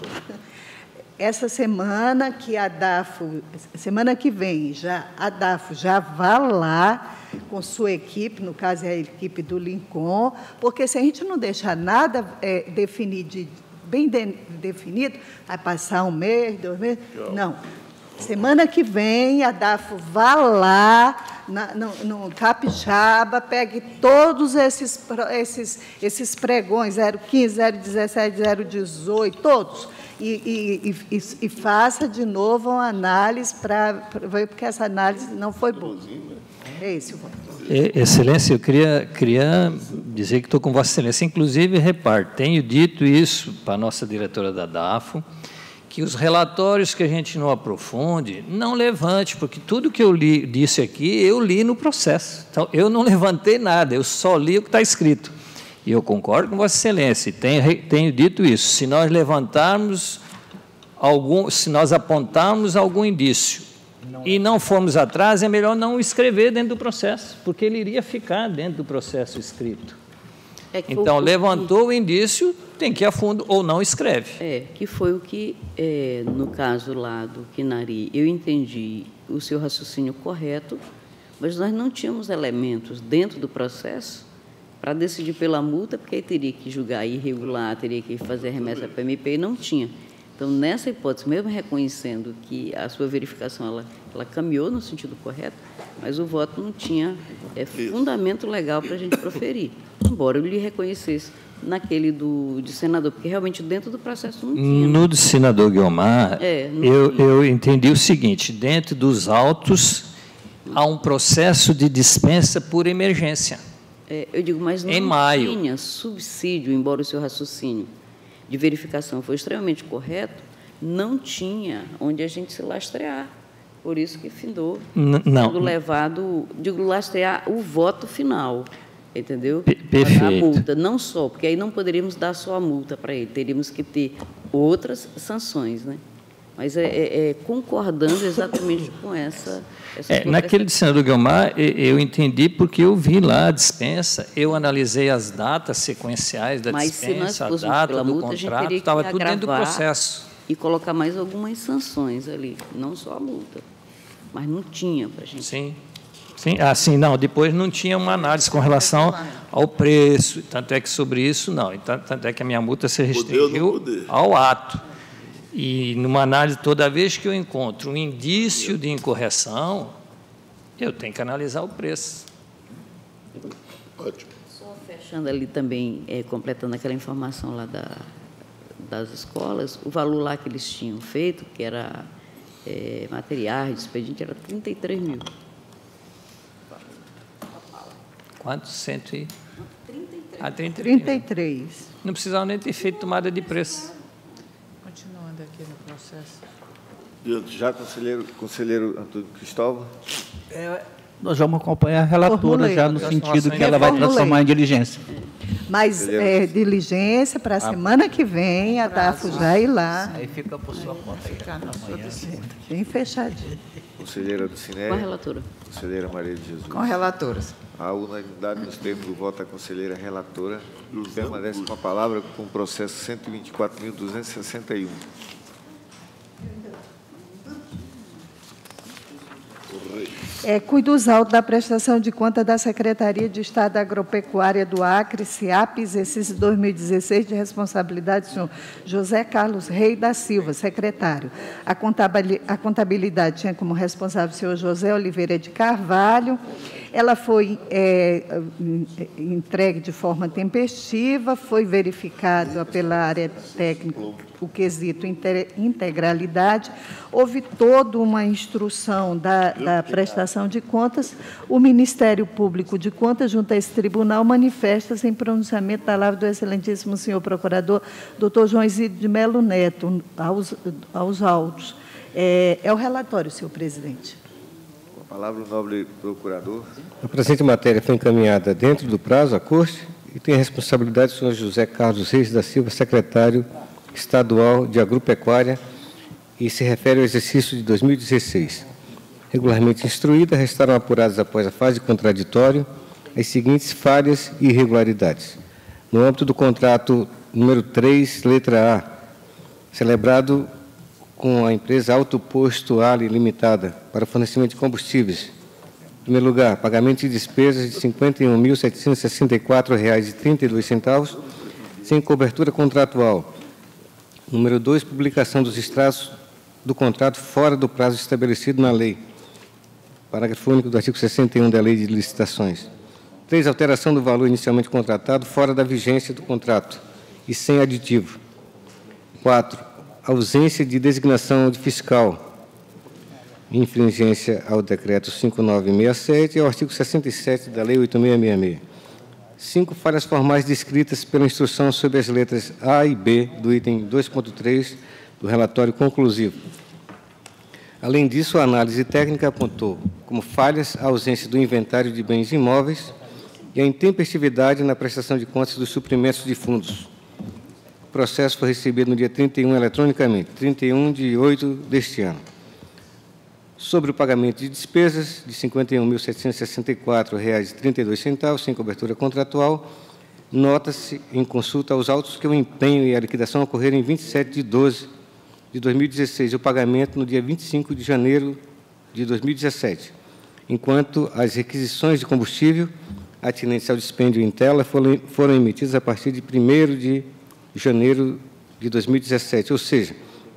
[SPEAKER 8] essa semana que a DAFO, semana que vem, já, a DAFO já vá lá com sua equipe, no caso é a equipe do Lincoln, porque se a gente não deixar nada é, definido, de, bem de, definido, vai passar um mês, dois meses, não. Semana que vem, a DAFO vá lá na, no, no Capixaba, pegue todos esses, esses, esses pregões, zero quinze, zero dezessete, zero dezoito, todos, e, e, e, e faça de novo uma análise para ver, porque essa análise não foi boa. É esse o voto.
[SPEAKER 4] Excelência, eu queria, queria dizer que estou com Vossa Excelência. Inclusive, repare, tenho dito isso para a nossa diretora da DAFO, que os relatórios que a gente não aprofunde, não levante, porque tudo que eu li, disse aqui, eu li no processo. Então, eu não levantei nada, eu só li o que está escrito. E eu concordo com Vossa Excelência, e tenho, tenho dito isso. Se nós levantarmos algum, se nós apontarmos algum indício e não formos atrás, é melhor não escrever dentro do processo, porque ele iria ficar dentro do processo escrito. É então, levantou o indício, tem que ir a fundo, ou não escreve.
[SPEAKER 5] É, que foi o que, é, no caso lá do Quinari, eu entendi o seu raciocínio correto, mas nós não tínhamos elementos dentro do processo para decidir pela multa, porque aí teria que julgar irregular, teria que fazer remessa para a M P, e não tinha. Então, nessa hipótese, mesmo reconhecendo que a sua verificação ela, ela caminhou no sentido correto, mas o voto não tinha é, fundamento legal para a gente proferir, embora eu lhe reconhecesse naquele do, de senador, porque realmente dentro do processo não tinha.
[SPEAKER 4] No do senador Guiomar,
[SPEAKER 5] é,
[SPEAKER 4] eu, eu entendi o seguinte, dentro dos autos há um processo de dispensa por emergência.
[SPEAKER 5] É, eu digo, mas não
[SPEAKER 4] em maio.
[SPEAKER 5] tinha subsídio, embora o seu raciocínio de verificação foi extremamente correto, não tinha onde a gente se lastrear. Por isso que findou
[SPEAKER 4] N não.
[SPEAKER 5] sendo levado, digo, lastrear o voto final, entendeu?
[SPEAKER 4] Perfeito.
[SPEAKER 5] A multa, não só, porque aí não poderíamos dar só a multa para ele, teríamos que ter outras sanções, né? Mas é, é, é concordando exatamente com essa... essa
[SPEAKER 4] é, naquele do senador Guiomar, eu entendi porque eu vi lá a dispensa, eu analisei as datas sequenciais da
[SPEAKER 5] Mas
[SPEAKER 4] dispensa,
[SPEAKER 5] se nós
[SPEAKER 4] a data
[SPEAKER 5] pela
[SPEAKER 4] do
[SPEAKER 5] multa,
[SPEAKER 4] contrato, estava tudo dentro do processo.
[SPEAKER 5] E colocar mais algumas sanções ali, não só a multa. Mas não tinha para a gente.
[SPEAKER 4] Sim. Sim, assim, não, depois não tinha uma análise com relação ao preço, tanto é que sobre isso, não, tanto é que a minha multa se restringiu ao ato. E, numa análise, toda vez que eu encontro um indício de incorreção, eu tenho que analisar o preço.
[SPEAKER 2] Ótimo.
[SPEAKER 5] Só fechando ali também, é, completando aquela informação lá da, das escolas, o valor lá que eles tinham feito, que era é, materiais, expediente, era trinta e três mil.
[SPEAKER 4] Quanto? Cento e... Ah,
[SPEAKER 8] trinta e três.
[SPEAKER 4] Não precisava nem ter feito tomada de preço.
[SPEAKER 10] Continuando aqui no processo.
[SPEAKER 9] Já, conselheiro, conselheiro Antônio Cristóvão.
[SPEAKER 11] É, nós vamos acompanhar a relatora
[SPEAKER 8] Formulei.
[SPEAKER 11] já no sentido que ela vai
[SPEAKER 8] Formulei.
[SPEAKER 11] transformar em diligência.
[SPEAKER 8] Mas é, diligência para a semana que vem, a D A F já ir lá.
[SPEAKER 11] Aí fica por sua conta.
[SPEAKER 8] Bem fechadinho.
[SPEAKER 9] Conselheira do Cine.
[SPEAKER 5] Com a relatora.
[SPEAKER 9] Conselheira Maria de Jesus.
[SPEAKER 10] Com relatoras.
[SPEAKER 9] A unanimidade nos termos do voto da conselheira relatora permanece com a palavra com o processo cento e vinte e quatro mil duzentos e sessenta e um.
[SPEAKER 8] É, cuido dos autos da prestação de conta da Secretaria de Estado da Agropecuária do Acre, SIAP, exercício dois mil e dezesseis, de responsabilidade do senhor José Carlos Rei da Silva, secretário. A contabilidade, a contabilidade tinha como responsável o senhor José Oliveira de Carvalho. Ela foi é, entregue de forma tempestiva, foi verificado pela área técnica o quesito integralidade, houve toda uma instrução da, da prestação de contas, o Ministério Público de Contas, junto a esse tribunal, manifesta-se em pronunciamento da palavra do excelentíssimo senhor procurador, doutor João Isidro de Melo Neto, aos, aos autos. É, é o relatório, senhor presidente.
[SPEAKER 9] Com a palavra o nobre procurador.
[SPEAKER 3] A presente matéria foi encaminhada dentro do prazo à Corte e tem a responsabilidade do senhor José Carlos Reis da Silva, secretário estadual de Agropecuária, e se refere ao exercício de dois mil e dezesseis. Regularmente instruída, restaram apuradas após a fase de contraditório as seguintes falhas e irregularidades. No âmbito do contrato número três, letra A, celebrado com a empresa Autoposto Ali Limitada para o fornecimento de combustíveis. Em primeiro lugar, pagamento de despesas de cinquenta e um mil setecentos e sessenta e quatro reais e trinta e dois centavos, sem cobertura contratual. Número dois, publicação dos extratos do contrato fora do prazo estabelecido na lei. Parágrafo único do artigo sessenta e um da Lei de Licitações. Três, alteração do valor inicialmente contratado fora da vigência do contrato e sem aditivo. Quatro, ausência de designação de fiscal, infringência ao decreto cinco mil novecentos e sessenta e sete e ao artigo sessenta e sete da Lei oito mil seiscentos e sessenta e seis. Cinco, falhas formais descritas pela instrução sobre as letras A e B do item dois ponto três do relatório conclusivo. Além disso, a análise técnica apontou como falhas a ausência do inventário de bens imóveis e a intempestividade na prestação de contas dos suprimentos de fundos. O processo foi recebido no dia trinta e um eletronicamente, trinta e um de oito deste ano. Sobre o pagamento de despesas de cinquenta e um mil setecentos e sessenta e quatro reais e trinta e dois centavos, sem cobertura contratual, nota-se em consulta aos autos que o empenho e a liquidação ocorreram em vinte e sete de doze de dois mil e dezesseis e o pagamento no dia vinte e cinco de janeiro de dois mil e dezessete, enquanto as requisições de combustível atinentes ao dispêndio em tela foram, foram emitidas a partir de primeiro de janeiro de dois mil e dezessete, ou seja,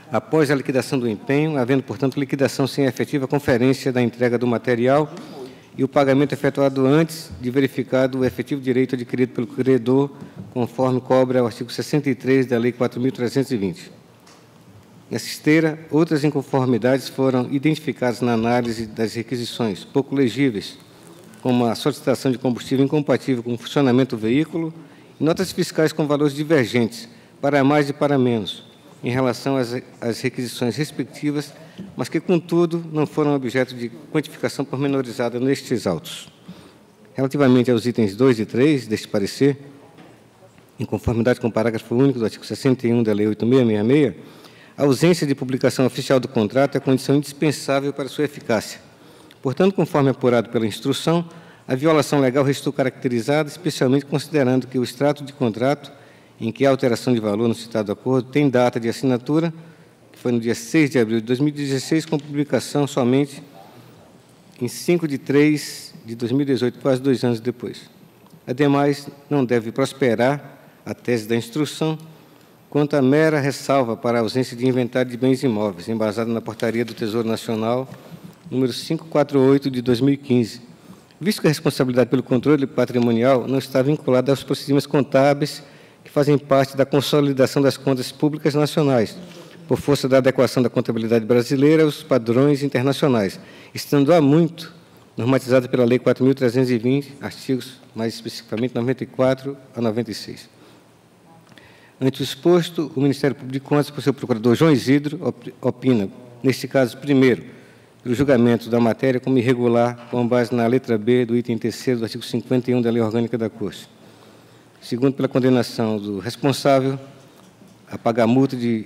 [SPEAKER 3] após a liquidação do empenho, havendo, portanto, liquidação sem efetiva conferência da entrega do material e o pagamento efetuado antes de verificado o efetivo direito adquirido pelo credor, conforme cobra o artigo sessenta e três da Lei quatro mil trezentos e vinte. Nessa esteira, outras inconformidades foram identificadas na análise das requisições pouco legíveis, como a solicitação de combustível incompatível com o funcionamento do veículo e notas fiscais com valores divergentes, para mais e para menos, em relação às, às requisições respectivas, mas que, contudo, não foram objeto de quantificação pormenorizada nestes autos. Relativamente aos itens dois e três deste parecer, em conformidade com o parágrafo único do artigo sessenta e um da Lei oito mil seiscentos e sessenta e seis, a ausência de publicação oficial do contrato é condição indispensável para sua eficácia. Portanto, conforme apurado pela instrução, a violação legal restou caracterizada, especialmente considerando que o extrato de contrato, em que a alteração de valor no citado acordo tem data de assinatura, que foi no dia seis de abril de dois mil e dezesseis, com publicação somente em cinco de três de dois mil e dezoito, quase dois anos depois. Ademais, não deve prosperar a tese da instrução quanto à mera ressalva para a ausência de inventário de bens imóveis, embasada na Portaria do Tesouro Nacional, número quinhentos e quarenta e oito, de dois mil e quinze, visto que a responsabilidade pelo controle patrimonial não está vinculada aos procedimentos contábeis que fazem parte da consolidação das contas públicas nacionais, por força da adequação da contabilidade brasileira aos padrões internacionais, estando há muito normatizada pela Lei quatro mil trezentos e vinte, artigos, mais especificamente, noventa e quatro a noventa e seis. Ante o exposto, o Ministério Público de Contas, por seu procurador João Isidro, opina, neste caso, primeiro, pelo julgamento da matéria como irregular, com base na letra B do item terceiro do artigo cinquenta e um da Lei Orgânica da Corte. Segundo, pela condenação do responsável a pagar multa de,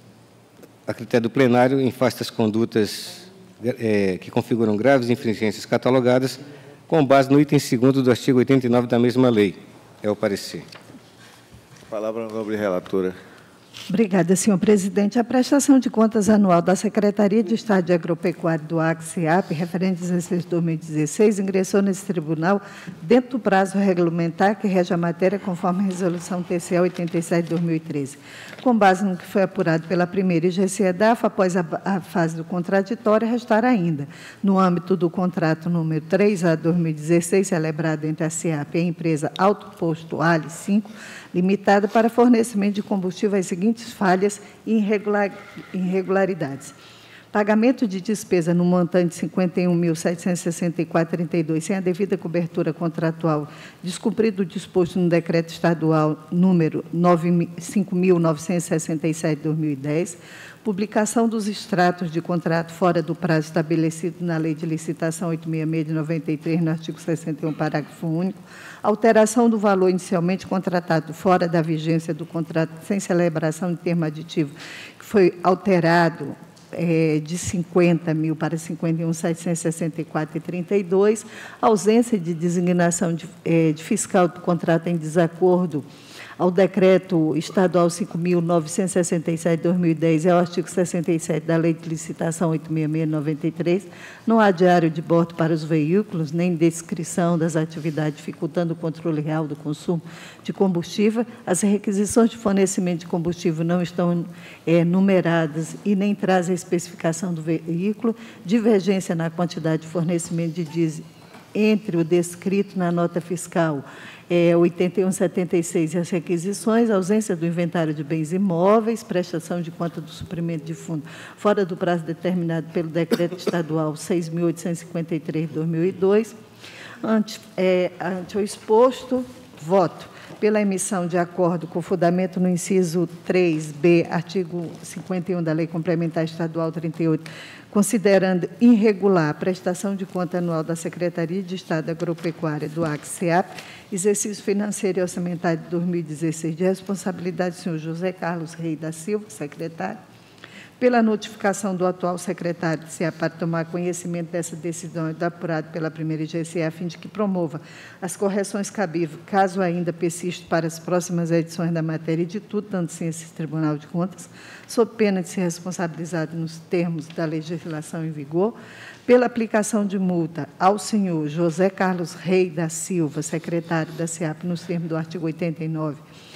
[SPEAKER 3] a critério do plenário em face das condutas é, que configuram graves infringências catalogadas, com base no item segundo do artigo oitenta e nove da mesma lei. É o parecer.
[SPEAKER 9] Palavra à nobre relatora.
[SPEAKER 8] Obrigada, senhor presidente. A prestação de contas anual da Secretaria de Estado de Agropecuária do A C A P, referente a dezesseis de dois mil e dezesseis, ingressou nesse tribunal dentro do prazo regulamentar que rege a matéria, conforme a resolução T C E oitenta e sete de dois mil e treze. Com base no que foi apurado pela primeira I G C E D A F, após a, a fase do contraditório, restar ainda, no âmbito do contrato número três A dois mil e dezesseis, celebrado entre a C A P e a empresa Alto Posto Ali cinco, limitada para fornecimento de combustível às seguintes falhas e irregular, irregularidades. Pagamento de despesa no montante de cinquenta e um mil setecentos e sessenta e quatro vírgula trinta e dois, sem a devida cobertura contratual, descumprido o disposto no Decreto Estadual número cinco mil novecentos e sessenta e sete de dois mil e dez, publicação dos extratos de contrato fora do prazo estabelecido na Lei de Licitação oitocentos e sessenta e seis de noventa e três, no artigo sessenta e um, parágrafo único, alteração do valor inicialmente contratado fora da vigência do contrato sem celebração de termo aditivo, que foi alterado é, de cinquenta mil para cinquenta e um mil setecentos e sessenta e quatro vírgula trinta e dois, ausência de designação de, é, de fiscal do contrato em desacordo ao Decreto Estadual cinco mil novecentos e sessenta e sete de dois mil e dez e ao artigo sessenta e sete da Lei de Licitação oitocentos e sessenta e seis de noventa e três, não há diário de bordo para os veículos, nem descrição das atividades, dificultando o controle real do consumo de combustível. As requisições de fornecimento de combustível não estão é, numeradas e nem trazem a especificação do veículo, divergência na quantidade de fornecimento de diesel entre o descrito na nota fiscal é, oitenta e um setenta e seis e as requisições, ausência do inventário de bens imóveis, prestação de conta do suprimento de fundo fora do prazo determinado pelo Decreto Estadual seis mil oitocentos e cinquenta e três de dois mil e dois. Ante, é, ante o exposto, voto pela emissão de acordo com fundamento no inciso três B, artigo cinquenta e um da Lei Complementar Estadual trinta e oito, considerando irregular a prestação de conta anual da Secretaria de Estado da Agropecuária do A C A P, exercício financeiro e orçamentário de dois mil e dezesseis, de responsabilidade do senhor José Carlos Reis da Silva, secretário, pela notificação do atual secretário de C E A para tomar conhecimento dessa decisão e apurado pela primeira I G C E, a fim de que promova as correções cabíveis, caso ainda persista para as próximas edições da matéria e de tudo, tanto sim esse Tribunal de Contas, sob pena de ser responsabilizado nos termos da legislação em vigor, pela aplicação de multa ao senhor José Carlos Reis da Silva, secretário da C E A P, nos termos do artigo oitenta e nove,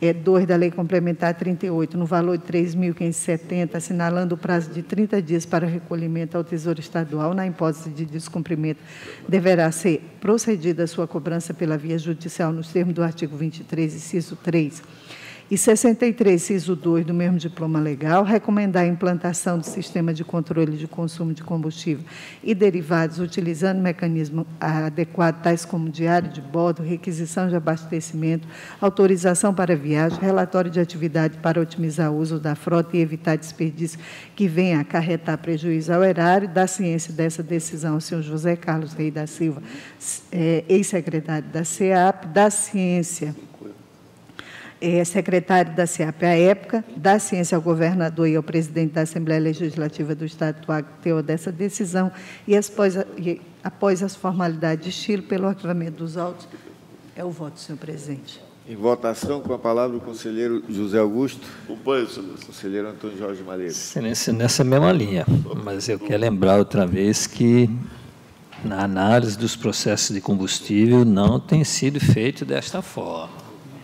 [SPEAKER 8] é, dois da Lei Complementar trinta e oito, no valor de três mil quinhentos e setenta, assinalando o prazo de trinta dias para recolhimento ao Tesouro Estadual, na hipótese de descumprimento, deverá ser procedida a sua cobrança pela via judicial nos termos do artigo vinte e três, inciso três, e sessenta e três, inciso dois, do mesmo diploma legal, recomendar a implantação do sistema de controle de consumo de combustível e derivados, utilizando mecanismo adequado, tais como diário de bordo, requisição de abastecimento, autorização para viagem, relatório de atividade para otimizar o uso da frota e evitar desperdício que venha a acarretar prejuízo ao erário, da ciência dessa decisão ao senhor José Carlos Reis da Silva, é, ex-secretário da SEAP, da ciência... É, secretário da SEAP à época, da ciência ao governador e ao presidente da Assembleia Legislativa do Estado do Acre, teor dessa decisão, e após, e após as formalidades de estilo, pelo arquivamento dos autos, é o voto, senhor presidente.
[SPEAKER 9] Em votação, com a palavra o conselheiro José Augusto.
[SPEAKER 2] Acompanhe, excelência.
[SPEAKER 9] Conselheiro Antônio Jorge Malheiro.
[SPEAKER 4] Excelência, nessa mesma linha, mas eu quero lembrar outra vez que, na análise dos processos de combustível, não tem sido feito desta forma.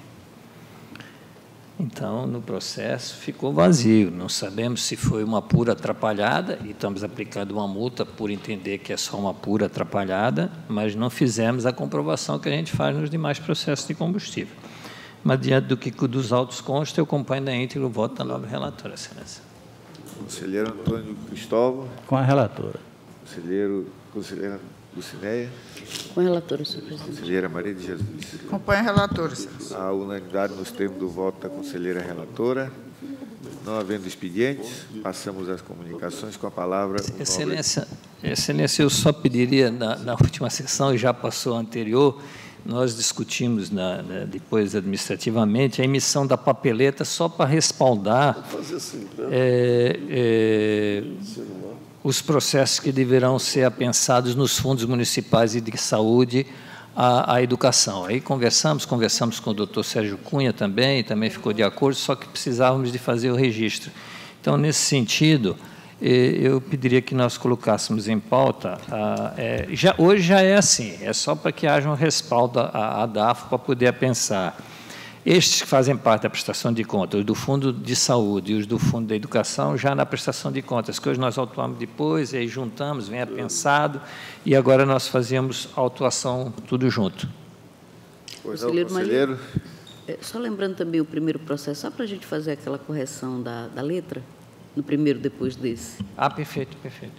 [SPEAKER 4] Então, no processo, ficou vazio. Não sabemos se foi uma pura atrapalhada, e estamos aplicando uma multa por entender que é só uma pura atrapalhada, mas não fizemos a comprovação que a gente faz nos demais processos de combustível. Mas, diante do que dos autos consta, eu acompanho na íntegra o voto da nobre relatora, excelência.
[SPEAKER 9] Conselheiro Antônio Cristóvão.
[SPEAKER 11] Com a relatora.
[SPEAKER 9] Conselheiro, conselheira Lucinéia.
[SPEAKER 5] Com a relatora, senhor presidente.
[SPEAKER 9] Conselheira Maria de Jesus.
[SPEAKER 10] Acompanhe a relatora, senhor.
[SPEAKER 9] A unanimidade nos termos do voto da conselheira relatora. Não havendo expedientes, passamos às comunicações com a palavra.
[SPEAKER 4] Excelência, Excelência, eu só pediria, na, na última sessão, e já passou a anterior, nós discutimos na, na, depois administrativamente a emissão da papeleta só para respaldar é, é, os processos que deverão ser apensados nos fundos municipais e de saúde à, à educação. Aí conversamos, conversamos com o doutor Sérgio Cunha também, também ficou de acordo, só que precisávamos de fazer o registro. Então, nesse sentido, eu pediria que nós colocássemos em pauta, a, é, já, hoje já é assim, é só para que haja um respaldo à, à D A F para poder pensar. Estes que fazem parte da prestação de contas, do Fundo de Saúde e os do Fundo da Educação, já na prestação de contas, que hoje nós autuamos depois, e aí juntamos, vem apensado, e agora nós fazemos a autuação tudo junto.
[SPEAKER 9] Pois não, conselheiro.
[SPEAKER 5] É, só lembrando também o primeiro processo, só para a gente fazer aquela correção da, da letra, no primeiro depois desse.
[SPEAKER 4] Ah, perfeito, perfeito.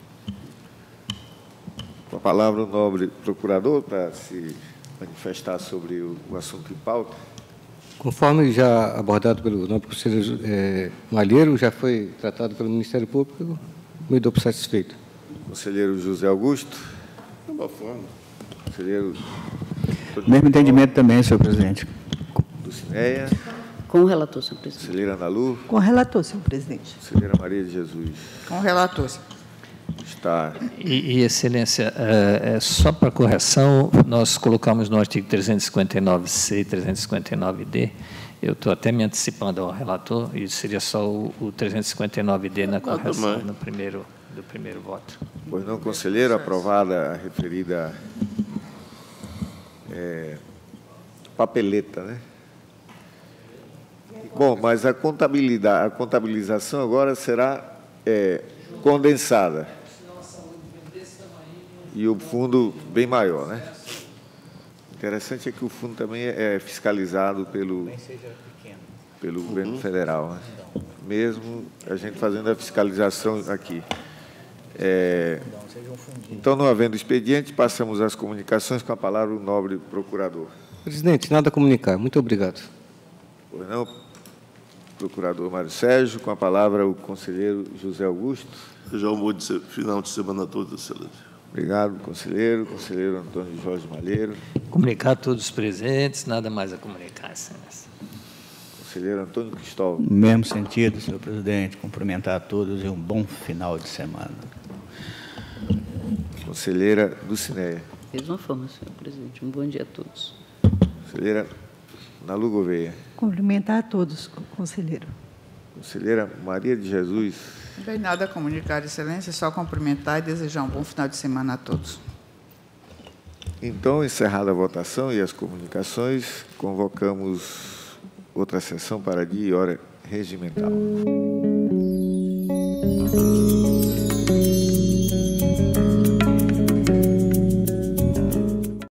[SPEAKER 9] Com a palavra o nobre procurador para se manifestar sobre o, o assunto em pauta.
[SPEAKER 3] Conforme já abordado pelo nobre conselheiro é, Malheiro, já foi tratado pelo Ministério Público, me dou por satisfeito.
[SPEAKER 9] Conselheiro José Augusto.
[SPEAKER 2] De uma forma.
[SPEAKER 9] Conselheiro...
[SPEAKER 11] Mesmo entendimento também, senhor presidente.
[SPEAKER 9] Lucinéia.
[SPEAKER 5] Com o relator, senhor presidente.
[SPEAKER 9] Conselheira Ana Lu.
[SPEAKER 8] Com o relator, senhor presidente.
[SPEAKER 9] Conselheira Maria de Jesus.
[SPEAKER 10] Com o relator, senhor.
[SPEAKER 9] Está.
[SPEAKER 4] E, e excelência, é, é, só para correção, nós colocamos no artigo trezentos e cinquenta e nove C e trezentos e cinquenta e nove D, eu estou até me antecipando ao relator, e seria só o, o trezentos e cinquenta e nove D na correção no primeiro, do primeiro voto.
[SPEAKER 9] Pois não, conselheiro, aprovada a referida é, papeleta, né? Bom, mas a contabilidade, a contabilização agora será é, condensada. E o fundo bem maior, né? Interessante é que o fundo também é fiscalizado pelo, pelo governo federal, né? Mesmo a gente fazendo a fiscalização aqui. É, então, não havendo expediente, passamos às comunicações com a palavra o nobre procurador.
[SPEAKER 3] Presidente, nada a comunicar. Muito obrigado.
[SPEAKER 9] Pois não, procurador Mário Sérgio, com a palavra o conselheiro José Augusto.
[SPEAKER 2] Já um bom final de semana a todos, excelência.
[SPEAKER 9] Obrigado, conselheiro. Conselheiro Antônio Jorge Malheiro.
[SPEAKER 4] Comunicar a todos os presentes, nada mais a comunicar, excelência.
[SPEAKER 9] Conselheiro Antônio Cristóvão.
[SPEAKER 11] No mesmo sentido, senhor presidente, cumprimentar a todos e um bom final de semana.
[SPEAKER 9] Conselheira Lucinéia.
[SPEAKER 5] Mesma forma, senhor presidente. Um bom dia a todos.
[SPEAKER 9] Conselheira Nalu Gouveia.
[SPEAKER 8] Cumprimentar a todos, conselheiro.
[SPEAKER 9] Conselheira Maria de Jesus.
[SPEAKER 10] Não tem nada a comunicar, excelência, só cumprimentar e desejar um bom final de semana a todos.
[SPEAKER 9] Então, encerrada a votação e as comunicações, convocamos o outra sessão para dia e hora regimental.